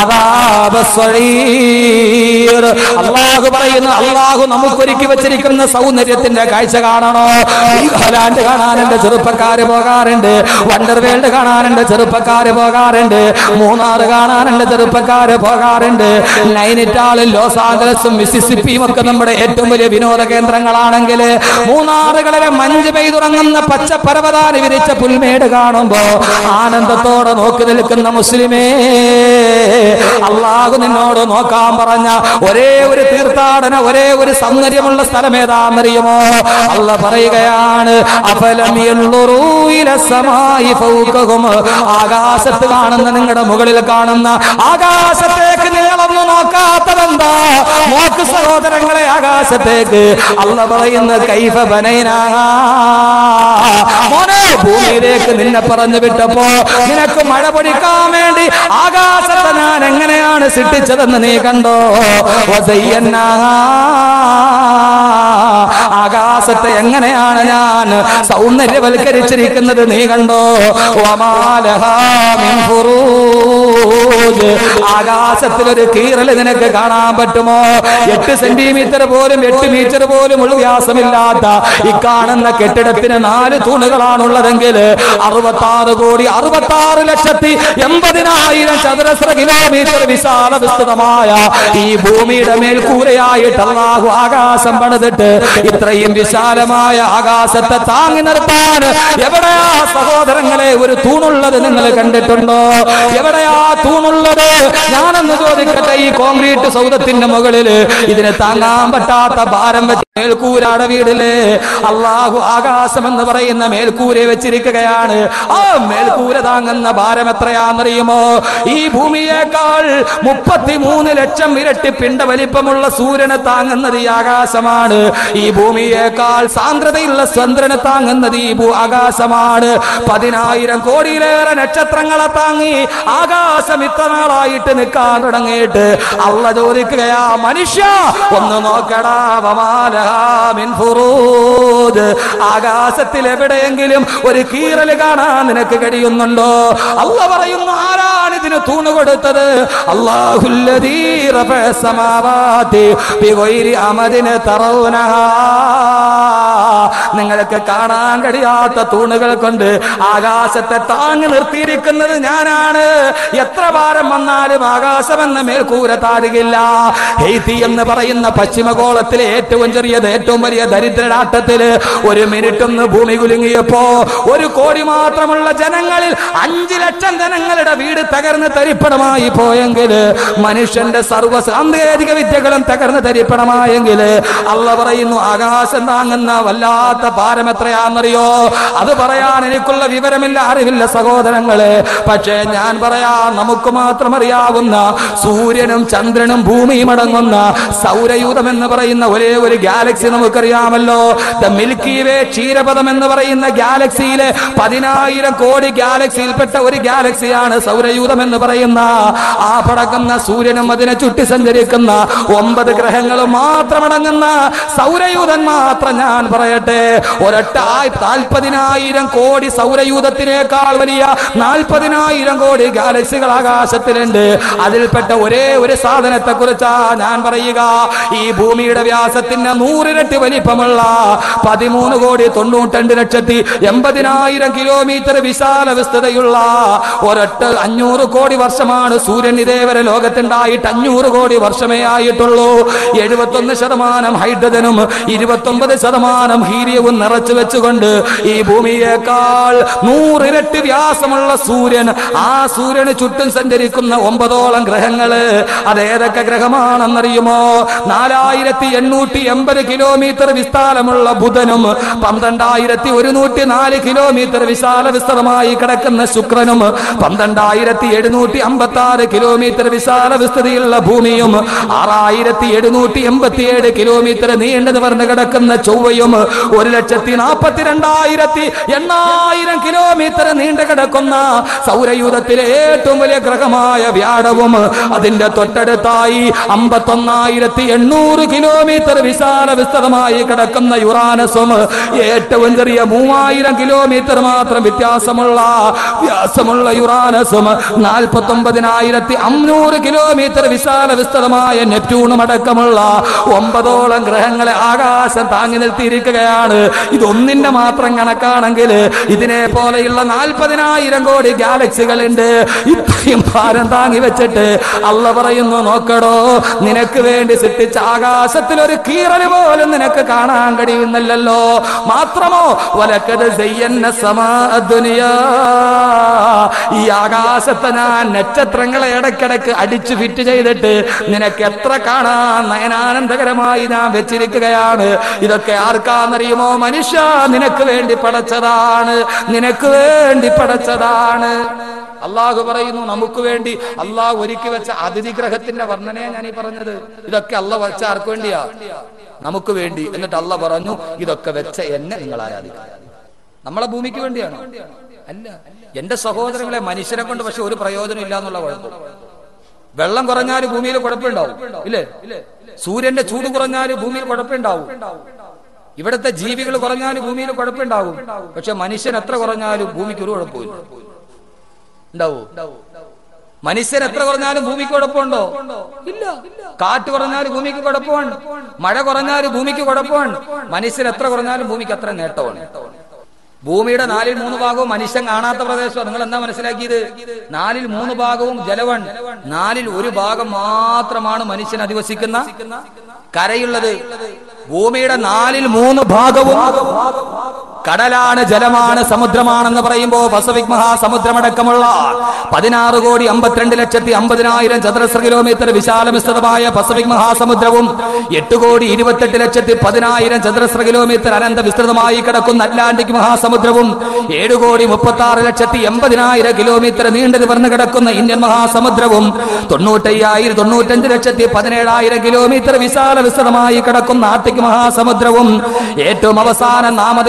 അദാബസ്സഈർ. അല്ലാഹു പറയുന്നു, അല്ലാഹു നമുക്കൊരുക്കി വെച്ചിരിക്കുന്ന സൗന്ദര്യത്തിന്റെ കാഴ്ച കാണണോ? ഹോലാൻഡ് കാണാൻ എന്റെ ചെറുപ്പക്കാര് പോകാറുണ്ട്, വണ്ടർവേൾഡ് കാണാൻ എന്റെ ചെറുപ്പക്കാര് പോകാറുണ്ട്, മൂന്നാറ് കാണാൻ എന്റെ ചെറുപ്പക്കാര് പോകാറുണ്ട്. നൈനിറ്റാളും ലോസ് ആഞ്ചലസും മിസിസിപ്പിയും ഒക്കെ നമ്മുടെ ഏറ്റവും വലിയ വിനോദ കേന്ദ്രങ്ങളാണെങ്കിൽ മൂന്നാറുകളിലെ മഞ്ഞ് പെയ്തുറങ്ങുന്ന പച്ച പർവതാനി വിരിച്ച പുൽമേട് കാണുമ്പോ ആനന്ദത്തോടെ നോക്കി നിൽക്കുന്ന മുസ്ലിമേ, അള്ളാഹു നിന്നോട് നോക്കാൻ പറഞ്ഞ ഒരേ ഒരു തീർത്ഥാടന ഒരേ ഒരു സൗന്ദര്യമുള്ള സ്ഥലം ഏതാണെന്നറിയുമോ? അല്ലാഹു പറയുകയാണ്, അഫലം യൻളുറൂ ഇലസ്സമായി ഫൗകഹും, ആകാശത്ത് കാണുന്ന നിങ്ങളുടെ മുകളിൽ കാണുന്ന ആകാശത്തേക്ക് നിങ്ങളൊന്ന് നോക്കാത്തതെന്താ? നോക്ക് സഹോദരങ്ങളെ ആകാശത്തേക്ക്. അല്ലാഹു പറയുന്ന കൈഫ ബനൈനാ, മോനെ ഭൂമിയിലേക്ക് നിന്നെ പറഞ്ഞു വിട്ടപ്പോ നിനക്ക് മഴ പൊടിക്കാൻ വേണ്ടി ആകാശത്തെ ഞാൻ എങ്ങനെയാണ് സൃഷ്ടിച്ചതെന്ന് നീ കണ്ടോ? വസയ്യന്നാ, ആകാശത്തെ എങ്ങനെയാണ് ഞാൻ സൗന്ദര്യവൽക്കരിച്ചിരിക്കുന്നത് നീ കണ്ടോ? വമാലഹാ മിൻ ഫുറൂജ്, ആകാശത്തിലൊരു കീറൽ നിനക്ക് കാണാൻ പറ്റുമോ? എട്ട് സെന്റിമീറ്റർ പോലും എട്ട് മീറ്റർ പോലും വ്യാസമില്ലാത്ത ഈ കാണുന്ന കെട്ടിടത്തിന് നാല് തൂണുകളാണുള്ളതെങ്കിൽ അറുപത്തി ആറ് കോടി അറുപത്തി ആറ് ലക്ഷത്തി എൺപതിനായിരം ചതുരശ്ര കിലോമീറ്റർ വിശാല വിസ്തൃതമായ ഈ ഭൂമിയുടെ മേൽക്കൂരയായിട്ട് അല്ലാഹു ആകാശം പണിതിട്ട് ഇത്രയും വിശാലമായ ആകാശത്തെ താങ്ങി നിർത്താൻ എവിടെയാ സഹോദരങ്ങളെ ഒരു തൂണുള്ളത് നിങ്ങൾ കണ്ടിട്ടുണ്ടോ? എവിടെയാ തൂണുള്ളത്? ഞാനെന്ന് ചോദിക്കട്ടെ, ഈ കോൺക്രീറ്റ് സൗധത്തിന്റെ മുകളിൽ ഇതിനെ താങ്ങാൻ പറ്റാത്ത ഭാരം വെച്ച് മേൽക്കൂരാടെ വീടില് അള്ളാഹു ആകാശം എന്ന് പറയുന്ന മേൽക്കൂര വെച്ചിരിക്കുകയാണ്. ആ മേൽക്കൂര താങ്ങുന്ന ഭാരം എത്രയാണെന്നറിയുമോ? ഈ ഭൂമിയേക്കാൾ മുപ്പത്തിമൂന്ന് ലക്ഷം ഇരട്ടി പിണ്ട വലിപ്പമുള്ള സൂര്യനെ താങ്ങുന്നത് ഈ ആകാശമാണ്. ഈ ഭൂമിയേക്കാൾ സാന്ദ്രതയുള്ള ചന്ദ്രനെ താങ്ങുന്നത് ഈ ഭൂ ആകാശമാണ്. പതിനായിരം കോടിയിലേറെ നക്ഷത്രങ്ങളെ താങ്ങി ആകാശം ഇത്ര നാളായിട്ട് നിൽക്കാൻ തുടങ്ങിയിട്ട് അള്ള ചോദിക്കുകയാ, മനുഷ്യ ഒന്ന് നോക്കടാ, വമാല മിൻ ഫുറൂജ്, ആകാശത്തിൽ എവിടെയെങ്കിലും ഒരു കീറൽ കാണാൻ നിനക്ക് കഴിയുന്നുണ്ടോ? അല്ലാഹു പറയുന്നു, ആരാണ് ഇതിന് തൂണ് കൊടുത്തത്? അല്ലാഹുല്ലദീ റഫഅ സമാവാതി ബിഗൈരി അമദിൻ തറൗനഹാ. നിങ്ങൾക്ക് കാണാൻ കഴിയാത്ത തൂണുകൾ കൊണ്ട് ആകാശത്തെ താങ്ങി നിർത്തിയിരിക്കുന്നത് ഞാനാണ്. എത്ര ഭാരം വന്നാലും ആകാശമെന്ന മേൽക്കൂര താഴുകില്ല. ഹെയ്ത്തി എന്ന് പറയുന്ന പശ്ചിമഗോളത്തിലെ ഏറ്റവും ചെറിയത് ഏറ്റവും വലിയ ദരിദ്രരാട്ടത്തില് ഒരു മിനിറ്റ് ഒന്ന് ഭൂമി കുലുങ്ങിയപ്പോ ഒരു കോടി മാത്രമുള്ള ജനങ്ങളിൽ അഞ്ചു ലക്ഷം ജനങ്ങളുടെ വീട് തകർന്ന് തരിപ്പണമായി പോയെങ്കിൽ, മനുഷ്യന്റെ സർവ്വ സാങ്കേതിക വിദ്യകളും തകർന്ന് തരിപ്പണമായെങ്കിൽ, അല്ലാഹു പറയുന്നു ആകാശം താങ്ങുന്ന വല്ലാത്ത ഭാരം എത്രയാണെന്നറിയോ? അത് പറയാൻ എനിക്കുള്ള വിവരമില്ല, അറിവില്ല സഹോദരങ്ങളെ. പക്ഷേ ഞാൻ പറയാ, നമുക്ക് മാത്രം അറിയാവുന്ന സൂര്യനും ചന്ദ്രനും ഭൂമിയും അടങ്ങുന്ന സൗരയൂഥം എന്ന് പറയുന്ന ഒരേ ഒരു ഗാലക്സി നമുക്കറിയാമല്ലോ. ദ മിൽക്കി വേ, ക്ഷീരപഥം എന്ന് പറയുന്ന ഗാലക്സിയിലെ പതിനായിരം കോടി ഗാലക്സിയിൽപ്പെട്ട ഒരു ഗാലക്സിയാണ് സൗരയൂഥം എന്ന് പറയുന്ന ആ പടക്കുന്ന സൂര്യനും അതിനെ ചുറ്റി സഞ്ചരിക്കുന്ന ഒമ്പത് ഗ്രഹങ്ങളും മാത്രമടങ്ങുന്ന സൗരയൂഥം മാത്രം ഞാൻ പറയട്ടെ, ഒരൊറ്റ നാൽപ്പതിനായിരം കോടി സൗരയൂഥത്തിനേക്കാൾ വലിയ നാൽപ്പതിനായിരം കോടി ഗാലക്സികൾ ആകാശത്തിലുണ്ട്. അതിൽപ്പെട്ട ഒരേ ഒരു സാധനത്തെ കുറിച്ചാ ഞാൻ പറയുക. ഈ ഭൂമിയുടെ വ്യാസത്തിന് നൂറിരട്ടി വലിപ്പമുള്ള പതിമൂന്ന് കോടി തൊണ്ണൂറ്റി ലക്ഷത്തി എൺപതിനായിരം കിലോമീറ്റർ വിശാല വിസ്തൃതയുള്ള ഒരൊറ്റ അഞ്ഞൂറ് കോടി വർഷമാണ് സൂര്യൻ ഇതേവരെ ലോകത്തുണ്ടായിട്ട് അഞ്ഞൂറ് കോടി വർഷമേ ആയിട്ടുള്ളൂ. എഴുപത്തൊന്ന് ശതമാനം ഹൈഡ്രജനും ഇരുപത്തൊമ്പത് ശതമാനം ഹീലിയവും നിറച്ചു വെച്ചുകൊണ്ട് ഈ ഭൂമിയേക്കാൾ നൂറിരട്ടി വ്യാസമുള്ള സൂര്യൻ, ആ സൂര്യന് ചുറ്റും സഞ്ചരിക്കുന്ന ഒമ്പതോളം ഗ്രഹങ്ങള്. അതേതൊക്കെ ഗ്രഹമാണെന്നറിയുമോ? നാലായിരത്തി എണ്ണൂറ്റി എൺപത് കിലോമീറ്റർ വിസ്താരമുള്ള ബുധനും പന്ത്രണ്ടായിരത്തി ഒരുന്നൂറ്റി നാല് കിലോമീറ്റർ വിശാല വിസ്തൃതമായി കിടക്കുന്ന ശുക്രനും പന്ത്രണ്ടായിരത്തി എഴുന്നൂറ്റി അമ്പത്തി ആറ് കിലോമീറ്റർ വിശാല വിസ്തൃതിയുള്ള ഭൂമിയും ആറായിരത്തി എഴുന്നൂറ്റി എൺപത്തി ഏഴ് കിലോമീറ്റർ നീണ്ടു നിവർന്ന് കിടക്കുന്ന ചൊവ്വയും ഒരു ലക്ഷത്തി നാൽപ്പത്തി രണ്ടായിരത്തി എണ്ണായിരം കിലോമീറ്റർ നീണ്ടു കിടക്കുന്ന സൗരയൂഥത്തിലെ ഏറ്റവും വലിയ ഗ്രഹമായ വ്യാഴവും അതിന്റെ തൊട്ടടുത്തായി അമ്പത്തൊന്നായിരത്തി എണ്ണൂറ് കിലോമീറ്റർ വിശാല വിസ്തൃതമായി കിടക്കുന്ന യുറാനസും ഏറ്റവും ചെറിയ മൂവായിരം കിലോമീറ്റർ മാത്രം വ്യത്യാസമുള്ള വ്യാസമുള്ള യുറാനസും നാൽപ്പത്തി ഒമ്പതിനായിരത്തി അഞ്ഞൂറ് കിലോമീറ്റർ വിശാല വിസ്തൃതമായ നെപ്റ്റ്യൂണും അടക്കമുള്ള ഒമ്പതോളം ഗ്രഹങ്ങളെ ആകാശം താങ്ങി നിർത്തിയിരിക്കുകയാണ്. ഇതൊന്നിന്റെ മാത്രം കണക്കാണെങ്കിൽ ഇതിനെ പോലെയുള്ള നാൽപ്പതിനായിരം കോടി ഗാലക്സികളുണ്ട്. ഇത്രയും ഭാരം താങ്ങി വെച്ചിട്ട് അല്ലാഹു പറയുന്നു, നോക്കടോ, നിനക്ക് വേണ്ടി സൃഷ്ടിച്ച ആകാശത്തിൽ ഒരു കീറല് പോലും നിനക്ക് കാണാൻ കഴിയുന്നില്ലല്ലോ. മാത്രമോ വലക്കത് സയ്യന്ന സമാ ദുനിയാ, ഈ ആകാശത്തെ ഞാൻ നക്ഷത്രങ്ങളെ ഇടയ്ക്കിടയ്ക്ക് അടിച്ചു ഫിറ്റ് ചെയ്തിട്ട് നിനക്ക് എത്ര കാണാൻ നയനാനന്ദകരമായി ഞാൻ വെച്ചിരിക്കുകയാണ്. ഇതൊക്കെ ആർക്കാന്നറിയുമോ? മനുഷ്യ, നിനക്ക് വേണ്ടി പടച്ചതാണ്, നിനക്ക് വേണ്ടി പടച്ചതാണ്. അള്ളാഹു പറയുന്നു, നമുക്ക് വേണ്ടി അള്ളാഹു ഒരുക്കി വെച്ച അതിഥി ഗ്രഹത്തിന്റെ വർണ്ണനയെ ഞാൻ ഈ പറഞ്ഞത്. ഇതൊക്കെ അള്ളാഹു വെച്ച ആർക്ക് വേണ്ടിയാ? നമുക്ക് വേണ്ടി. എന്നിട്ട് അള്ളാഹു പറഞ്ഞു, ഇതൊക്കെ വെച്ച എന്നെ നിങ്ങൾ ആരാധിക്കുക. നമ്മളെ ഭൂമിക്ക് വേണ്ടിയാണോ? അല്ല. എന്റെ സഹോദരങ്ങളെ, മനുഷ്യരെ കൊണ്ട് പക്ഷെ ഒരു പ്രയോജനം ഇല്ല എന്നുള്ള കുഴപ്പം. വെള്ളം കുറഞ്ഞാല് ഭൂമിയിൽ കുഴപ്പമുണ്ടാവും, ഇല്ലേ? സൂര്യന്റെ ചൂട് കുറഞ്ഞാല് ഭൂമിയിൽ കുഴപ്പമുണ്ടാവും. ഇവിടുത്തെ ജീവികൾ കുറഞ്ഞാലും ഭൂമിയിൽ കുഴപ്പമുണ്ടാവും. പക്ഷെ മനുഷ്യൻ എത്ര കുറഞ്ഞാലും ഭൂമിക്ക് ഒരു കുഴപ്പമില്ല. ഉണ്ടാവോ? മനുഷ്യൻ എത്ര കുറഞ്ഞാലും ഭൂമിക്ക് കുഴപ്പമുണ്ടോ? ഇല്ല. കാറ്റ് കുറഞ്ഞാലും ഭൂമിക്ക് കുഴപ്പമാണ്, മഴ കുറഞ്ഞാലും ഭൂമിക്ക് കുഴപ്പമാണ്. മനുഷ്യൻ എത്ര കുറഞ്ഞാലും ഭൂമിക്ക് അത്ര നേട്ടമാണ്. ഭൂമിയുടെ നാലിൽ മൂന്ന് ഭാഗവും മനുഷ്യൻ കാണാത്ത പ്രദേശമാണ്. നിങ്ങൾ എന്താ മനസ്സിലാക്കിയത്? നാലിൽ മൂന്ന് ഭാഗവും ജലമാണ്, നാലിൽ ഒരു ഭാഗം മാത്രമാണ് മനുഷ്യൻ അധിവസിക്കുന്ന കരയുള്ളത്. ഭൂമിയുടെ നാലിൽ മൂന്ന് ഭാഗവും കടലാണ്, ജലമാണ്, സമുദ്രമാണെന്ന് പറയുമ്പോ പസഫിക് മഹാസമുദ്രമടക്കമുള്ള പതിനാറ് കോടി അമ്പത്തിരണ്ട് ലക്ഷത്തി അമ്പതിനായിരം ചതുരശ്ര കിലോമീറ്റർ വിശാല വിസ്തൃതമായ പസഫിക് മഹാസമുദ്രവും എട്ട് കോടി ഇരുപത്തെട്ട് ലക്ഷത്തി പതിനായിരം ചതുരശ്ര കിലോമീറ്റർ അനന്ത വിസ്തൃതമായി കിടക്കുന്ന അറ്റ്ലാന്റിക് മഹാസമുദ്രവും ഏഴ് കോടി മുപ്പത്തി ആറ് ലക്ഷത്തി എൺപതിനായിരം കിലോമീറ്റർ നീണ്ടു നിവർന്ന് കിടക്കുന്ന ഇന്ത്യൻ മഹാസമുദ്രവും തൊണ്ണൂറ്റയ്യായിരം തൊണ്ണൂറ്റഞ്ച് ലക്ഷത്തി പതിനേഴായിരം കിലോമീറ്റർ വിശാല വിസ്തൃതമായി കിടക്കുന്ന ആർട്ടിക് മഹാസമുദ്രവും ഏറ്റവും അവസാനം നാം അധിവസിക്കുന്ന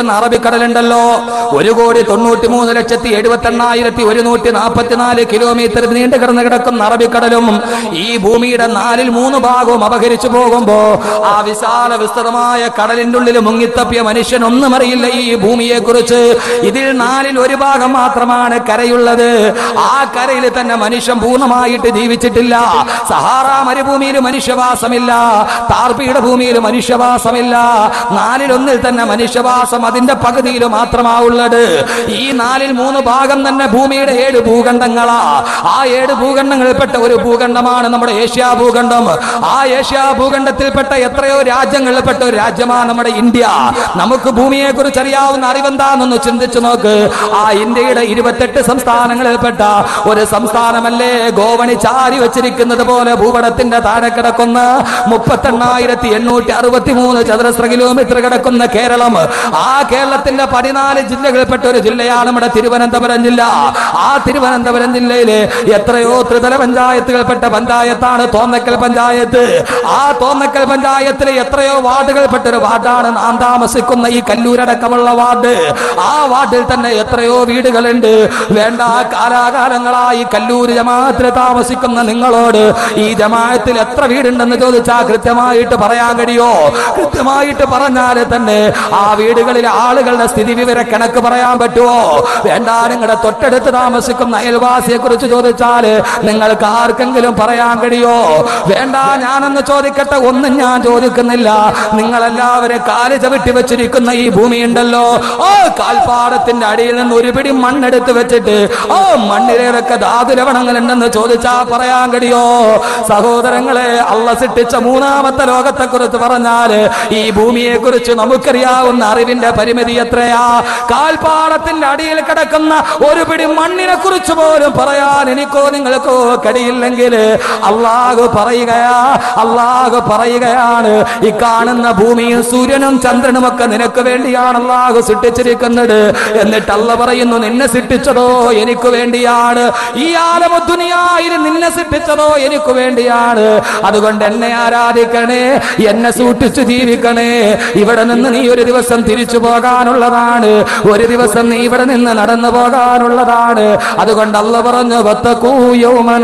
താമസിക്കുന്ന അറബിക്കടലുണ്ടല്ലോ, ഒരു കോടി തൊണ്ണൂറ്റി മൂന്ന് ലക്ഷത്തി എഴുപത്തി എണ്ണായിരത്തി ഒരുന്നൂറ്റി നാൽപ്പത്തിനാല് കിലോമീറ്റർ നീണ്ടു കിടന്ന് കിടക്കുന്ന അറബിക്കടലും ഈ ഭൂമിയുടെ നാലിൽ മൂന്ന് ഭാഗവും അപഹരിച്ചു പോകുമ്പോ ആ വിശാല വിസ്തൃതമായ കടലിന്റെ ഉള്ളിൽ മുങ്ങിത്തപ്പിയ മനുഷ്യൻ ഒന്നും അറിയില്ല ഈ ഭൂമിയെ കുറിച്ച്. ഇതിൽ നാലിൽ ഒരു ഭാഗം മാത്രമാണ് കരയുള്ളത്. ആ കരയിൽ തന്നെ മനുഷ്യൻ പൂർണ്ണമായിട്ട് ജീവിച്ചിട്ടില്ല. സഹാറ മരുഭൂമിയിൽ മനുഷ്യവാസമില്ല, താർപീഠ ഭൂമിയിൽ മനുഷ്യവാസമില്ല. നാലിലൊന്നിൽ തന്നെ മനുഷ്യവാസം അതിന്റെ പകുതിയിൽ മാത്രമാവുള്ളത്. ഈ നാലിൽ മൂന്ന് ഭാഗം തന്നെ ഭൂമിയുടെ ഏഴ് ഭൂഖണ്ഡങ്ങളാ. ആ ഏഴ് ഭൂഖണ്ഡങ്ങളിൽപ്പെട്ട ഒരു ഭൂഖണ്ഡമാണ് നമ്മുടെ ഏഷ്യാ ഭൂഖണ്ഡം. ആ ഏഷ്യാ ഭൂഖണ്ഡത്തിൽപ്പെട്ട എത്രയോ രാജ്യങ്ങളിൽപ്പെട്ട ഒരു രാജ്യമാണ് നമ്മുടെ ഇന്ത്യ. നമുക്ക് ഭൂമിയെ കുറിച്ച് അറിയാവുന്ന അറിവെന്താണെന്ന് ചിന്തിച്ചു നോക്ക്. ആ ഇന്ത്യയുടെ ഇരുപത്തെട്ട് സംസ്ഥാനങ്ങളിൽപ്പെട്ട ഒരു സംസ്ഥാനമല്ലേ ഗോവണി ചാരി വെച്ചിരിക്കുന്നത് പോലെ ഭൂപടത്തിന്റെ താഴെ കിടക്കുന്ന മുപ്പത്തെണ്ണായിരത്തി എണ്ണൂറ്റി അറുപത്തി മൂന്ന് ചതുരശ്ര കിലോമീറ്റർ കിടക്കുന്ന കേരളം. ആ കേരളത്തിന്റെ പതിനാല് ജില്ലകളിൽപ്പെട്ട ഒരു ജില്ലയാണ് നമ്മുടെ തിരുവനന്തപുരം ജില്ല. ആ തിരുവനന്തപുരം ജില്ലയിലെ എത്രയോ ത്രിതല പഞ്ചായത്തുകൾപ്പെട്ട പഞ്ചായത്താണ് തോന്നക്കൽ പഞ്ചായത്ത്. ആ തോന്നക്കൽ പഞ്ചായത്തിലെ എത്രയോ വാർഡുകൾപ്പെട്ട ഒരു വാർഡാണ് നാം താമസിക്കുന്ന ഈ കല്ലൂരടക്കമുള്ള വാർഡ്. ആ വാർഡിൽ തന്നെ എത്രയോ വീടുകളുണ്ട്. വേണ്ട, കാലാകാലങ്ങളായി കല്ലൂര് ജമാഅത്തിൽ താമസിക്കുന്ന നിങ്ങളോട് ഈ ജമാഅത്തിൽ എത്ര വീടുണ്ടെന്ന് ചോദിച്ചാൽ കൃത്യമായിട്ട് പറയാൻ കഴിയോ? കൃത്യമായിട്ട് പറഞ്ഞാൽ തന്നെ ആ വീടുകളിലെ ആളുകളുടെ സ്ഥിതി വിവര കണക്ക് പറയാൻ പറ്റുമോ? വേണ്ട, നിങ്ങളുടെ തൊട്ടടുത്ത് താമസിക്കുന്ന അയൽവാസിയെ കുറിച്ച് ചോദിച്ചാൽ നിങ്ങൾക്ക് ആർക്കെങ്കിലും പറയാൻ കഴിയോ? വേണ്ട, ഞാനൊന്ന് ചോദിക്കട്ടെ. ഒന്നും ഞാൻ ചോദിക്കുന്നില്ല. നിങ്ങളെല്ലാവരും കാല് ചവിട്ടി വെച്ചിരിക്കുന്ന ഈ ഭൂമിയുണ്ടല്ലോ, ഓ കാൽപ്പാടത്തിന്റെ അടിയിൽ നിന്ന് ഒരു പിടി മണ്ണെടുത്ത് വെച്ചിട്ട് ഓ മണ്ണിലേതൊക്കെ ധാതുലവണങ്ങൾ ഉണ്ടെന്ന് ചോദിച്ചാൽ പറയാൻ കഴിയോ? സഹോദരങ്ങളെ, അള്ളാഹ് സൃഷ്ടിച്ച മൂന്നാമത്തെ ലോകത്തെ കുറിച്ച് പറഞ്ഞാൽ ഈ ഭൂമിയെ കുറിച്ച് നമുക്കറിയാവുന്ന അറിവിന്റെ പരിമിതി എത്രയാ? കാൽപ്പാടത്തിന്റെ അടിയിൽ കിടക്കുന്ന ഒരു പിടി മണ്ണിനെ കുറിച്ച് പോലും പറയാൻ എനിക്കോ നിങ്ങൾക്കോ കഴിയില്ലെങ്കിൽ അള്ളാഹു പറയുകയാ അള്ളാഹു പറയുകയാണ് ഈ കാണുന്ന ഭൂമിയും സൂര്യനും ചന്ദ്രനും ഒക്കെ നിനക്ക് വേണ്ടിയാണ് അള്ളാഹു സൃഷ്ടിച്ചിരിക്കുന്നത്. എന്നിട്ട് അള്ളാഹ് പറയുന്നു, നിന്നെ സൃഷ്ടിച്ചതോ എനിക്ക് വേണ്ടിയാണ്. ഈ ആലമുദ്ദുനിയായിൽ നിന്നെ സൃഷ്ടിച്ചതോ എനിക്ക് വേണ്ടിയാണ്. അതുകൊണ്ട് എന്നെ ആരാധിക്കണേ, എന്നെ സൂക്ഷിച്ചു ജീവിക്കണേ. ഇവിടെ നിന്ന് നീ ഒരു ദിവസം തിരിച്ചു പോകാനുള്ളതാണ്. ഒരു ദിവസം നീ ഇവിടെ നിന്ന് നടന്നു പോകാനുള്ളതാണ്. അതുകൊണ്ട് അള്ളാഹ് പറഞ്ഞു, വത്തഖൂ യൗമൻ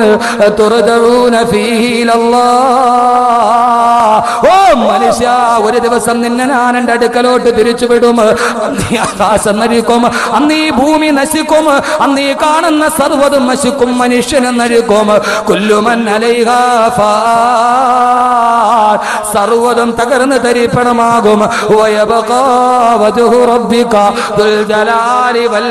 തുർജഊന ഫീഹി ഇലല്ലാഹ്. ഓ മനുഷ്യ, ഒരു ദിവസം നിന്നെ ഞാൻ എന്റെ അടുക്കലോട്ട് തിരിച്ചു വിടും. അന്ന് ആകാശം നരിക്കും, അന്ന് ഈ ഭൂമി നശിക്കും, അന്ന് ഈ കാണുന്ന സർവ്വതും നശിക്കും, മനുഷ്യനും നരിക്കും. കുല്ലുമൻ അലൈഹാ ഫാൻ, സർവ്വതും തകർന്ന് തരിപ്പണമാകും. വയബ്ഖാ വജ്ഹു റബ്ബിക ദുൽ ജലാലി വൽ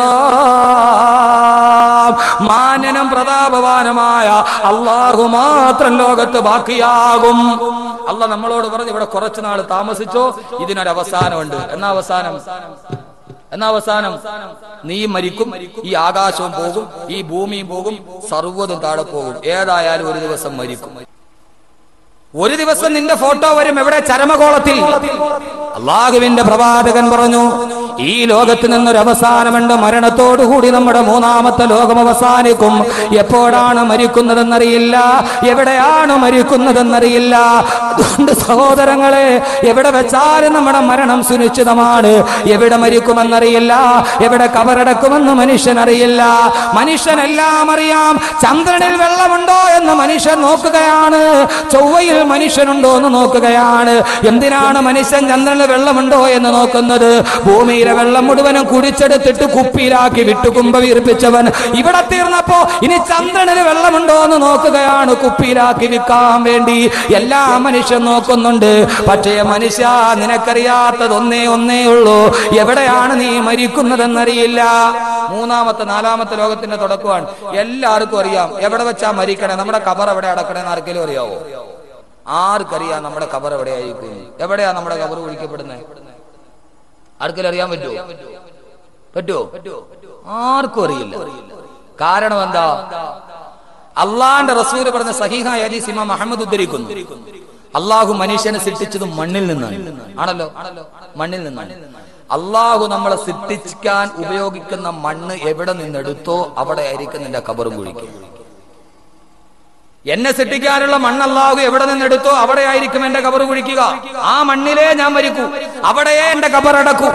ഇക്റാം, മാന്യനും പ്രതാപവാനുമായ അല്ലാഹു മാത്രം ലോകത്ത് ബാക്കിയാകും. അല്ലാഹ് നമ്മളോട് പറഞ്ഞു, ഇവിടെ കുറച്ചു നാൾ താമസിച്ചോ, ഇതിനൊരു അവസാനമുണ്ട്. എന്നാ അവസാനം? എന്നാ അവസാനം? നീ മരിക്കും, ഈ ആകാശവും പോകും, ഈ ഭൂമിയും പോകും, സർവ്വതും താഴെ പോകും. ഏതായാലും ഒരു ദിവസം മരിക്കും. ഒരു ദിവസം നിന്റെ ഫോട്ടോ വരും. എവിടെ? ചരമകോളത്തിൽ. അള്ളാഹുവിന്റെ പ്രവാചകൻ പറഞ്ഞു, ഈ ലോകത്ത് നിന്നൊരു അവസാനമുണ്ട്. മരണത്തോടുകൂടി നമ്മുടെ മൂന്നാമത്തെ ലോകം അവസാനിക്കും. എപ്പോഴാണ് മരിക്കുന്നതെന്നറിയില്ല, എവിടെയാണ് മരിക്കുന്നതെന്നറിയില്ല. അതുകൊണ്ട് സഹോദരങ്ങളെ, എവിടെ വെച്ചാലും നമ്മുടെ മരണം സുനിശ്ചിതമാണ്. എവിടെ മരിക്കുമെന്നറിയില്ല, എവിടെ കബറടക്കുമെന്ന് മനുഷ്യനറിയില്ല. മനുഷ്യനെല്ലാം അറിയാം. ചന്ദ്രനിൽ വെള്ളമുണ്ടോ എന്ന് മനുഷ്യൻ നോക്കുകയാണ്, ചൊവ്വയിൽ മനുഷ്യനുണ്ടോ എന്ന് നോക്കുകയാണ്. എന്തിനാണ് മനുഷ്യൻ ചന്ദ്രനിൽ വെള്ളമുണ്ടോ എന്ന് നോക്കുന്നത്? ഭൂമിയിലെ വെള്ളം മുഴുവനും കുടിച്ചെടുത്തിട്ട് കുപ്പിയിലാക്കി വിട്ടുകുമ്പ വീർപ്പിച്ചവൻ ഇവിടെ തീർന്നപ്പോ ഇനി ചന്ദ്രനിൽ വെള്ളമുണ്ടോ എന്ന് നോക്കുകയാണ്, കുപ്പിയിലാക്കി വിൽക്കാൻ വേണ്ടി. എല്ലാ മനുഷ്യൻ നോക്കുന്നുണ്ട്. പക്ഷേ മനുഷ്യ, നിനക്കറിയാത്തത് ഒന്നേ ഒന്നേ ഉള്ളൂ, എവിടെയാണ് നീ മരിക്കുന്നതെന്നറിയില്ല. മൂന്നാമത്തെ നാലാമത്തെ ലോകത്തിന്റെ തുടക്കമാണ്. എല്ലാവർക്കും അറിയാം എവിടെ വെച്ചാ മരിക്കണേ. നമ്മുടെ കബർ എവിടെ അടക്കണേന്ന് ആർക്കെങ്കിലും അറിയാവോ? ആർക്കറിയാം നമ്മുടെ കബർ എവിടെയായിരിക്കും? എവിടെയാ നമ്മുടെ കബർ കുഴിക്കപ്പെടുന്നത്? ആർക്കെങ്കിലും അറിയാൻ പറ്റുമോ? പറ്റുമോ? ആർക്കും അറിയില്ല. കാരണം എന്താ? അള്ളാന്റെ റസൂല് പറഞ്ഞ സഹീഹായ ഹദീസ് ഇമാം അഹ്മദ് ഉദ്ധരിക്കുന്നു. അള്ളാഹു മനുഷ്യനെ സൃഷ്ടിച്ചത് മണ്ണിൽ നിന്നാണ്. ആണല്ലോ, മണ്ണിൽ നിന്നാണ്. അള്ളാഹു നമ്മളെ സൃഷ്ടിക്കാൻ ഉപയോഗിക്കുന്ന മണ്ണ് എവിടെ നിന്നെടുത്തോ അവിടെ ആയിരിക്കും നിന്റെ കബറും കുഴിക്കും. എന്നെ സൃഷ്ടിക്കാനുള്ള മണ്ണ് അല്ലാഹു എവിടെ നിന്നെടുത്തോ അവിടെ ആയിരിക്കും എന്റെ കബർ കുഴിക്കുക. ആ മണ്ണിലേ ഞാൻ മരിക്കൂ, അവിടെയേ എന്റെ കബറടക്കൂ.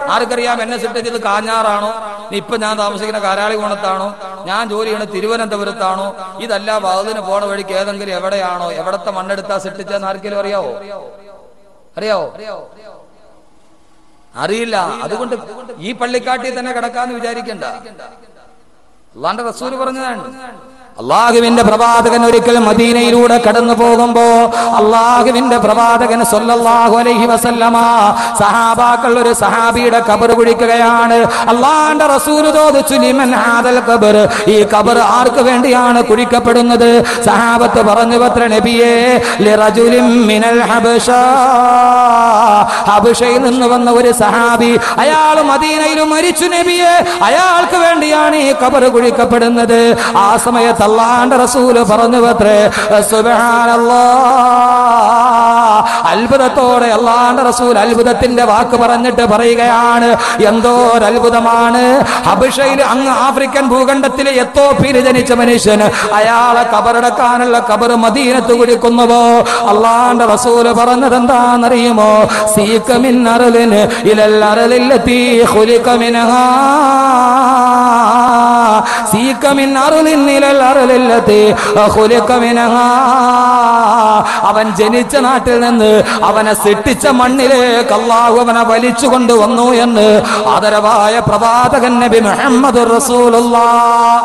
ആർക്കറിയാം എന്നെ സൃഷ്ടിച്ചത് കാഞ്ഞാറാണോ, ഇപ്പൊ ഞാൻ താമസിക്കുന്ന കാരാളി കോണത്താണോ, ഞാൻ ജോലി ചെയ്യുന്ന തിരുവനന്തപുരത്താണോ, ഇതല്ല വഅദിന് പോണ വഴിക്ക് ഏതെങ്കിലും എവിടെയാണോ, എവിടത്തെ മണ്ണെടുത്താ സൃഷ്ടിച്ചതെന്ന് ആർക്കെങ്കിലും അറിയാവോ? അറിയാവോ? അറിയില്ല. അതുകൊണ്ട് ഈ പള്ളിക്കാട്ടിൽ തന്നെ കിടക്കാന്ന് വിചാരിക്കണ്ട. അള്ളാന്റെ റസൂല് പറഞ്ഞതാണ്. അള്ളാഹുവിന്റെ പ്രവാചകൻ ഒരിക്കൽ മദീനയിലൂടെ കടന്നു പോകുമ്പോ അള്ളാഹുവിന്റെ പ്രവാചകൻ സ്വല്ലല്ലാഹു അലൈഹി വസല്ലമ സഹാബാക്കൾ ഒരു സഹാബിയുടെ ഖബർ കുഴിക്കുകയാണ്. അള്ളാഹുവിന്റെ റസൂൽ ചോദിച്ചു, ലിമൻ ഹാദൽ ഖബർ, ഈ ഖബർ ആർക്ക് വേണ്ടിയാണ് കുഴിക്കപ്പെടുന്നത്? സഹാബത്ത് പറഞ്ഞു, പത്ര നബിയേ, ലിറജുലിൻ മിനൽ ഹബശ, ഹബശയിൽ നിന്ന് വന്ന ഒരു സഹാബി, അയാൾ മദീനയിൽ മരിച്ചു നബിയെ, അയാൾക്ക് വേണ്ടിയാണ് ഈ ഖബർ കുഴിക്കപ്പെടുന്നത്. ആ സമയത്ത് അല്ലാഹുവിന്റെ റസൂൽ പറഞ്ഞു, പത്രേ സുബ്ഹാനല്ലാഹ്, അത്ഭുതത്തോടെ അല്ലാഹുവിന്റെ റസൂൽ അത്ഭുതത്തിന്റെ വാക്ക് പറഞ്ഞിട്ട് പറയുകയാണ്, എന്തോ ഒരു അത്ഭുതമാണ്. ഹബശയിൽ, അങ്ങ് ആഫ്രിക്കൻ ഭൂഖണ്ഡത്തിലെ എത്തോപ്യയിൽ ജനിച്ച മനുഷ്യന് അയാളെ ഖബറടക്കാനുള്ള ഖബർ മദീനത്ത് കുഴിക്കുന്നുവോ? അല്ലാഹുവിന്റെ റസൂൽ പറഞ്ഞത് എന്താണെന്നറിയുമോ? സീക മിൻ അർളിൻ ഇലൽ അർളില്ലതി ഖുലിക മിൻഹാ, സീക മിൻ അർളിൻ ഇലൽ അർളില്ലതി ഖുലിക മിൻഹാ, അവൻ ജനിച്ച നാട്ടിൽ നിന്ന് അവനെ സൃഷ്ടിച്ച മണ്ണിലേക്ക് അല്ലാഹു അവനെ വലിച്ചു കൊണ്ടുവന്നു എന്ന് ആദരവായ പ്രവാചകൻ നബി മുഹമ്മദുർ റസൂലുള്ളാഹ്.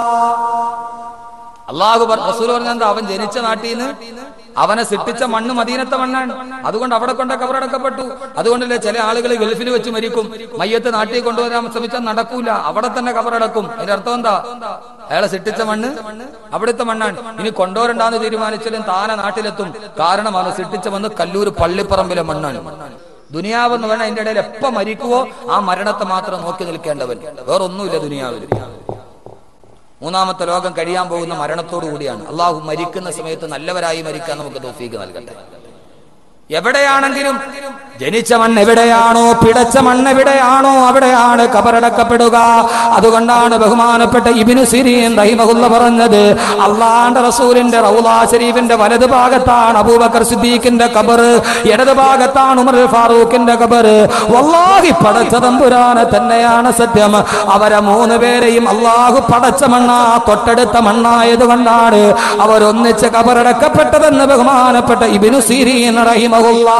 അല്ലാഹു റസൂൽ പറഞ്ഞത് അവൻ ജനിച്ച നാട്ടിൽ നിന്ന് അവനെ സൃഷ്ടിച്ച മണ്ണ് മദീനത്തെ മണ്ണാണ്. അതുകൊണ്ട് അവിടെ കൊണ്ട് കബറടക്കപ്പെട്ടു. അതുകൊണ്ടല്ലേ ചില ആളുകൾ ഗൾഫിൽ വെച്ച് മരിക്കും, മയ്യത്ത് നാട്ടിൽ കൊണ്ടുവരാൻ ശ്രമിച്ചാൽ നടക്കൂല, അവിടെ തന്നെ കബറടക്കും. അതിന്റെ അർത്ഥം എന്താ? അയാളെ സൃഷ്ടിച്ച മണ്ണ് അവിടുത്തെ മണ്ണാണ്. ഇനി കൊണ്ടുവരണ്ടാന്ന് തീരുമാനിച്ചാലും താനെ നാട്ടിലെത്തും. കാരണം അവനെ സൃഷ്ടിച്ച മണ്ണ് കല്ലൂർ പള്ളിപ്പറമ്പിലെ മണ്ണാണ്. ദുനിയാവെന്ന് പറഞ്ഞാൽ അതിന്റെ ഇടയിൽ എപ്പ മരിക്കുവോ ആ മരണത്തെ മാത്രം നോക്കി നിൽക്കേണ്ടവൻ, വേറൊന്നുമില്ല ദുനിയാവിൽ. മൂന്നാമത്തെ ലോകം കഴിയാൻ പോകുന്ന മരണത്തോടു കൂടിയാണ്. അള്ളാഹു മരിക്കുന്ന സമയത്ത് നല്ലവരായി മരിക്കാൻ നമുക്ക് തൗഫീഖ് നൽകട്ടെ. എവിടെയാണെങ്കിലും ജനിച്ച മണ്ണ് എവിടെയാണോ, പിടച്ച മണ്ണ് എവിടെയാണോ, അവിടെയാണ് കബറടക്കപ്പെടുക. അതുകൊണ്ടാണ് ബഹുമാനപ്പെട്ട ഇബ്നു സിരീൻ റഹിമഹുല്ല പറഞ്ഞത്, അള്ളാഹുവിന്റെ റസൂലിന്റെ റൗളാ ശരീഫിന്റെ വലതു ഭാഗത്താണ് അബൂബക്കർ സിദ്ദീഖിന്റെ ഖബർ, ഇടതു ഭാഗത്താണ് ഉമർ ഫാറൂഖിന്റെ ഖബർ. വല്ലാഹി പടച്ച തമ്പുരാനെ തന്നെയാണ് സത്യം, അവരെ മൂന്ന് പേരെയും അള്ളാഹു പടച്ച മണ്ണാ, തൊട്ടടുത്ത മണ്ണായതുകൊണ്ടാണ് അവരൊന്നിച്ച് ഖബറടക്കപ്പെട്ടതെന്ന് ബഹുമാനപ്പെട്ട ഇബ്നു സിരീൻ റഹിമഹുല്ല.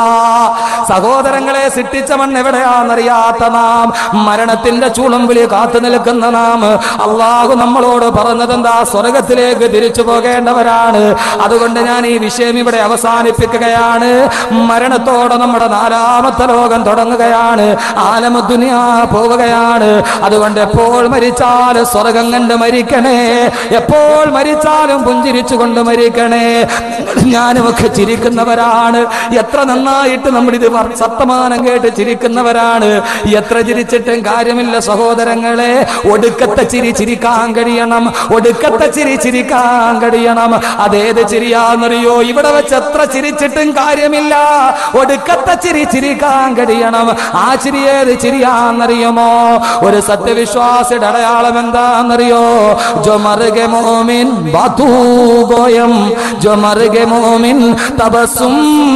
സഹോദരങ്ങളെ, സൃഷ്ടിച്ച മണ്ണ് എവിടെയാണെന്നറിയാത്ത നാം, മരണത്തിന്റെ ചൂളംവിളി കാത്തു നിൽക്കുന്ന നാം, അള്ളാഹു നമ്മളോട് പറഞ്ഞതെന്താ? സ്വർഗത്തിലേക്ക് തിരിച്ചു പോകേണ്ടവരാണ്. അതുകൊണ്ട് ഞാൻ ഈ വിഷയം ഇവിടെ അവസാനിപ്പിക്കുകയാണ്. മരണത്തോടെ നമ്മുടെ നാലാമത്തെ ലോകം തുടങ്ങുകയാണ്, ആലമു ദുനിയാ പോവുകയാണ്. അതുകൊണ്ട് എപ്പോൾ മരിച്ചാലും സ്വർഗം കണ്ട് മരിക്കണേ, എപ്പോൾ മരിച്ചാലും പുഞ്ചിരിച്ചുകൊണ്ട് മരിക്കണേ. ഞാനുമൊക്കെ ചിരിക്കുന്നവരാണ്, എത്ര നന്നായിട്ട് നമ്മളിത് വർത്തമാനം കേട്ട് ചിരിക്കുന്നവരാണ്. എത്ര ചിരിച്ചിട്ടും കാര്യമില്ല സഹോദരങ്ങളെ, ഒടുക്കത്തെ ചിരി ചിരിക്കാൻ കഴിയണം, ഒടുക്കത്തെ ചിരി ചിരിക്കാൻ കഴിയണം. അതേത് ചിരിയാന്നറിയോ? ഇവിടെ വെച്ച് എത്ര ചിരിച്ചിട്ടും കാര്യമില്ല, ഒടുക്കത്തെ ചിരി ചിരിക്കാൻ കഴിയണം. ആ ചിരി ഏത് ചിരിയാന്നറിയുമോ? ഒരു സത്യവിശ്വാസിയുടെ അടയാളം എന്താന്നറിയോ? ജോ മർഗെ മോമിൻ ബാതൂ ഗോയം, ജോ മർഗെ മോമിൻ തബസും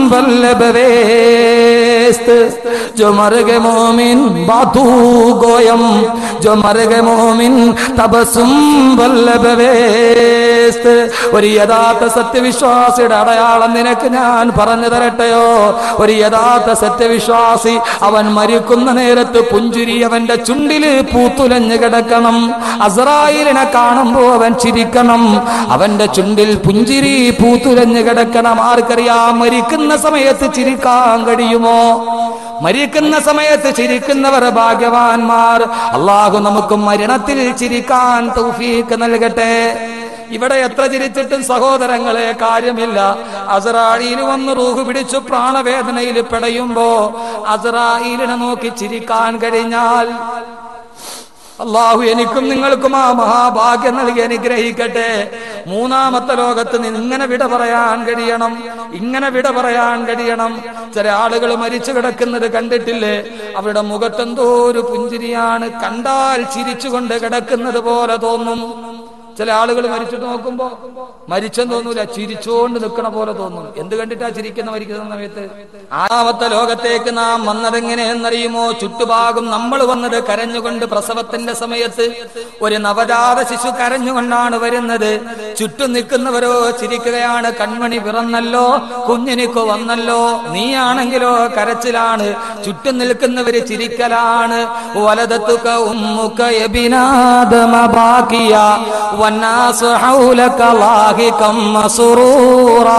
जो मर गए मोमिन बातू गोयम, जो मर गए मोमिन तबസും വല്ലബവേസ്ത്. ഒരു യഥാർത്ഥ സത്യവിശ്വാസിയുടെ അടയാളം നിനക്ക് ഞാൻ പറഞ്ഞു തരട്ടെയോ? ഒരു യഥാർത്ഥ സത്യവിശ്വാസി അവൻ മരിക്കുന്ന നേരത്ത് പുഞ്ചിരി അവന്റെ ചുണ്ടില് പൂത്തുലഞ്ഞു കിടക്കണം. അസ്രായീലിനെ കാണുമ്പോ അവൻ ചിരിക്കണം, അവന്റെ ചുണ്ടിൽ പുഞ്ചിരി പൂത്തുലഞ്ഞു കിടക്കണം. ആർക്കറിയാം മരിക്കുന്ന സമയത്ത് ചിരിക്കാൻ കഴിയുമോ? മരിക്കുന്ന സമയത്ത് ചിരിക്കുന്നവർ ഭാഗ്യവാന്മാർ. അള്ളാഹു നമുക്ക് മരണത്തിൽ ചിരിക്കാൻ തൗഫീഖ് നൽകട്ടെ. ഇവിടെ എത്ര ചിരിച്ചിട്ടും സഹോദരങ്ങളെ കാര്യമില്ല. അസ്രായീൽ വന്ന് റൂഹ് പിടിച്ചു പ്രാണവേദനയിൽ പിടയുമ്പോ അസ്രായീലിനെ നോക്കി ചിരിക്കാൻ കഴിഞ്ഞാൽ അള്ളാഹു എനിക്കും നിങ്ങൾക്കും ആ മഹാഭാഗ്യം നൽകി അനുഗ്രഹിക്കട്ടെ. മൂന്നാമത്തെ ലോകത്ത് നിന്ന് ഇങ്ങനെ വിട പറയാൻ കഴിയണം, ഇങ്ങനെ വിട പറയാൻ കഴിയണം. ചില ആളുകൾ മരിച്ചു കിടക്കുന്നത് കണ്ടിട്ടില്ലേ? അവരുടെ മുഖത്തെന്തോ ഒരു പുഞ്ചിരിയാണ്, കണ്ടാൽ ചിരിച്ചുകൊണ്ട് കിടക്കുന്നത് പോലെ തോന്നും. ചില ആളുകൾ മരിച്ചിട്ട് നോക്കുമ്പോ മരിച്ചെന്ന് തോന്നൂല, ചിരിച്ചോണ്ട് നിൽക്കണ പോലെ തോന്നും. എന്ത് കണ്ടിട്ടാ ചിരിക്കുന്ന മരിക്കുന്ന സമയത്ത്? ആറാമത്തെ ലോകത്തേക്ക് നാം വന്നതെങ്ങനെയെന്നറിയുമോ? ചുറ്റുഭാഗം നമ്മൾ വന്നത് കരഞ്ഞുകൊണ്ട്. പ്രസവത്തിന്റെ സമയത്ത് ഒരു നവജാത ശിശു കരഞ്ഞുകൊണ്ടാണ് വരുന്നത്. ചുറ്റും നിൽക്കുന്നവരോ ചിരിക്കുകയാണ്. കൺമണി പിറന്നല്ലോ, കുഞ്ഞിനിക്കോ വന്നല്ലോ. നീയാണെങ്കിലോ കരച്ചിലാണ്. ചുറ്റും നിൽക്കുന്നവര് ചിരിക്കലാണ്. വലദത്തുക ഉമ്മുക യബിനാദമ ബാക്കിയ വന്നാസു ഹൗലക ലാഹികം മസ്റൂറാ.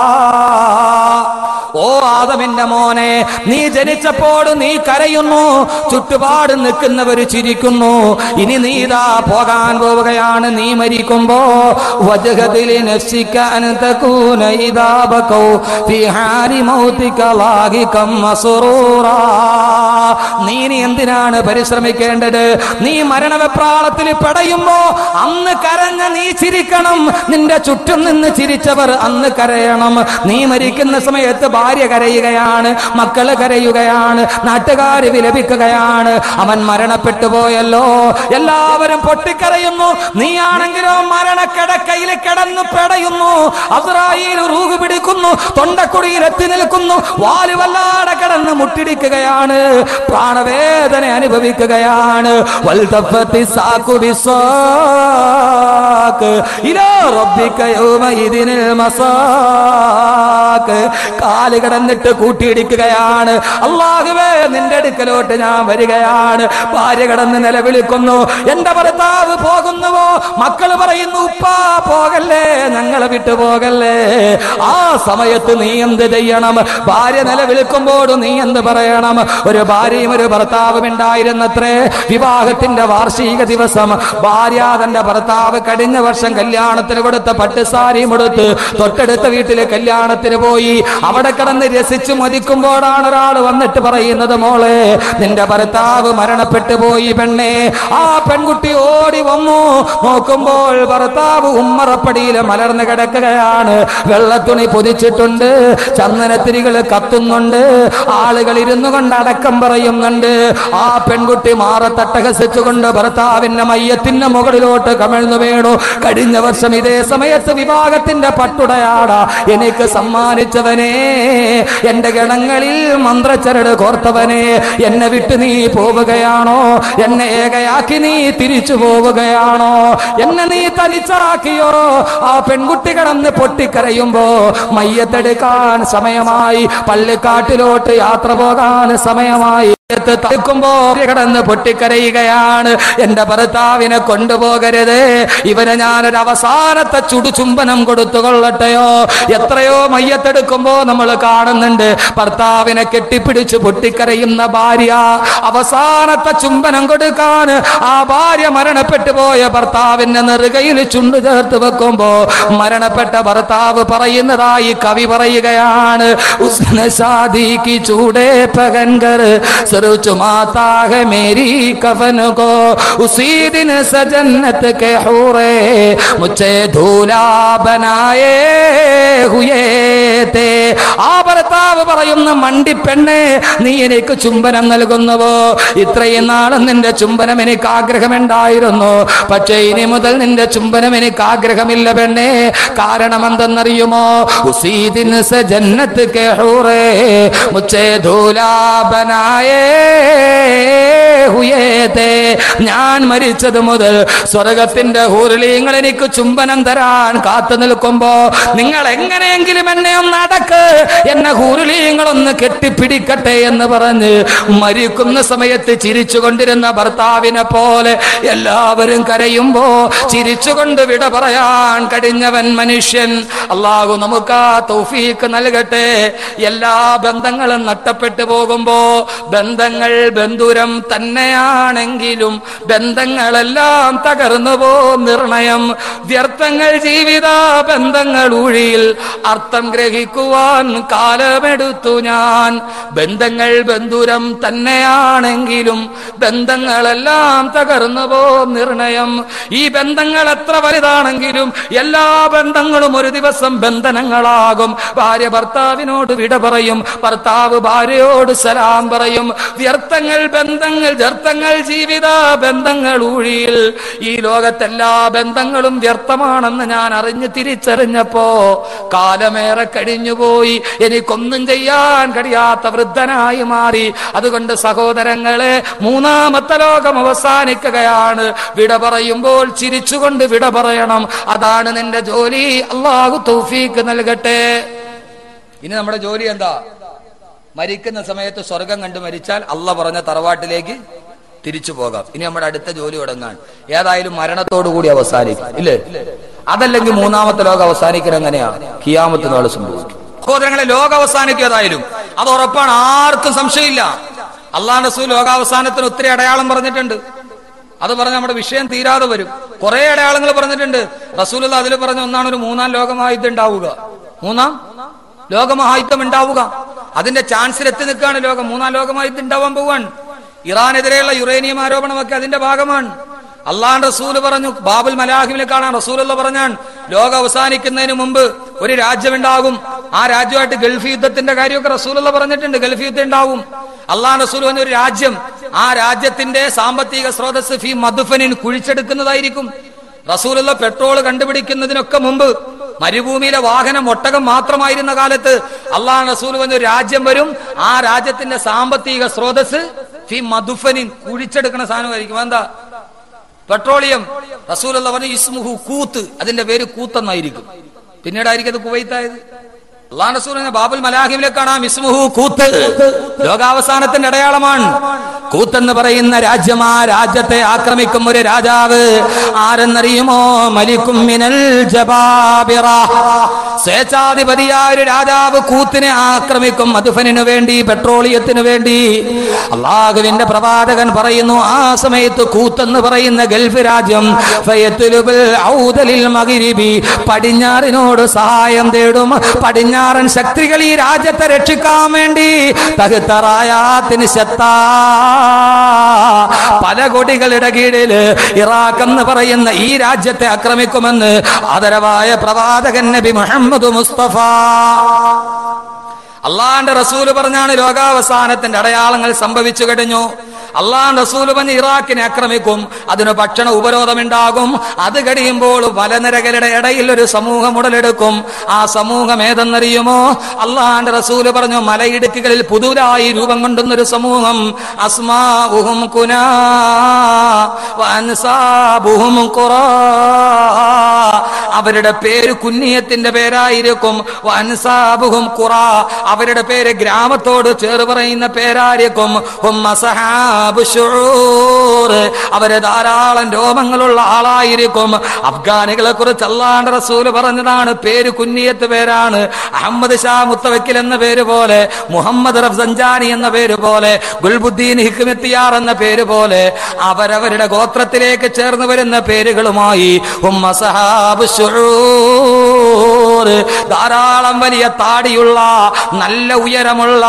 ഓ ആദമിന്റെ മോനെ, നീ ജനിച്ചപ്പോൾ നീ കരയുന്നു, ചുറ്റുപാട് നിൽക്കുന്നവര് ചിരിക്കുന്നു. ഇനി നീ ഇതാ പോകാൻ പോവുകയാണ്. നീ മരിക്കുമ്പോ വജ്ഹദിൽ നഫ്സിക അൻ തകൂന ഇദാ ബകൗ ഫീ ഹാരി മൗതിക ലാഹികം മസ്റൂറാ. നീ ഇനി എന്തിനാണ് പരിശ്രമിക്കേണ്ടത്? നീ മരണവെപ്രാളത്തിൽ പെടയുമ്പോ അന്ന് കരഞ്ഞ നീ ചിരിക്കണം. നിന്റെ ചുറ്റും നിന്ന് ചിരിച്ചവർ അന്ന് കരയണം. നീ മരിക്കുന്ന സമയത്ത് ഭാര്യ കരയുകയാണ്, മക്കള് കരയുകയാണ്, നാട്ടുകാര് വിലപിക്കുകയാണ്. അവൻ മരണപ്പെട്ടു പോയല്ലോ, എല്ലാവരും പൊട്ടിക്കരയുന്നു. നീയാണെങ്കിലോ മരണക്കിടക്കയിൽ കിടന്നു പെടയുന്നു. അസ്രായീൽ റൂഹ് പിടിക്കുന്നു, തൊണ്ടക്കുടിയിൽ എത്തി നിൽക്കുന്നു. വാല് വല്ലാതെ കിടന്ന് മുട്ടിടിക്കുകയാണ്, പ്രാണവേദന അനുഭവിക്കുകയാണ്. വൽതഫത്തി സാഖു ബിസ്സാഖ് ഇലാ റബ്ബിക യൗമഇദിനിൽ മസാഖ്. കാല് കിടന്നിട്ട് കൂട്ടിയിടിക്കുകയാണ്. അല്ലാഹുവേ, നിന്റെ അടുക്കലോട്ട് ഞാൻ വരികയാണ്. ഭാര്യ കിടന്ന് നിലവിളിക്കുന്നു, എന്റെ ഭർത്താവ് പോകുന്നുവോ? മക്കള് പറയുന്നു, ഉപ്പാ പോകല്ലേ, ഞങ്ങളെ വിട്ടു പോകല്ലേ. ആ സമയത്ത് നീ എന്ത് ചെയ്യണം? ഭാര്യ നിലവിളിക്കുമ്പോൾ നീ എന്ത് പറയണം? ഒരു ഭാര്യയും ഒരു ഭർത്താവും ഉണ്ടായിരുന്നത്രേ. വിവാഹത്തിന്റെ വാർഷിക ദിവസം ഭാര്യ തന്റെ ഭർത്താവ് കഴിഞ്ഞ വർഷം കല്യാണത്തിന് കൊടുത്ത പട്ടുസാരിയും എടുത്ത് തൊട്ടടുത്ത വീട്ടിലെ കല്യാണത്തിന് പോയി. അവിടെ കിടന്ന് രസിച്ചു മതിക്കുമ്പോഴാണ് ഒരാൾ വന്നിട്ട് പറയുന്നത്, മോളെ, നിന്റെ ഭർത്താവ് മരണപ്പെട്ടു പോയി പെണ്ണെ. ആ പെൺകുട്ടി ഓടി വന്നു. നോക്കുമ്പോൾ ഭർത്താവ് ഉമ്മറപ്പടിയിൽ മലർന്നു കിടക്കുകയാണ്. വെള്ളത്തുണി പൊതിച്ചിട്ടുണ്ട്, ചന്ദനത്തിരികൾ കത്തുന്നുണ്ട്, ആളുകൾ ഇരുന്നു കൊണ്ട് അടക്കം പറയുന്നുണ്ട്. ആ പെൺകുട്ടി മാറത്തട്ടഹസിച്ചുകൊണ്ട് ഭർത്താവിന്റെ മയ്യത്തിന്റെ മുകളിലോട്ട് കമിഴ്ന്നു വീണു. കഴിഞ്ഞ വർഷം ഇതേ സമയത്ത് വിവാഹത്തിന്റെ പട്ടുടയാട എനിക്ക് സമ്മാനിച്ചവനെ, എന്റെ ഗണങ്ങളിൽ മന്ത്രച്ചരട് കോർത്തവനെ, എന്നെ വിട്ട് നീ പോവുകയാണോ? എന്നെ ഏകയാക്കി നീ തിരിച്ചു പോവുകയാണോ? എന്നെ നീ തനിച്ചാക്കിയോ? ആ പെൺകുട്ടി കിടന്ന് പൊട്ടിക്കരയുമ്പോ മയ്യത്തെടുക്കാൻ സമയമായി, പള്ളിക്കാട്ടിലോട്ട് യാത്ര പോകാൻ സമയമായി. തടുക്കുമ്പോ കിടന്ന് പൊട്ടിക്കരയുകയാണ്, എന്റെ ഭർത്താവിനെ കൊണ്ടുപോകരുത്, ഇവന് ഞാനൊരു അവസാനത്തെ ചുടുചുംബനം കൊടുത്തുകൊള്ളട്ടെയോ? എത്രയോ മയ്യത്തെടുക്കുമ്പോ നമ്മൾ കാണുന്നുണ്ട് ഭർത്താവിനെ കെട്ടിപ്പിടിച്ച് പൊട്ടിക്കരയുന്ന ഭാര്യ. അവസാനത്തെ ചുംബനം കൊടുക്കാൻ ആ ഭാര്യ മരണപ്പെട്ടു പോയ ഭർത്താവിന്റെ നെറുകയിൽ ചുണ്ടു ചേർത്ത് വെക്കുമ്പോ മരണപ്പെട്ട ഭർത്താവ് പറയുന്നതായി കവി പറയുകയാണ്, ഉസ്നെ ശാദി കി ചൂടേ പകൻകർ चुमाता है मेरी कफन को उसी दिन सजन्नत के हूरे मुझे धूला बनाए हुए थे. ആ ഭർത്താവ് പറയുന്ന മണ്ടി പെണ്ണെ, നീ എനിക്ക് ചുംബനം നൽകുന്നുവോ? ഇത്രയും നാളും നിന്റെ ചുംബനം എനിക്ക് ആഗ്രഹമുണ്ടായിരുന്നു, പക്ഷേ ഇനി മുതൽ നിന്റെ ചുംബനം എനിക്ക് ആഗ്രഹമില്ല പെണ്ണെ. കാരണം എന്തെന്നറിയുമോ? ഉസീ ദിൻ സെ ജന്നത്ത് കെ ഹൂറേ മുझे धूला बनाए हुए थे. ഞാൻ മരിച്ചത് മുതൽ സ്വർഗത്തിന്റെ ഹൂറിലീങ്ങൾ എനിക്ക് ചുംബനം തരാൻ കാത്തു നിൽക്കുമ്പോ നിങ്ങൾ എങ്ങനെയെങ്കിലും എന്നെ ഒന്ന് അടക്ക്, എന്നെ ഹൂറിലീങ്ങളൊന്ന് കെട്ടിപ്പിടിക്കട്ടെ എന്ന് പറഞ്ഞ് മരിക്കുന്ന സമയത്ത് ചിരിച്ചുകൊണ്ടിരുന്ന ഭർത്താവിനെ പോലെ എല്ലാവരും കരയുമ്പോ ചിരിച്ചുകൊണ്ട് വിട പറയാൻ കഴിഞ്ഞവൻ മനുഷ്യൻ. അല്ലാഹു നമുക്ക് ആ തൗഫീഖ് നൽകട്ടെ. എല്ലാ ബന്ധങ്ങളും നഷ്ടപ്പെട്ടു പോകുമ്പോ, ബന്ധങ്ങൾ ബന്ധുരം തന്നെയാണെങ്കിലും ബന്ധങ്ങളെല്ലാം തകർന്നു പോകും നിർണയം. വ്യർത്ഥങ്ങൾ ജീവിത ബന്ധങ്ങൾ ഊഴിയിൽ അർത്ഥം ഗ്രഹി അറിയിക്കുവാൻ കാലമെടുത്തു ഞാൻ. ബന്ധങ്ങൾ ബന്ധുരം തന്നെയാണെങ്കിലും ബന്ധങ്ങളെല്ലാം തകർന്നു പോ നിർണയം. ഈ ബന്ധങ്ങൾ എത്ര വലുതാണെങ്കിലും എല്ലാ ബന്ധങ്ങളും ഒരു ദിവസം ബന്ധനങ്ങളാകും. ഭാര്യ ഭർത്താവിനോട് വിട പറയും, ഭർത്താവ് ഭാര്യയോട് സലാം പറയും. വ്യർത്ഥങ്ങൾ ബന്ധങ്ങൾ, വ്യർത്ഥങ്ങൾ ജീവിത ബന്ധങ്ങൾ ഊഴിയിൽ. ഈ ലോകത്തെല്ലാ ബന്ധങ്ങളും വ്യർത്ഥമാണെന്ന് ഞാൻ അറിഞ്ഞ് തിരിച്ചറിഞ്ഞപ്പോ കാലമേറെ കഴിഞ്ഞുപോയി. എനിക്കൊന്നും ചെയ്യാൻ കഴിയാത്ത വൃദ്ധനായി മാറി. അതുകൊണ്ട് സഹോദരങ്ങളെ, മൂന്നാമത്തെ ലോകം അവസാനിക്കുകയാണ്. വിട പറയുമ്പോൾ ചിരിച്ചുകൊണ്ട് വിട പറയണം. അതാണ് നിന്റെ ജോലി. അള്ളാഹു തൗഫീഖ് നൽകട്ടെ. ഇനി നമ്മുടെ ജോലി എന്താ? മരിക്കുന്ന സമയത്ത് സ്വർഗം കണ്ട് മരിച്ചാൽ അള്ളാഹ് പറഞ്ഞ തറവാട്ടിലേക്ക് തിരിച്ചു പോകാം. ഇനി നമ്മുടെ അടുത്ത ജോലി തുടങ്ങാൻ. ഏതായാലും മരണത്തോടു കൂടി അവസാനിക്കും, ഇല്ലേ? അതല്ലെങ്കിൽ മൂന്നാമത്തെ ലോകം അവസാനിക്കണം. എങ്ങനെയാ? ഖിയാമത്ത് നാൾ സംഭവിക്കും. സഹോദരങ്ങളെ, ലോകം അവസാനിക്കും ഏതായാലും, അത് ഉറപ്പാണ്, ആർക്കും സംശയമില്ല. അള്ളാഹു റസൂൽ ലോകാവസാനത്തിന് ഒത്തിരി അടയാളം പറഞ്ഞിട്ടുണ്ട്. അത് പറഞ്ഞ് നമ്മുടെ വിഷയം തീരാതെ വരും. കുറെ അടയാളങ്ങൾ പറഞ്ഞിട്ടുണ്ട് റസൂലുള്ള. അതിൽ പറഞ്ഞ ഒന്നാണ് ഒരു മൂന്നാം ലോകമഹായുദ്ധം ഉണ്ടാവുക. മൂന്നാം ലോകമഹായുദ്ധം ഉണ്ടാവുക. അതിന്റെ ചാൻസിൽ എത്തി നിൽക്കുകയാണ് ലോകം. മൂന്നാം ലോകമഹായുദ്ധം ഉണ്ടാവാൻ പോവാൻ. ഇറാനെതിരെയുള്ള യുറേനിയം ആരോപണമൊക്കെ അതിന്റെ ഭാഗമാണ്. അള്ളാഹു റസൂല് പറഞ്ഞു, ബാബുൽ മലാഹിമിൽ കാണാൻ റസൂലുള്ള പറഞ്ഞാൻ, ലോകം അവസാനിക്കുന്നതിന് മുമ്പ് ഒരു രാജ്യമുണ്ടാകും. ആ രാജ്യമായിട്ട് ഗൾഫ് യുദ്ധത്തിന്റെ കാര്യമൊക്കെ റസൂലുള്ള പറഞ്ഞിട്ടുണ്ട്. ഗൾഫ് യുദ്ധം ഉണ്ടാവും. അള്ളാഹു റസൂൽ പറഞ്ഞ ഒരു രാജ്യം, ആ രാജ്യത്തിന്റെ സാമ്പത്തിക സ്രോതസ് ഫീ മദ്ഫനിൻ, കുഴിച്ചെടുക്കുന്നതായിരിക്കും. റസൂലുള്ള പെട്രോൾ കണ്ടുപിടിക്കുന്നതിനൊക്കെ മുമ്പ് മരുഭൂമിയിലെ വാഹനം ഒട്ടകം മാത്രമായിരുന്ന കാലത്ത് അള്ളാഹു റസൂൽ പറഞ്ഞ ഒരു രാജ്യം വരും. ആ രാജ്യത്തിന്റെ സാമ്പത്തിക സ്രോതസ് ഫീ മദ്ഫനിൻ, കുഴിച്ചെടുക്കുന്ന സാധനമായിരിക്കും. എന്താ? പെട്രോളിയം. റസൂലുള്ള പറഞ്ഞു ഇസ്മുഹു കൂത്ത്, അതിന്റെ പേര് കൂത്തെന്നായിരിക്കും. പിന്നീടായിരിക്കും അത് കുവൈത്തായത്. അള്ളാഹു റസൂൽ ബാബുൽ മലാഹിമിലെ കാണാം ഇസ്മുഹു കൂത്ത്. ലോകാവസാനത്തിന്റെ അടയാളമാണ് കൂത്തെന്ന് പറയുന്ന രാജ്യം. ആ രാജ്യത്തെ ആക്രമിക്കും ഒരു രാജാവ്. ആരെന്നറിയുമോ? മലിക്കും മിനൽ ജബാബിറ. സ്വേച്ഛാധിപതിയായ ഒരു രാജാവ് കൂത്തിനെ ആക്രമിക്കും. മദ്ഫനിനു വേണ്ടി, പെട്രോളിയത്തിനു വേണ്ടി. അള്ളാഹുവിന്റെ പ്രവാചകൻ പറയുന്നു, ആ സമയത്ത് കൂത്തെന്ന് പറയുന്ന ഗൾഫ് രാജ്യം പടിഞ്ഞാറിനോട് സഹായം തേടും. പടിഞ്ഞാറൻ ശക്തികൾ ഈ രാജ്യത്തെ രക്ഷിക്കാൻ വേണ്ടി തഹ്തറായാത്തിന് ശത്താ, പല കൊടികളുടെ കീഴിൽ ഇറാഖ് എന്ന് പറയുന്ന ഈ രാജ്യത്തെ ആക്രമിക്കുമെന്ന് ആദരവായ പ്രവാചകൻ നബി മുഹമ്മദ് മുസ്തഫ. അള്ളാന്റെ റസൂല് പറഞ്ഞാണ് ലോകാവസാനത്തിന്റെ അടയാളങ്ങൾ സംഭവിച്ചു കഴിഞ്ഞു. അള്ളാന്റെ റസൂല് പറഞ്ഞ് ഇറാഖിനെ ആക്രമിക്കും. അതിന് ഭക്ഷണ ഉപരോധമുണ്ടാകും. അത് കഴിയുമ്പോൾ വലനിരകളുടെ ഇടയിൽ ഒരു സമൂഹം ഉടലെടുക്കും. ആ സമൂഹം ഏതെന്നറിയുമോ? അള്ളാന്റെ റസൂല് പറഞ്ഞു, മലയിടുക്കുകളിൽ പുതുതായി രൂപം കൊണ്ടുന്നൊരു സമൂഹം. അസ്മാഉഹും കുനാ വഅൻസാബുഹും ഖുറാ. അവരുടെ പേര് കുന്നിയത്തിന്റെ പേരായിരിക്കും. വഅൻസാബുഹും ഖുറാ. അവരുടെ പേര് ഗ്രാമത്തോട് ചേർന്ന് പറയുന്ന പേരായിരിക്കും. അവര് ധാരാളം രോമങ്ങളുള്ള ആളായിരിക്കും. അഫ്ഗാനികളെ കുറിച്ച് അല്ലാഹുവിന്റെ റസൂല് പറഞ്ഞതാണ്, പേര് കുന്നിയത്ത് പേരാണ്. അഹമ്മദ് ഷാ മുത്തവക്കിൽ എന്ന പേര് പോലെ, മുഹമ്മദ് റഫ്സഞ്ചാനി എന്ന പേര് പോലെ, ഗുൽബുദ്ദീൻ ഹിക്മത്തിയാർ എന്ന പേര് പോലെ അവരവരുടെ ഗോത്രത്തിലേക്ക് ചേർന്ന് വരുന്ന പേരുകളുമായി ധാരാളം വലിയ താടിയുള്ള, നല്ല ഉയരമുള്ള,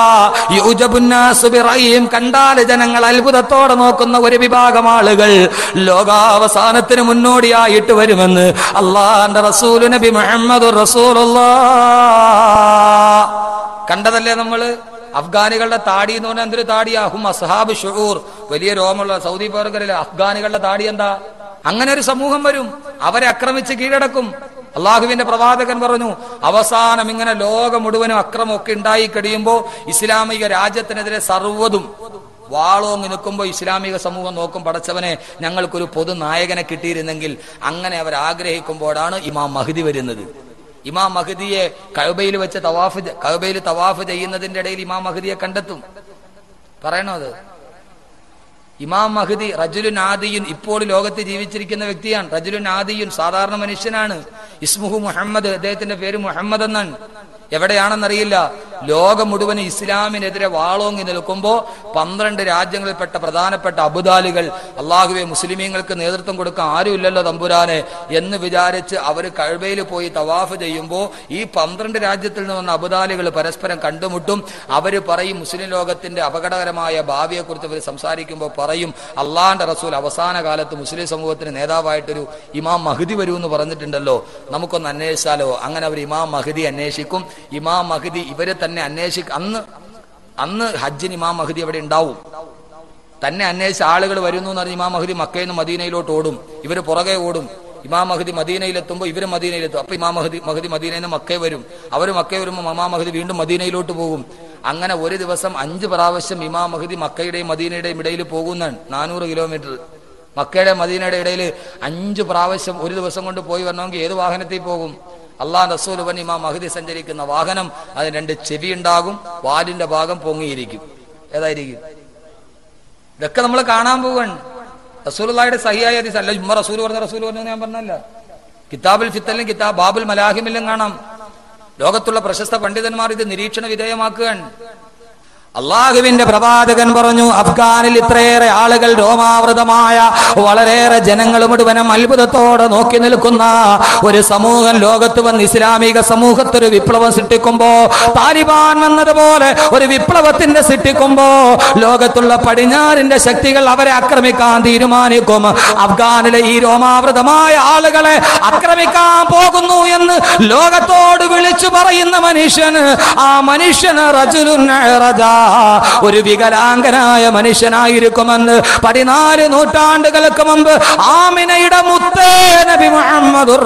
കണ്ടാൽ ജനങ്ങൾ അത്ഭുതത്തോടെ നോക്കുന്ന ഒരു വിഭാഗം ആളുകൾ ലോകാവസാനത്തിന് മുന്നോടിയായിട്ട് വരുമെന്ന് അള്ളാഹുവിന്റെ റസൂൽ നബി മുഹമ്മദ് റസൂലുള്ളാഹ്. കണ്ടതല്ലേ നമ്മള്? അഫ്ഗാനികളുടെ താടി എന്ന് പറഞ്ഞാൽ എന്തൊരു താടിയാ? ഹും അസ്ഹാബ് ഷുഊർ. വലിയ രോമമുള്ള സൗദി പൗരകരിലെ അഫ്ഗാനികളുടെ താടി എന്താ? അങ്ങനെ ഒരു സമൂഹം വരും, അവരെ ആക്രമിച്ച് കീഴടക്കും. അള്ളാഹുവിന്റെ പ്രവാചകൻ പറഞ്ഞു, അവസാനം ഇങ്ങനെ ലോകം മുഴുവനും അക്രമമൊക്കെ ഉണ്ടായി കഴിയുമ്പോ ഇസ്ലാമിക രാജ്യത്തിനെതിരെ സർവ്വതും വാളോങ്ങി നിൽക്കുമ്പോൾ ഇസ്ലാമിക സമൂഹം നോക്കും, പടച്ചവനെ ഞങ്ങൾക്കൊരു പൊതു നായകനെ കിട്ടിയിരുന്നെങ്കിൽ. അങ്ങനെ അവർ ആഗ്രഹിക്കുമ്പോഴാണ് ഇമാം മഹ്ദി വരുന്നത്. ഇമാം മഹ്ദിയെ കഅബയിൽ വെച്ച് തവാഫ് കഅബയിൽ തവാഫ് ചെയ്യുന്നതിന്റെ ഇടയിൽ ഇമാം മഹ്ദിയെ കണ്ടെത്തും. പറയണോ അത്? ഇമാം മഹ്ദി റജുലുൻ ആദിയുൻ, ഇപ്പോൾ ലോകത്ത് ജീവിച്ചിരിക്കുന്ന വ്യക്തിയാണ്. റജുലുൻ ആദിയുൻ, സാധാരണ മനുഷ്യനാണ്. ഇസ്മുഹു മുഹമ്മദ്, അദ്ദേഹത്തിന്റെ പേര് മുഹമ്മദ് എന്നാണ്. എവിടെയാണെന്നറിയില്ല. ലോകം മുഴുവൻ ഇസ്ലാമിനെതിരെ വാളോങ്ങി നിൽക്കുമ്പോൾ പന്ത്രണ്ട് രാജ്യങ്ങളിൽപ്പെട്ട പ്രധാനപ്പെട്ട അബുദാലികൾ അള്ളാഹുവെ മുസ്ലിമീങ്ങൾക്ക് നേതൃത്വം കൊടുക്കാൻ ആരുമില്ലല്ലോ തമ്പുരാനെ എന്ന് വിചാരിച്ച് അവർ കഅബയിൽ പോയി തവാഫ് ചെയ്യുമ്പോൾ ഈ പന്ത്രണ്ട് രാജ്യത്തിൽ നിന്ന് വന്ന അബുദാലികൾ പരസ്പരം കണ്ടുമുട്ടും. അവർ പറയും, മുസ്ലിം ലോകത്തിന്റെ അപകടകരമായ ഭാവിയെക്കുറിച്ച് അവർ സംസാരിക്കുമ്പോൾ പറയും, അള്ളാഹിന്റെ റസൂൽ അവസാന കാലത്ത് മുസ്ലിം സമൂഹത്തിന് നേതാവായിട്ടൊരു ഇമാം മഹ്ദി വരൂ എന്ന് പറഞ്ഞിട്ടുണ്ടല്ലോ, നമുക്കൊന്ന് അന്വേഷിച്ചാലോ? അങ്ങനെ അവർ ഇമാം മഹ്ദി അന്വേഷിക്കും. ഇമാം മഹ്ദി ഇവരെ തന്നെ അന്വേഷിക്കും. അന്ന് അന്ന് ഹജ്ജിന് ഇമാം മഹ്ദി അവിടെ ഉണ്ടാവും. തന്നെ അന്വേഷിച്ച ആളുകൾ വരുന്നു എന്ന് പറഞ്ഞ് ഇമാം മഹ്ദി മക്കയിൽ നിന്ന് മദീനയിലോട്ട് ഓടും. ഇവര് പുറകെ ഓടും. ഇമാം മഹ്ദി മദീനയിലെത്തുമ്പോൾ ഇവര് മദീനയിലെത്തും. അപ്പൊ ഇമാം മഹ്ദി മഹ്ദി മദീനയിൽ നിന്ന് മക്കേ വരും. അവർ മക്കേ വരുമ്പോൾ ഇമാം മഹ്ദി വീണ്ടും മദീനയിലോട്ട് പോകും. അങ്ങനെ ഒരു ദിവസം അഞ്ച് പ്രാവശ്യം ഇമാം മഹ്ദി മക്കയുടെയും മദീനയുടെയും ഇടയിൽ പോകുന്നതാണ്. നാനൂറ് കിലോമീറ്റർ മക്കയുടെ മദീനയുടെ ഇടയിൽ അഞ്ച് പ്രാവശ്യം ഒരു ദിവസം കൊണ്ട് പോയി വരണമെങ്കിൽ ഏത് വാഹനത്തിൽ പോകും? അള്ളാഹ് റസൂൽ വൻ ഇമാം മഹ്ദി സഞ്ചരിക്കുന്ന വാഹനം, അതിന് രണ്ട് ചെവി ഉണ്ടാകും, വാലിന്റെ ഭാഗം പൊങ്ങിയിരിക്കും. ഏതായിരിക്കും? ഇതൊക്കെ നമ്മൾ കാണാൻ പോവാണ്. റസൂലുള്ളാഹിയുടെ സഹിയായ ഹദീസ് അല്ല, ഉമ്മ റസൂൽ പറഞ്ഞ റസൂൽ പറഞ്ഞു ഞാൻ പറഞ്ഞല്ല. കിതാബുൽ ഫിത്തലിലും കിതാബ് ബാബുൽ മലാഹിമിലും കാണാം. ലോകത്തുള്ള പ്രശസ്ത പണ്ഡിതന്മാർ ഇത് നിരീക്ഷണ വിധേയമാക്കുകയാണ്. അള്ളാഹുവിന്റെ പ്രവാചകൻ പറഞ്ഞു, അഫ്ഗാനിൽ ഇത്രയേറെ ആളുകൾ രോമാവൃതമായ വളരെയേറെ ജനങ്ങൾ മുഴുവനും അത്ഭുതത്തോടെ നോക്കി നിൽക്കുന്ന ഒരു സമൂഹം ലോകത്ത് വന്ന് ഇസ്ലാമിക സമൂഹത്തൊരു വിപ്ലവം സൃഷ്ടിക്കുമ്പോ, താലിബാൻ വന്നതുപോലെ ഒരു വിപ്ലവത്തിന്റെ സൃഷ്ടിക്കുമ്പോ ലോകത്തുള്ള പടിഞ്ഞാറിന്റെ ശക്തികൾ അവരെ ആക്രമിക്കാൻ തീരുമാനിക്കും. അഫ്ഗാനിലെ ഈ രോമാവൃതമായ ആളുകളെ ആക്രമിക്കാൻ പോകുന്നു എന്ന് ലോകത്തോട് വിളിച്ചു പറയുന്ന മനുഷ്യന്, ആ മനുഷ്യന് റജുലുൻ റജാ, ഒരു വികലാംഗനായ മനുഷ്യനായിരിക്കുമെന്ന് പതിനാല് നൂറ്റാണ്ടുകൾക്ക് മുമ്പ് ആമിനയുടെ മുത്തേ നബി മുഹമ്മദുർ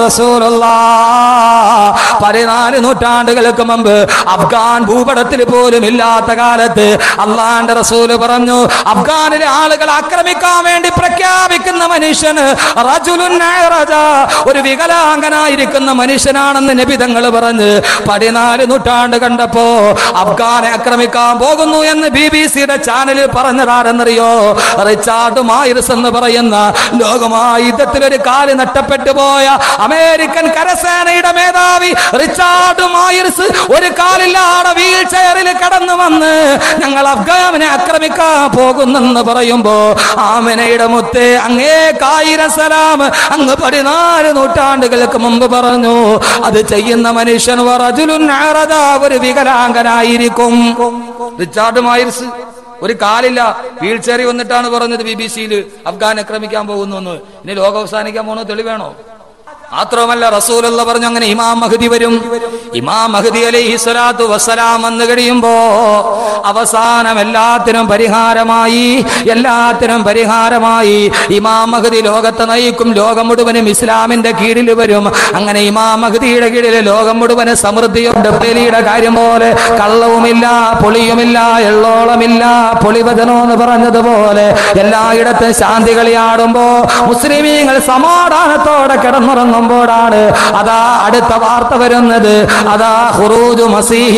റസൂലുള്ളാഹ് പതിനാല് നൂറ്റാണ്ടുകൾക്ക് മുമ്പ് അഫ്ഗാൻ ഭൂപടത്തിൽ പോലും ഇല്ലാത്ത കാലത്ത് അള്ളാന്റെ റസൂല് പറഞ്ഞു, അഫ്ഗാനിലെ ആളുകൾ ആക്രമിക്കാൻ വേണ്ടി പ്രഖ്യാപിക്കുന്ന മനുഷ്യന് റജുലുൻ റജാ, ഒരു വികലാംഗനായിരിക്കുന്ന മനുഷ്യനാണെന്ന് നബി തങ്ങൾ പറഞ്ഞ് പതിനാല് നൂറ്റാണ്ട് കണ്ടപ്പോ അഫ്ഗാനെ ആക്രമിക്കാൻ പോകുന്നു എന്ന് ബി ബി സിയുടെ ചാനലിൽ പറഞ്ഞതാരെന്നറിയോ? റിച്ചാർഡ് മായർസ് എന്ന് പറയുന്ന ലോകമായ യുദ്ധത്തിൽ ഒരു കാല് നഷ്ടപ്പെട്ടു പോയ അമേരിക്കൻ കരസേനയുടെ മേധാവി റിച്ചാർഡ് മായർസ് ഒരു കാലില്ലാതെ വീൽ ചെയറിൽ കടന്നു വന്ന് ഞങ്ങൾ അഫ്ഗാനെ ആക്രമിക്കാൻ പോകുന്നെന്ന് പറയുമ്പോ ആമിനയുടെ മുത്തേ അങ്ങേക്കായിരം സലാം അങ്ങ് പതിനാല് നൂറ്റാണ്ടുകൾക്ക് മുമ്പ് പറഞ്ഞു, അത് ചെയ്യുന്ന മനുഷ്യൻ റജുലുൻ അറദ, ഒരു വികലാംഗനായിരിക്കും. റിച്ചാർഡ് മായർസ് ഒരു കാലില്ല, വീൽ ചെയറിൽ വന്നിട്ടാണ് പറഞ്ഞത് ബി ബി സിയിൽ അഫ്ഗാൻ ആക്രമിക്കാൻ പോകുന്നു എന്ന്. ഇനി ലോകം അവസാനിക്കാൻ പോകുന്നത് തെളിവേണോ? മാത്രമല്ല റസൂലുള്ള പറഞ്ഞു, അങ്ങനെ ഇമാം മഹ്ദി വരും. ഇമാം മഹ്ദി അലൈഹി സ്വലാത്തു വസ്സലാം വന്നു കഴിയുമ്പോ അവസാനം എല്ലാത്തിനും പരിഹാരമായി, എല്ലാത്തിനും പരിഹാരമായി. ഇമാം മഹ്ദി ലോകത്തെ നയിക്കും, ലോകം മുഴുവനും ഇസ്ലാമിന്റെ കീഴിൽ വരും. അങ്ങനെ ഇമാം മഹ്ദിയുടെ കീഴിൽ ലോകം മുഴുവനും സമൃദ്ധിയുണ്ട്. പേലിയുടെ കാര്യം പോലെ കള്ളവുമില്ല, പൊളിയുമില്ല, എള്ളോളമില്ല, പൊളിവചനോ എന്ന് പറഞ്ഞതുപോലെ എല്ലായിടത്തും ശാന്തി കളിയാടുമ്പോ മുസ്ലിമീങ്ങൾ സമാധാനത്തോടെ കിടന്നുറങ്ങുമ്പോഴാണ് അതാ അടുത്ത വാർത്ത വരുന്നത്. അതാ ഖുറൂജു മസീഹി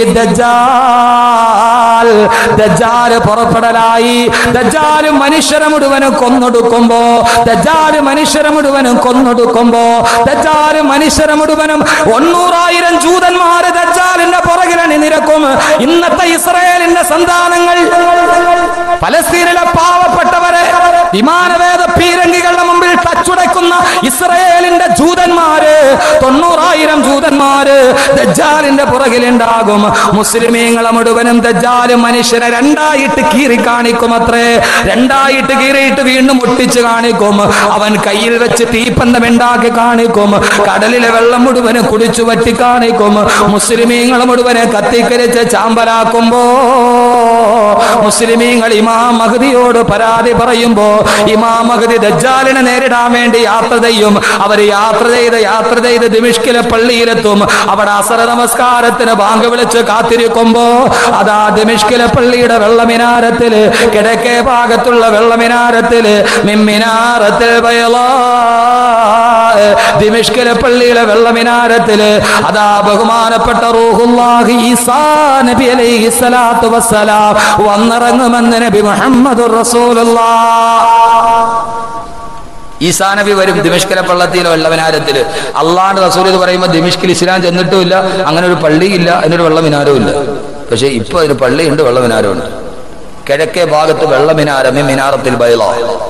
ദജ്ജാൽ, ദജ്ജാൽ പുറപ്പെടലായി. ദജ്ജാൽ മനുഷ്യരെ മുഴുവനും കൊന്നൊടുക്കുമ്പോ, ദജ്ജാൽ മനുഷ്യരെ മുഴുവനും കൊന്നൊടുക്കുമ്പോ ദജ്ജാൽ മനുഷ്യരെ മുഴുവനും ഒന്നൂറായിരം ജൂതന്മാര് ദജ്ജാലിന്റെ പുറകിൽ അണിനിരക്കും. ഇന്നത്തെ ഇസ്രായേലിന്റെ സന്താനങ്ങൾ പലസ്തീനിലെ പാവപ്പെട്ടവരെ വിമാനവേദ പീരങ്കികളുടെ മുമ്പിൽ തച്ചുടയ്ക്കുന്ന ഇസ്രായേലിന്റെ ജൂതന്മാര്, തൊണ്ണൂറായിരം ജൂതന്മാര് ദജ്ജാലിന്റെ പുറകിലുണ്ടാകും. മുസ്ലിമീങ്ങളെ മുഴുവനും ദജ്ജാൽ മനുഷ്യരെ രണ്ടായിട്ട് കീറി കാണിക്കും. അത്രേ, രണ്ടായിട്ട് കീറിയിട്ട് വീണ്ടും ഒട്ടിച്ച് കാണിക്കും. അവൻ കയ്യിൽ വെച്ച് തീപ്പന്തം ഉണ്ടാക്കി കാണിക്കും. കടലിലെ വെള്ളം മുഴുവനും കുടിച്ചു വറ്റി കാണിക്കും. മുസ്ലിമീങ്ങളെ മുഴുവനെ കത്തിക്കരിച്ച് ചാമ്പലാക്കുമ്പോ മുസ്ലിമീങ്ങൾ ഇമാം മഹ്ദിയോട് പരാതി പറയുമ്പോ ഇമാം മഹ്ദി ദജ്ജാലിനെ നേരിടാൻ വേണ്ടി യാത്ര ചെയ്യും. അവർ യാത്ര ചെയ്ത് യാത്ര ചെയ്ത് ദിമിഷ്കിലെ പള്ളിയിലെത്തും. അവിടെ അസർ നമസ്കാരത്തിന് ബാങ്ക് വിളിച്ച് കാത്തിരിക്കുമ്പോ അതാ ദിമിഷ്കിലെ പള്ളിയുടെ വെള്ളമിനാരത്തില്, കിഴക്കേ ഭാഗത്തുള്ള വെള്ളമിനാരത്തില്, മിമ്മിനാരത്തിൽ ദിമിഷ്കിലെ പള്ളിയിലെ വെള്ളമിനാരത്തില് അതാ ബഹുമാനപ്പെട്ട റൂഹുല്ലാഹി ഈസാ നബി അലൈഹി സ്വലാത്തു വസ്സലാം വന്നിറങ്ങുമെന്ന് നബി മുഹമ്മദുർ റസൂലുള്ളാഹ്. ഈസാ നബി വരും ദിമിഷ്കിലെ പള്ളത്തിലോ വെള്ളമിനാരത്തില്. അള്ളാഹുവിന്റെ റസൂൽ എന്ന് പറയുമ്പോൾ ദിമിഷ്കിൽ ഇസ്ലാം ചെന്നിട്ടുമില്ല, അങ്ങനെ ഒരു പള്ളിയില്ല, അതിനൊരു വെള്ളമിനാരവും ഇല്ല. പക്ഷെ ഇപ്പൊ അതിന് പള്ളിയുണ്ട്, വെള്ളമിനാരമുണ്ട്. കിഴക്കേ ഭാഗത്ത് വെള്ളമിനാരം, മിനാറത്തിൽ ബൈള.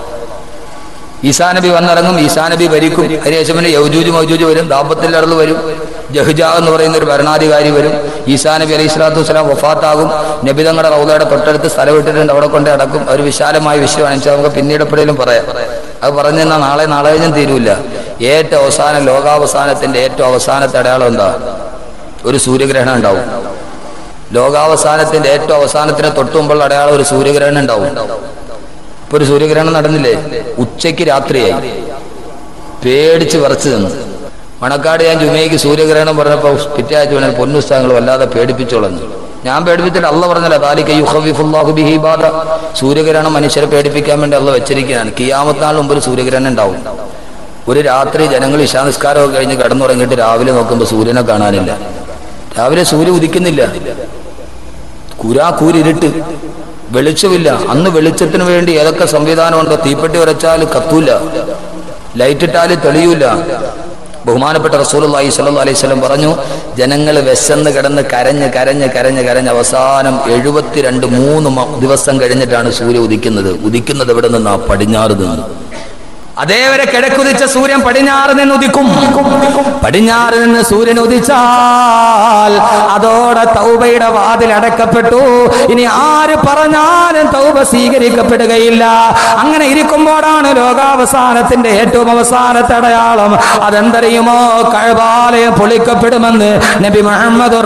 ഈസാ നബി വന്നിറങ്ങും, ഈസാ നബി ഭരിക്കും. അതിനുശേഷം പിന്നെ യൗജൂജ് മൗജൂജ് വരും, ദാബത്തിൽ അടൽ വരും, ജഹ്ജാ എന്ന് പറയുന്ന ഒരു ഭരണാധികാരി വരും. ഈസാ നബി അലൈഹി സ്വലാത്തു വസ്സലാം വഫാത്താകും. നബി തങ്ങളുടെ റൗദയുടെ തൊട്ടടുത്ത് സ്ഥലം ഇട്ടിട്ടുണ്ട്, അവിടെ കൊണ്ട് അടക്കും. ഒരു വിശാലമായ വിഷയമാണ്, നമുക്ക് പിന്നീട് എപ്പോഴേലും പറയാം. അത് പറഞ്ഞു തന്നാൽ നാളെ നാളെ കഴിഞ്ഞും തീരൂല. ഏറ്റവും അവസാനം, ലോകാവസാനത്തിന്റെ ഏറ്റവും അവസാനത്തെ അടയാളം എന്താ? ഒരു സൂര്യഗ്രഹണം ഉണ്ടാവും. ലോകാവസാനത്തിന്റെ ഏറ്റവും അവസാനത്തിന് തൊട്ടുമുമ്പുള്ള അടയാളം ഒരു സൂര്യഗ്രഹണം ഉണ്ടാവും. ഇപ്പൊ ഒരു സൂര്യഗ്രഹണം നടന്നില്ലേ? ഉച്ചയ്ക്ക് രാത്രിയായി, പേടിച്ച് വിറച്ചു നിന്ന്. മണക്കാട് ഞാൻ ജുമയ്ക്ക് സൂര്യഗ്രഹണം പറഞ്ഞപ്പോ പിറ്റേ ആഴ്ച വേണേൽ പൊന്നുസ്താങ്ങൾ വല്ലാതെ പേടിപ്പിച്ചോളഞ്ഞു. ഞാൻ പേടിപ്പിച്ചിട്ട് അള്ള പറഞ്ഞല്ല, താലിക യുഖവിഫുല്ലാഹു ബിഹി ഇബാദ. സൂര്യഗ്രഹണം മനുഷ്യരെ പേടിപ്പിക്കാൻ വേണ്ടി അള്ള വെച്ചിരിക്കുകയാണ്. കിയാമത്ത് നാൾ മുമ്പ് ഒരു സൂര്യഗ്രഹണം ഉണ്ടാവും. ഒരു രാത്രി ജനങ്ങൾ ഇശാ നിസ്കാരമൊക്കെ കഴിഞ്ഞ് കിടന്നുറങ്ങിയിട്ട് രാവിലെ നോക്കുമ്പോൾ സൂര്യനെ കാണാനില്ല. രാവിലെ സൂര്യൻ ഉദിക്കുന്നില്ല, കുരാ കൂരിരുട്ട്, വെളിച്ചമില്ല. അന്ന് വെളിച്ചത്തിന് വേണ്ടി ഏതൊക്കെ സംവിധാനമുണ്ടോ, തീപ്പെട്ടി ഉരച്ചാൽ കത്തൂല, ലൈറ്റിട്ടാൽ തെളിയൂല. ബഹുമാനപ്പെട്ട റസൂലുള്ളാഹി സ്വല്ലല്ലാഹു അലൈഹി വസല്ലം പറഞ്ഞു, ജനങ്ങൾ വിശന്ന് കിടന്ന് കരഞ്ഞ് കരഞ്ഞ് കരഞ്ഞ് കരഞ്ഞ് അവസാനം എഴുപത്തിരണ്ട് മൂന്ന് ദിവസം കഴിഞ്ഞിട്ടാണ് സൂര്യൻ ഉദിക്കുന്നത്. ഉദിക്കുന്നത് എവിടെ നിന്നാ? പടിഞ്ഞാറ് നിന്ന്. അതേവരെ കിഴക്കുദിച്ച സൂര്യൻ പടിഞ്ഞാറ് നിന്ന് ഉദിക്കും. പടിഞ്ഞാറ് നിന്ന് സൂര്യൻ ഉദിച്ചാൽ അതോടെ തൗബയുടെ വാതിൽ അടക്കപ്പെട്ടു. ഇനി ആര് പറഞ്ഞാലും തൗബ സ്വീകരിക്കപ്പെടുകയില്ല. അങ്ങനെ ഇരിക്കുമ്പോഴാണ് ലോകാവസാനത്തിന്റെ ഏറ്റവും അവസാനത്തെ അടയാളം. അതെന്തറിയുമോ? കഅബാലയം പൊളിക്കപ്പെടുമെന്ന് നബി മുഹമ്മദ്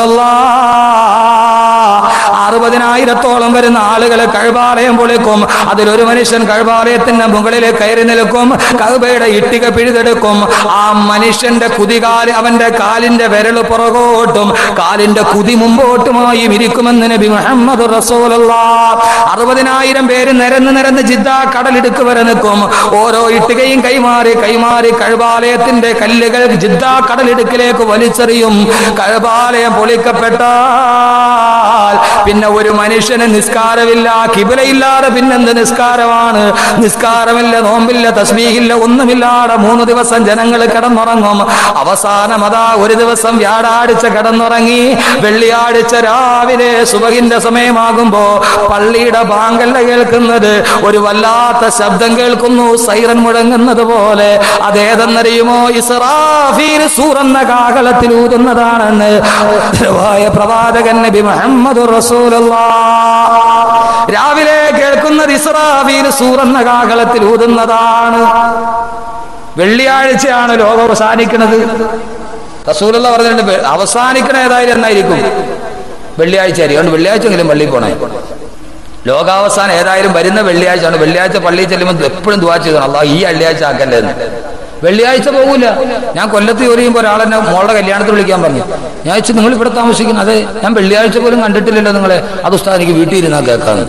റസൂലുള്ളാഹ്. അറുപതിനായിരത്തോളം വരുന്ന ആളുകൾ കഅബാലയം പൊളിക്കും. അതിലൊരു മനുഷ്യൻ കഅബാലയത്തിന്റെ മുകളിൽ കയറി നിൽക്കും, കഅബയുടെ ഇഷ്ടിക പിഴുതെടുക്കും. ആ മനുഷ്യന്റെ കുതികാല്, അവന്റെ കാലിന്റെ വിരൽ പുറകോട്ടും കാലിന്റെ കുതി മുമ്പോട്ടുമായി ഇരിക്കുമെന്ന് നബി മുഹമ്മദ് റസൂലുള്ളാഹ്. അറുപതിനായിരം പേര് നിരന്ന് നിരന്ന് ജിദ്ദ കടലിടുക്ക് വരെ നിൽക്കും. ഓരോ ഇഷ്ടികയും കൈമാറി കൈമാറി കഅബാലയത്തിന്റെ കല്ലുകൾ ജിദ്ദ കടലിടുക്കിലേക്ക് വലിച്ചെറിയും. കഅബാലയം പൊളിക്കപ്പെട്ടാൽ പിന്നെ ഒരു മനുഷ്യന് നിസ്കാരമില്ല, കിബിലയില്ലാതെ പിന്നെന്ത് നിസ്കാരമാണ്? നിസ്കാരമില്ല, നോമ്പില്ല, തസ്ബീഹില്ല, ഒന്നുമില്ലാതെ മൂന്ന് ദിവസം ജനങ്ങൾ കിടന്നുറങ്ങും. അവസാനം അതാ ഒരു ദിവസം വ്യാഴാഴ്ച കിടന്നുറങ്ങി, വെള്ളിയാഴ്ച രാവിലെ സുബഹിന്റെ സമയമാകുമ്പോ പള്ളിയുടെ ബാങ്കല്ല കേൾക്കുന്നത്, ഒരു വല്ലാത്ത ശബ്ദം കേൾക്കുന്നു, സൈറൻ മുഴങ്ങുന്നത് പോലെ. അതേതെന്നറിയുമോ? ഇസ്റാഫീൽ സൂറെന്ന കാഹളത്തിൽ ഊതുന്നതാണെന്ന് പ്രവാചകൻ നബി മുഹമ്മദ് റസൂലുള്ളാഹ്. രാവിലെ കേൾക്കുന്നത് ഇസ്റാഫീൽ സൂറെന്ന കാഹളത്തിൽ ഊതുന്നതാണ്. വെള്ളിയാഴ്ചയാണ് ലോകം അവസാനിക്കുന്നത്. റസൂലുള്ളാഹി പറഞ്ഞിട്ടുണ്ട്, അവസാനിക്കണ ഏതായാലും എന്നായിരിക്കും? വെള്ളിയാഴ്ച ആയിരിക്കും. അതുകൊണ്ട് വെള്ളിയാഴ്ചയെങ്കിലും പള്ളിയിൽ പോണേ. ലോകാവസാനം ഏതായാലും വരുന്ന വെള്ളിയാഴ്ചയാണ്. വെള്ളിയാഴ്ച പള്ളിയിൽ ചെല്ലുമ്പോൾ എപ്പോഴും ദുആ ചെയ്യണം, അല്ലാഹ് ഈ വെള്ളിയാഴ്ച ആക്കല്ലേ എന്ന്. വെള്ളിയാഴ്ച പോകൂല. ഞാൻ കൊല്ലത്ത് ജോലി ചെയ്യുമ്പോൾ ഒരാളെന്നെ മോളുടെ കല്യാണത്തിൽ വിളിക്കാൻ പറഞ്ഞു. ഞാൻ വെച്ച് നിങ്ങൾ ഇവിടെ താമസിക്കുന്നു? അതെ, ഞാൻ വെള്ളിയാഴ്ച പോലും കണ്ടിട്ടില്ലല്ലോ നിങ്ങളെ. അത് ഉസ്താദ് എനിക്ക് വീട്ടിൽ ഇരുന്നാ കേൾക്കാന്ന്.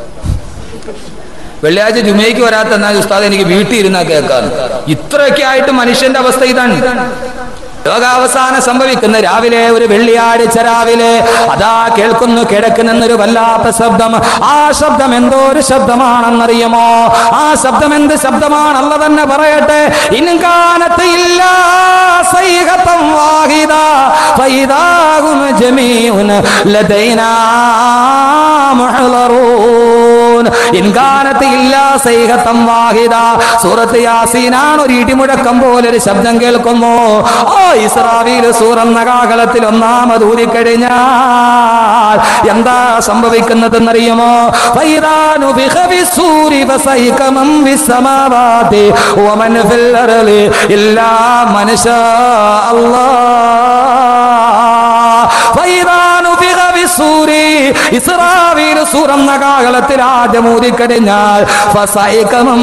വെള്ളിയാഴ്ച ജുമയ്ക്ക് വരാത്ത എന്നാൽ ഉസ്താദ് എനിക്ക് വീട്ടിൽ ഇരുന്നാ കേൾക്കാന്ന്. ഇത്രയൊക്കെ ആയിട്ട് മനുഷ്യന്റെ അവസ്ഥ ഇതാണ്. ലോകാവസാനം സംഭവിക്കുന്ന രാവിലെ, ഒരു വെള്ളിയാഴ്ച രാവിലെ അതാ കേൾക്കുന്നു കിഴക്കുന്നെന്നൊരു വല്ലാത്ത ശബ്ദം. ആ ശബ്ദം എന്തോ ഒരു ശബ്ദമാണെന്നറിയുമോ? ആ ശബ്ദം എന്ത് ശബ്ദമാണ്? അല്ലാഹ് തന്നെ പറയട്ടെ, ഇൻകാനത ഇല്ലാ സൈഹതൻ വാഹിദ ഫൈദാഹും ജമീഉൻ ലദൈനാ മുഹ്ളറൂൻ. ഇൻകാനത ഇല്ലാ സൈഹതൻ വാഹിദ. സൂറത്ത് യാസീനാണ്. ഒരു ഇടിമുഴക്കം പോലെ ഒരു ശബ്ദം കേൾക്കുന്നു. ഓ ഇസ്രാഫീൽ സൂറെന്ന കാഹളത്തിൽ ഒന്നാമത് ഊതിക്കഴിഞ്ഞാൽ എന്താ സംഭവിക്കുന്നതെന്നറിയുമോ? ഫൈദാനു ബിഖബിസൂരി ഫസൈക മൻ ഫിസ്സമാവാതി വമൻ ഫിൽ അർളി ഇല്ലാ മൻ ശാ അല്ലാഹ്. ഫൈദാനു ബിഖബിസൂരി ഇസ്രാഫീൽ സൂറെന്ന കാഹളത്തിൽ ആദ്യം ഊതിക്കഴിഞ്ഞാൽ ഫസൈക മൻ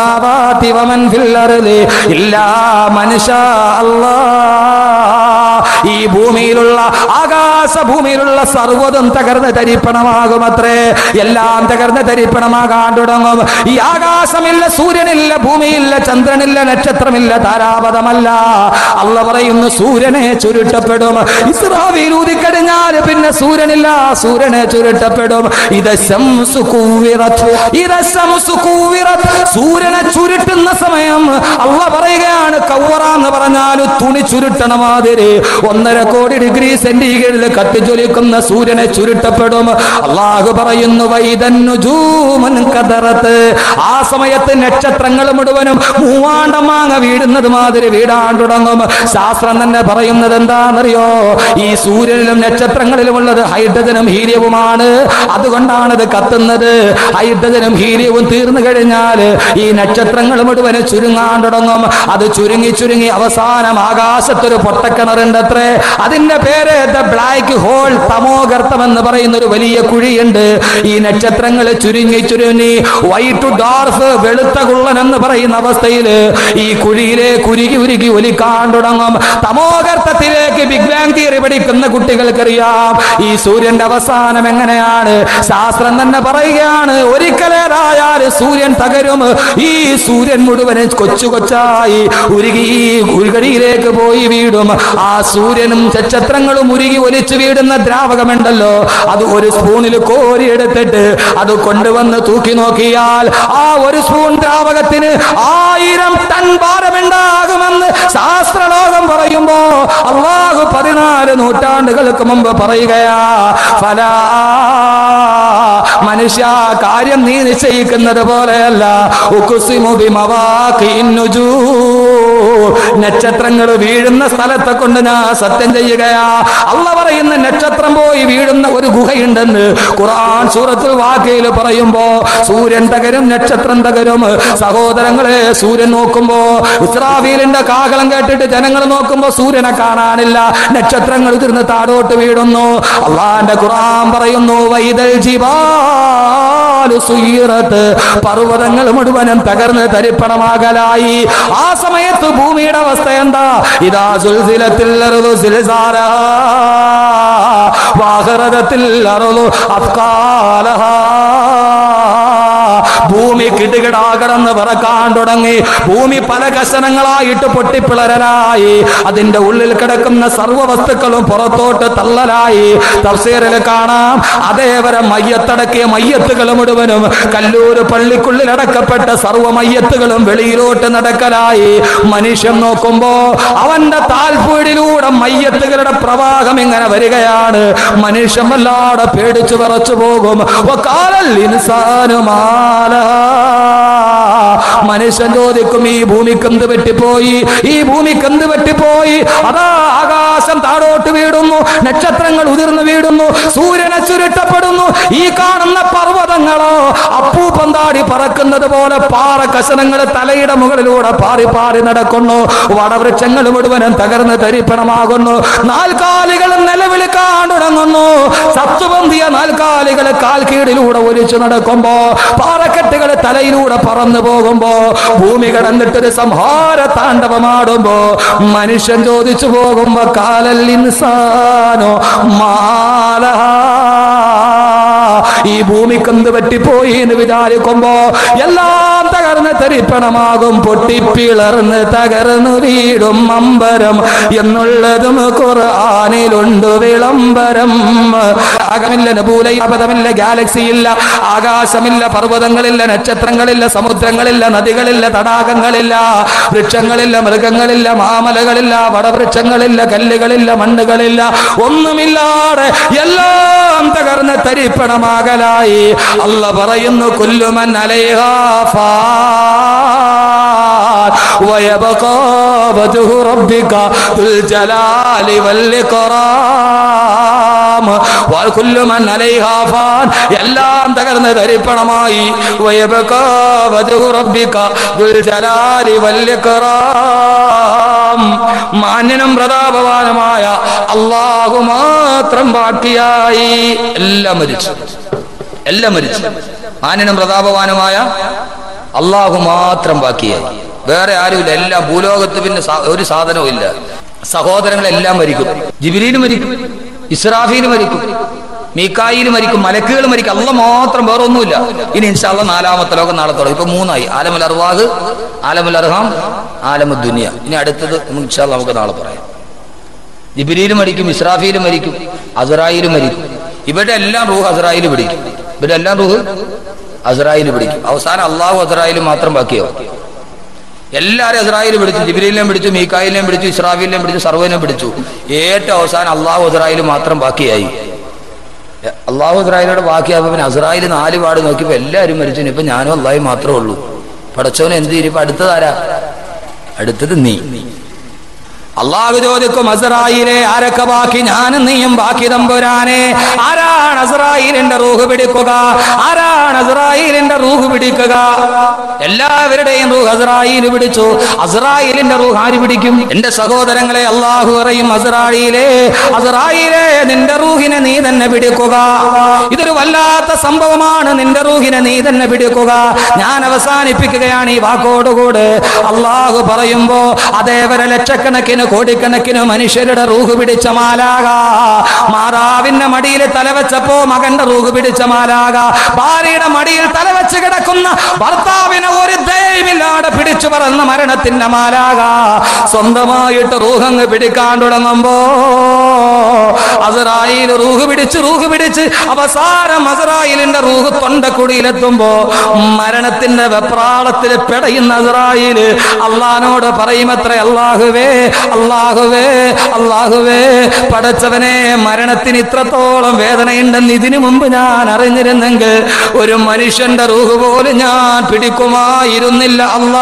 ഫിസ്സമാവാതി വമൻ ഫിൽ അർളി ഇല്ലാ മൻ ശാ അല്ലാഹ്. ഈ ഭൂമിയിലുള്ള ആകാശ ഭൂമിയിലുള്ള സർവ്വതും തകർന്ന് തരിപ്പണമാകുമത്രേ. എല്ലാം തകർന്ന് തരിപ്പണമാകാൻ തുടങ്ങും. ഈ ആകാശമില്ല, സൂര്യനില്ല, ഭൂമിയില്ല, ചന്ദ്രനില്ല, നക്ഷത്രമില്ല, താരാപഥമല്ല. അള്ള പറയുന്നു സൂര്യനെ ചുരുട്ടപ്പെടും. ഇസ്രാഫീൽ ഊതിക്കഴിഞ്ഞാൽ പിന്നെ സൂര്യനില്ല, സൂര്യനെ ചുരുട്ടപ്പെടും. ഇത് ശംസു കുവ്വിറത്, ഇത് ശംസു കുവ്വിറത്. സൂര്യനെ ചുരുട്ടുന്ന സമയം അള്ള പറയുകയാണ്, കവ്വറ എന്ന് പറഞ്ഞാൽ തുണി ചുരുട്ടണ മാതിരി ഒന്നര കോടി ഡിഗ്രി സെന്റിഗ്രേഡിൽ കത്തിജ്വലിക്കുന്ന സൂര്യനെ ചുരുട്ടപ്പെടും. അള്ളാഹു പറയുന്നു വൈദന്നുജൂമൻ കദറത്ത്. ആ സമയത്ത് നക്ഷത്രങ്ങൾ മുഴുവനും മൂവാണ്ടം മാങ്ങ വീടുന്നത് മാതിരി വീടാൻ തുടങ്ങും. ശാസ്ത്രം തന്നെ പറയുന്നത് എന്താണെന്നറിയോ? ഈ സൂര്യനിലും നക്ഷത്രങ്ങളിലും ഉള്ളത് ഹൈഡ്രജനും ഹീലിയവുമാണ്. അതുകൊണ്ടാണ് ഇത് കത്തുന്നത്. ഹൈഡ്രജനും ഹീലിയവും തീർന്നു കഴിഞ്ഞാൽ ഈ നക്ഷത്രങ്ങൾ മുഴുവനും ചുരുങ്ങാൻ തുടങ്ങും. അത് ചുരുങ്ങി ചുരുങ്ങി അവസാനം ആകാശത്തൊരു പൊട്ടക്കിണറുണ്ടത്രേ. അതിന്റെ പേര് ദ ബ്ലാക്ക് ഹോൾ, തമോഗർത്തം എന്ന് പറയുന്ന ഒരു വലിയ കുഴിയുണ്ട്. ഈ നക്ഷത്രങ്ങൾ ചുരുങ്ങി ചുരുങ്ങി വൈറ്റ് ഡോർഫ്, വെളുത്ത കുള്ളൻ എന്ന് പറയുന്ന അവസ്ഥയിൽ ഈ കുഴിയിലെ കുരുകി ഉരുകി ഒലിക്കാൻ തുടങ്ങും. തമോഗർത്തത്തിലേക്ക് ബിഗ് ബാങ് തിയറി പഠിക്കുന്ന കുട്ടികൾക്കറിയാം ഈ സൂര്യന്റെ അവസാനം എങ്ങനെയാണ്. ശാസ്ത്രം തന്നെ പറയുകയാണ്, ഒരിക്കലേറായാൽ സൂര്യൻ തകരും. ഈ സൂര്യൻ മുഴുവനും കൊച്ചു കൊച്ചായി ഉരുകി ഈ കുഴികളിലേക്ക് പോയി വീടും. ആ സൂര്യനും നക്ഷത്രങ്ങളും ഉരുകി ഒലിച്ചു വീടുന്ന ദ്രാവകമുണ്ടല്ലോ, അത് ഒരു സ്പൂണിൽ കോരിയെടുത്തിട്ട് അത് കൊണ്ടുവന്ന് തൂക്കി നോക്കിയാൽ ആ ഒരു സ്പൂൺ ദ്രാവകത്തിന് ആയിരം ടൺ ഭാരമുണ്ടാകുമെന്ന് ശാസ്ത്രലോകം പറയുമ്പോ അള്ളാഹു പതിനാല് നൂറ്റാണ്ടുകൾക്ക് മുമ്പ് പറയുകയാ. ഫലാ, മനുഷ്യ, കാര്യം നീ നിശ്ചയിക്കുന്നത് പോലെയല്ല. ഉഖ്സിമു ബിമവാഖിൻ നുജൂം, നക്ഷത്രങ്ങൾ വീഴുന്ന സ്ഥലത്തെ കൊണ്ട് ഞാൻ സത്യം ചെയ്യുകയാ. അള്ളാഹ് പറയുന്ന നക്ഷത്രം പോയി വീഴുന്ന ഒരു ഗുഹയുണ്ടെന്ന് ഖുർആൻ സൂറത്തുൽ വാഖിയയിൽ പറയുമ്പോ സൂര്യൻ തകരും, നക്ഷത്രം തകരും. സഹോദരങ്ങളെ, സൂര്യൻ നോക്കുമ്പോ ഇസ്രാഫീലിന്റെ കാഹളം കേട്ടിട്ട് ജനങ്ങൾ നോക്കുമ്പോ സൂര്യനെ കാണാനില്ല, നക്ഷത്രങ്ങൾ തീർന്ന് താഴോട്ട് വീഴുന്നു. അള്ളാന്റെ ഖുർആൻ പറയുന്നു വൈദൽ ജിബാലു സുയ്യിറത്, പർവ്വതങ്ങൾ മുഴുവനും തകർന്ന് തരിപ്പണമാകലായി. ആ സമയത്ത് ഭൂമിയുടെ അവസ്ഥ എന്താ? ഇദാ സുൽസിലത്തിൽ അർദു സിൽസാലഹാ വഅഖറജത്തിൽ അർദു അത്ഖാലഹാ. ഭൂമി കിടുകിടാകടന്ന് പറക്കാൻ തുടങ്ങി. ഭൂമി പല കഷണങ്ങളായിട്ട് പൊട്ടിപ്പിളരലായി. അതിന്റെ ഉള്ളിൽ കിടക്കുന്ന സർവ്വ വസ്തുക്കളും പുറത്തോട്ട് തള്ളലായി. തഫ്സീറിൽ കാണാം, അതേവരെ മയ്യത്തടക്കിയ മയ്യത്തുകൾ മുഴുവനും കല്ലൂര് പള്ളിക്കുള്ളിൽ അടക്കപ്പെട്ട സർവ്വ മയ്യത്തുകളും വെളിയിലോട്ട് നടക്കലായി. മനുഷ്യൻ നോക്കുമ്പോ അവന്റെ താൽപ്പീടിലൂടെ മയ്യത്തുകളുടെ പ്രവാഹം ഇങ്ങനെ വരികയാണ്. മനുഷ്യൻ വല്ലാതെ പേടിച്ചു വിറച്ചു പോകും. വഖാലൽ ഇൻസാനു മാല, മനുഷ്യൻ ചോദിക്കും ഈ ഭൂമിക്ക് എന്ത് പറ്റിപ്പോയി, ഈ ഭൂമിക്ക് എന്ത് പറ്റിപ്പോയി. അതാ ആകാശം താഴോട്ട് വീടുന്നു, നക്ഷത്രങ്ങൾ ഉതിർന്നു വീടുന്നു, സൂര്യനെ ചുരുട്ടപ്പെടുന്നു. ഈ കാണുന്ന പർവ്വതങ്ങളോ അപ്പൂപ്പൻ താടി പറക്കുന്നത് പോലെ പാറ കഷണങ്ങൾ തലയുടെ മുകളിലൂടെ പാറി പാറി നടക്കുന്നു. വടവൃക്ഷങ്ങൾ മുഴുവനും തകർന്ന് തരിപ്പണമാകുന്നു. നാൽക്കാലികൾ നിലവിളിക്കാൻ തുടങ്ങുന്നു. സത്തുപന്തിയ നാൽക്കാലികൾ കാൽക്കീടിലൂടെ ഒലിച്ചു നടക്കുമ്പോ, പാറക്കെട്ടുകൾ തലയിലൂടെ പറന്നു പോകുമ്പോ, ഭൂമി കടന്നിട്ടൊരു സംഹാര താണ്ഡവമാടുമ്പോ മനുഷ്യൻ ചോദിച്ചു പോകുമ്പോ കാലൽ ഇൻസാനോ മാലഹാ, ഈ ഭൂമിക്ക് എന്ത് പറ്റിപ്പോയി എന്ന് വിചാരിക്കുമ്പോ എല്ലാം തകർന്ന് തരിപ്പണമാകും. പൊട്ടിപ്പിളർന്ന് തകർന്നു വീടും അമ്പരം എന്നുള്ളതും ഖുർആനിലുണ്ട് വിളംബരം. ആകമില്ല, നബൂലയില്ല, അബദ്ധമില്ല, ഗാലക്സി ഇല്ല, ആകാശമില്ല, പർവ്വതങ്ങളില്ല, നക്ഷത്രങ്ങളില്ല, സമുദ്രങ്ങളില്ല, നദികളില്ല, തടാകങ്ങളില്ല, വൃക്ഷങ്ങളില്ല, മൃഗങ്ങളില്ല, മാമലകളില്ല, വടവൃക്ഷങ്ങളില്ല, കല്ലുകളില്ല, മണ്ണുകളില്ല, ഒന്നുമില്ലാതെ എല്ലാം തകർന്ന് തരിപ്പണമാകലായി. അല്ലാഹ് പറയുന്നു കുല്ലുമൻ അലൈഹാ ഫാൻ വയബ്ഖാ വജ്ഹു റബ്ബിക ദുൽ ജലാലി വൽ ഇക്റാം വകുല്ലുമൻ അലൈഹാ ഫാൻ, എല്ലാം തകർന്ന് തരിപ്പണമായി. വയബ്ഖാ വജ്ഹു റബ്ബിക ദുൽ ജലാലി വൽ ഇക്റാം, മാന്യനും പ്രതാപവാനുമായ അല്ലാഹു മാത്രം ബാക്കിയായി. എല്ലാം മരിച്ചു, എല്ലാം മരിച്ചു. മാന്യനും പ്രതാപവാനുമായ അല്ലാഹു മാത്രം ബാക്കിയായി. വേറെ ആരുമില്ല. എല്ലാ ഭൂലോകത്ത് പിന്നെ ഒരു സാധനവും ഇല്ല. സഹോദരങ്ങളെല്ലാം മരിക്കും. ജിബ്രീൽ മരിക്കും, ഇസ്രാഫീൽ മരിക്കും, മീകായിൽ മരിക്കും, മലക്കുകൾ മരിക്കും. അല്ലാഹ് മാത്രം വേറെ ഒന്നുമില്ല. ഇനി ഇൻഷാ അല്ലാഹ് നാലാമത്തെ ലോകം നാളെ തുടങ്ങും. ഇപ്പൊ മൂന്നായി: ആലമുൽ അർവാഹ്, ആലമുൽ അർഹാം, ആലമുദ് ദുനിയ. ഇനി അടുത്തത് ഇൻഷാ അല്ലാഹ് നമുക്ക് നാളെ പറയാം. ജിബ്രീൽ മരിക്കും, ഇസ്രാഫീൽ മരിക്കും, അസ്റായീൽ മരിക്കും. ഇവരുടെ എല്ലാം റൂഹ് അസ്റായീൽ പിടിക്കും. ഇവരുടെ എല്ലാം റൂഹ് അസ്റായീൽ പിടിക്കും. അവസാനം അള്ളാഹു അസ്റായീൽ മാത്രം ബാക്കിയാവും. എല്ലാവരും അസ്റായീൽ പിടിച്ചു, ജിബ്രീലിനെയും പിടിച്ചു, മീകായിലിനെയും പിടിച്ചു, ഇസ്രാഫീലിനെയും പിടിച്ചു, സർവ്വനെയും പിടിച്ചു. ഏറ്റവും അവസാനം അള്ളാഹു അസ്റായീൽ മാത്രം ബാക്കിയായി. അള്ളാഹു അസ്റായീലോട് ബാക്കിയാകുമ്പോൾ പിന്നെ അസ്റായീൽ നാല് പാട് നോക്കിയപ്പോൾ എല്ലാവരും മരിച്ചു. ഇപ്പൊ ഞാനും അള്ളാഹു മാത്രമേ ഉള്ളൂ. പടച്ചവന് എന്ത് ചെയ്യും? ഇപ്പൊ അടുത്തതാരാ? അടുത്തത് നീ. അള്ളാഹു ചോദിക്കും, അസ്റായീലെ ആരൊക്കെ ബാക്കി? ഞാനും നീയും ബാക്കി തമ്പുരാനെ. ആരാണ് അസ്റായീലിന്റെ റൂഹ് പിടിക്കുക? ആരാണ് അസ്റായീലിന്റെ റൂഹ് പിടിക്കുക? എല്ലാവരുടെയും റൂഹ് അസ്റായീൽ പിടിച്ചു. അസ്റായീലിന്റെ റൂഹ് ആര് പിടിക്കും? എന്റെ സഹോദരങ്ങളെ, അള്ളാഹു പറയും, അസ്റായീലെ, അസ്റായീലെ, നിന്റെ റൂഹിനെ നീ തന്നെ പിടിക്കുക. ഇതൊരു വല്ലാത്ത സംഭവമാണ്. നിന്റെ റൂഹിനെ നീ തന്നെ പിടിക്കുക. ഞാൻ അവസാനിപ്പിക്കുകയാണ് ഈ വാക്കോടുകൂടെ. അള്ളാഹു പറയുമ്പോ അതേവരെ ലക്ഷക്കണക്കിന് കോടിക്കണക്കിന് മനുഷ്യരുടെ റൂഹ് പിടിച്ച മാലാക, മാതാവിന്റെ മടിയിൽ തലവെച്ചപ്പോ മകന്റെ റൂഹ് പിടിച്ച മാലാക, ഭാര്യയുടെ മടിയിൽ തലവെച്ച് കിടക്കുന്ന ഭർത്താവിനെ ഒരു ദയവില്ലാതെ പിടിച്ചു പറന്ന മരണത്തിന്റെ മാലാക സ്വന്തമായിട്ട് റൂഹങ്ങ് പിടിക്കാൻ തുടങ്ങുമ്പോ അസ്റായീൽ റൂഹ് പിടിച്ച് റൂഹ് പിടിച്ച് അവസാനം അസ്റായീലിന്റെ റൂഹ് തൊണ്ടക്കുടിയിലെത്തുമ്പോ മരണത്തിന്റെ വെപ്രാളത്തിൽ പെടയുന്ന അസ്റായീൽ അള്ളാഹിനോട് പറയുമത്രേ, അല്ലാഹുവേ, അല്ലാഹുവേ, അല്ലാഹുവേ, പടച്ചവനെ, മരണത്തിന് ഇത്രത്തോളം വേദനയുണ്ടെന്ന് ഇതിനു മുമ്പ് ഞാൻ അറിഞ്ഞിരുന്നെങ്കിൽ ഒരു മനുഷ്യന്റെ റൂഹ് പോലും ഞാൻ പിടിക്കുമായിരുന്നില്ല. അല്ലാ,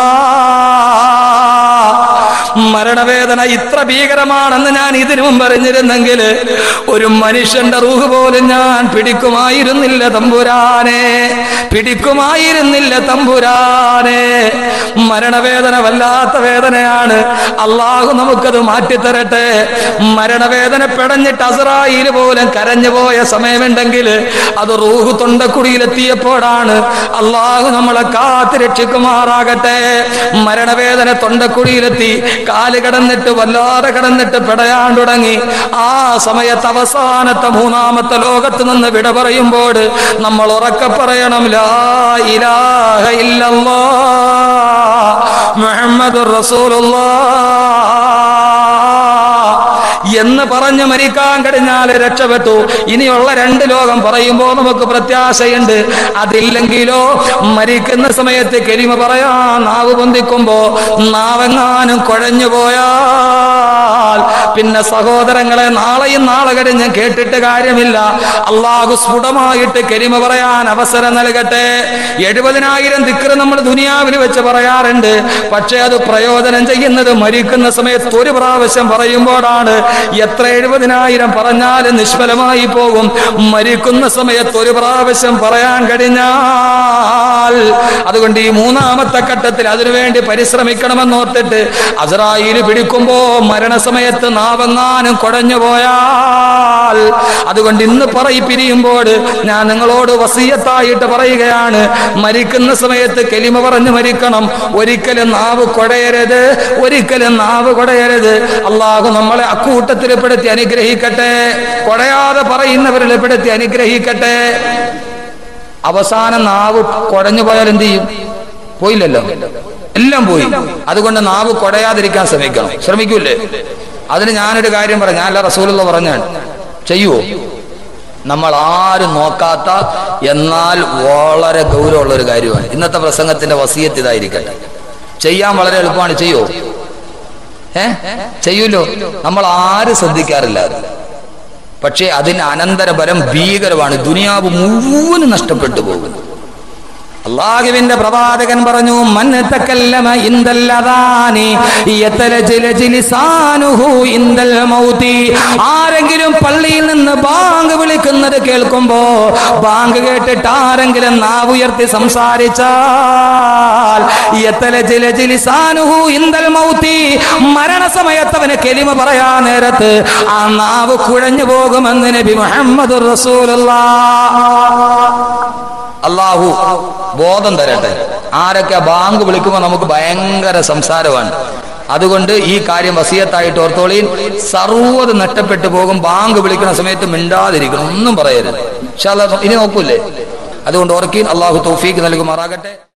മരണവേദന ഇത്ര ഭീകരമാണെന്ന് ഞാൻ ഇതിനു മുമ്പ് അറിഞ്ഞിരുന്നെങ്കിൽ ഒരു മനുഷ്യന്റെ റൂഹ് പോലും ഞാൻ പിടിക്കുമായിരുന്നില്ല തമ്പുരാനെ, പിടിക്കുമായിരുന്നില്ല തമ്പുരാനെ. മരണവേദന വല്ലാത്ത വേദനയാണ്. അള്ളാഹു നമുക്കത് മാറ്റിത്തരട്ടെ. മരണവേദന പെടഞ്ഞിട്ട് അസ്റായീൽ പോലും കരഞ്ഞു പോയ സമയമുണ്ടെങ്കിൽ അത് റൂഹ് തൊണ്ടക്കുടിയിലെത്തിയപ്പോഴാണ്. അള്ളാഹു നമ്മളെ കാത്ത് രക്ഷിക്കുമാറാകട്ടെ. മരണവേദന തൊണ്ടക്കുടിയിലെത്തി, കാല് കടന്നിട്ട് വല്ലാതെ കടന്നിട്ട് പെടയാൻ തുടങ്ങി. ആ സമയത്ത് അവസാനത്തെ മൂന്നാമത്തെ ലോകത്ത് നിന്ന് വിട പറയുമ്പോൾ നമ്മൾ ഉറക്കെ പറയണം, ലാ ഇലാഹ ഇല്ലല്ലാഹ് മുഹമ്മദുർ റസൂലുള്ളാഹ് എന്ന് പറഞ്ഞ് മരിക്കാൻ കഴിഞ്ഞാൽ രക്ഷപ്പെട്ടു. ഇനിയുള്ള രണ്ട് ലോകം പറയുമ്പോൾ നമുക്ക് പ്രത്യാശയുണ്ട്. അതില്ലെങ്കിലോ മരിക്കുന്ന സമയത്ത് കലിമ പറയാൻ നാവ് പൊന്തിക്കുമ്പോ നാവെങ്ങാനും കുഴഞ്ഞു പോയാൽ പിന്നെ സഹോദരങ്ങളെ, നാളെയും നാളെ കഴിഞ്ഞ് കേട്ടിട്ട് കാര്യമില്ല. അള്ളാഹു സ്ഫുടമായിട്ട് കലിമ പറയാൻ അവസരം നൽകട്ടെ. എഴുപതിനായിരം ദിക്ർ നമ്മൾ ദുനിയാവിൽ വെച്ച് പറയാറുണ്ട്. പക്ഷെ അത് പ്രയോജനം ചെയ്യുന്നത് മരിക്കുന്ന സമയത്ത് ഒരു പ്രാവശ്യം പറയുമ്പോഴാണ്. എത്ര എഴുപതിനായിരം പറഞ്ഞാലും നിഷ്ഫലമായി പോകും. മരിക്കുന്ന സമയത്ത് ഒരു പ്രാവശ്യം പറയാൻ കഴിഞ്ഞാൽ, അതുകൊണ്ട് ഈ മൂന്നാമത്തെ ഘട്ടത്തിൽ അതിനുവേണ്ടി പരിശ്രമിക്കണമെന്നോർത്തിട്ട് അസ്റായീൽ പിടിക്കുമ്പോ മരണസമയത്ത് നാവെങ്ങാനും കുഴഞ്ഞു പോയാൽ, അതുകൊണ്ട് ഇന്ന് പറയി പിരിയുമ്പോൾ ഞാൻ നിങ്ങളോട് വസിയത്തായിട്ട് പറയുകയാണ്, മരിക്കുന്ന സമയത്ത് കലിമ പറഞ്ഞു മരിക്കണം. ഒരിക്കലും നാവ് കുഴയരുത്, ഒരിക്കലും നാവ് കുഴയരുത്. അള്ളാഹു നമ്മളെ അക്കൂട്ടത്തിൽ പെടുത്തി അനുഗ്രഹിക്കട്ടെ. കുഴയാതെ പറയുന്നവരിൽ പെടുത്തി അനുഗ്രഹിക്കട്ടെ. അവസാനം നാവ് കുഴഞ്ഞു പോയാൽ എന്ത് ചെയ്യും? പോയില്ലല്ലോ, എല്ലാം പോയി. അതുകൊണ്ട് നാവ് കുഴയാതിരിക്കാൻ ശ്രമിക്കണം. ശ്രമിക്കൂല്ലേ? അതിന് ഞാനൊരു കാര്യം പറയാം. ഞാനല്ല, റസൂലുള്ള പറഞ്ഞാണ്. ചെയ്യുവോ? നമ്മൾ ആരും നോക്കാത്ത എന്നാൽ വളരെ ഗൗരവമുള്ള ഒരു കാര്യമാണ്. ഇന്നത്തെ പ്രസംഗത്തിന്റെ വസിയത്ത് ഇതായിരിക്കട്ടെ. ചെയ്യാൻ വളരെ എളുപ്പമാണ്. ചെയ്യോ? ഏ ചെയ്യൂലോ? നമ്മൾ ആരും ശ്രദ്ധിക്കാറില്ല. പക്ഷേ അതിന് അനന്തരഫലം ഭീകരമാണ്. ദുനിയാവ് മുഴുവനും നഷ്ടപ്പെട്ടു പോകുന്നു. അല്ലാഹുവിന്റെ പ്രവാചകൻ പറഞ്ഞു, മൻ തകല്ലമ ഇൻദൽ അദാനി യതലജലജി ലിസാനുഹു ഇൻദൽ മൗതി. ആരെങ്കിലും പള്ളിയിൽ നിന്ന് ബാങ്ക് വിളിക്കുന്നത് കേൾക്കുമ്പോ, ബാങ്ക് കേട്ടിട്ട് ആരെങ്കിലും നാവ് ഉയർത്തി സംസാരിച്ചാൽ യതലജലജി ലിസാനുഹു ഇൻദൽ മൗതി, മരണസമയത്ത് അവന് കലിമ പറയാൻ നേരത്ത് ആ നാവ് കുഴഞ്ഞു പോകുമെന്ന് നബി മുഹമ്മദുർ റസൂലുള്ളാഹ്. അള്ളാഹു ബോധം തരട്ടെ. ആരൊക്കെ ബാങ്ക് വിളിക്കുമ്പോൾ നമുക്ക് ഭയങ്കര സംസാരമാണ്. അതുകൊണ്ട് ഈ കാര്യം വസിയത്തായിട്ട് ഓർത്തോളീൻ. സർവ്വത് നഷ്ടപ്പെട്ടു പോകും. ബാങ്ക് വിളിക്കുന്ന സമയത്ത് മിണ്ടാതിരിക്കണം, ഒന്നും പറയരുത്. ഇൻഷാ അല്ലാഹ് ഇനി നോക്കൂലേ. അതുകൊണ്ട് ഓർക്കീൻ. അള്ളാഹു തൗഫീഖ് നൽകുമാറാകട്ടെ.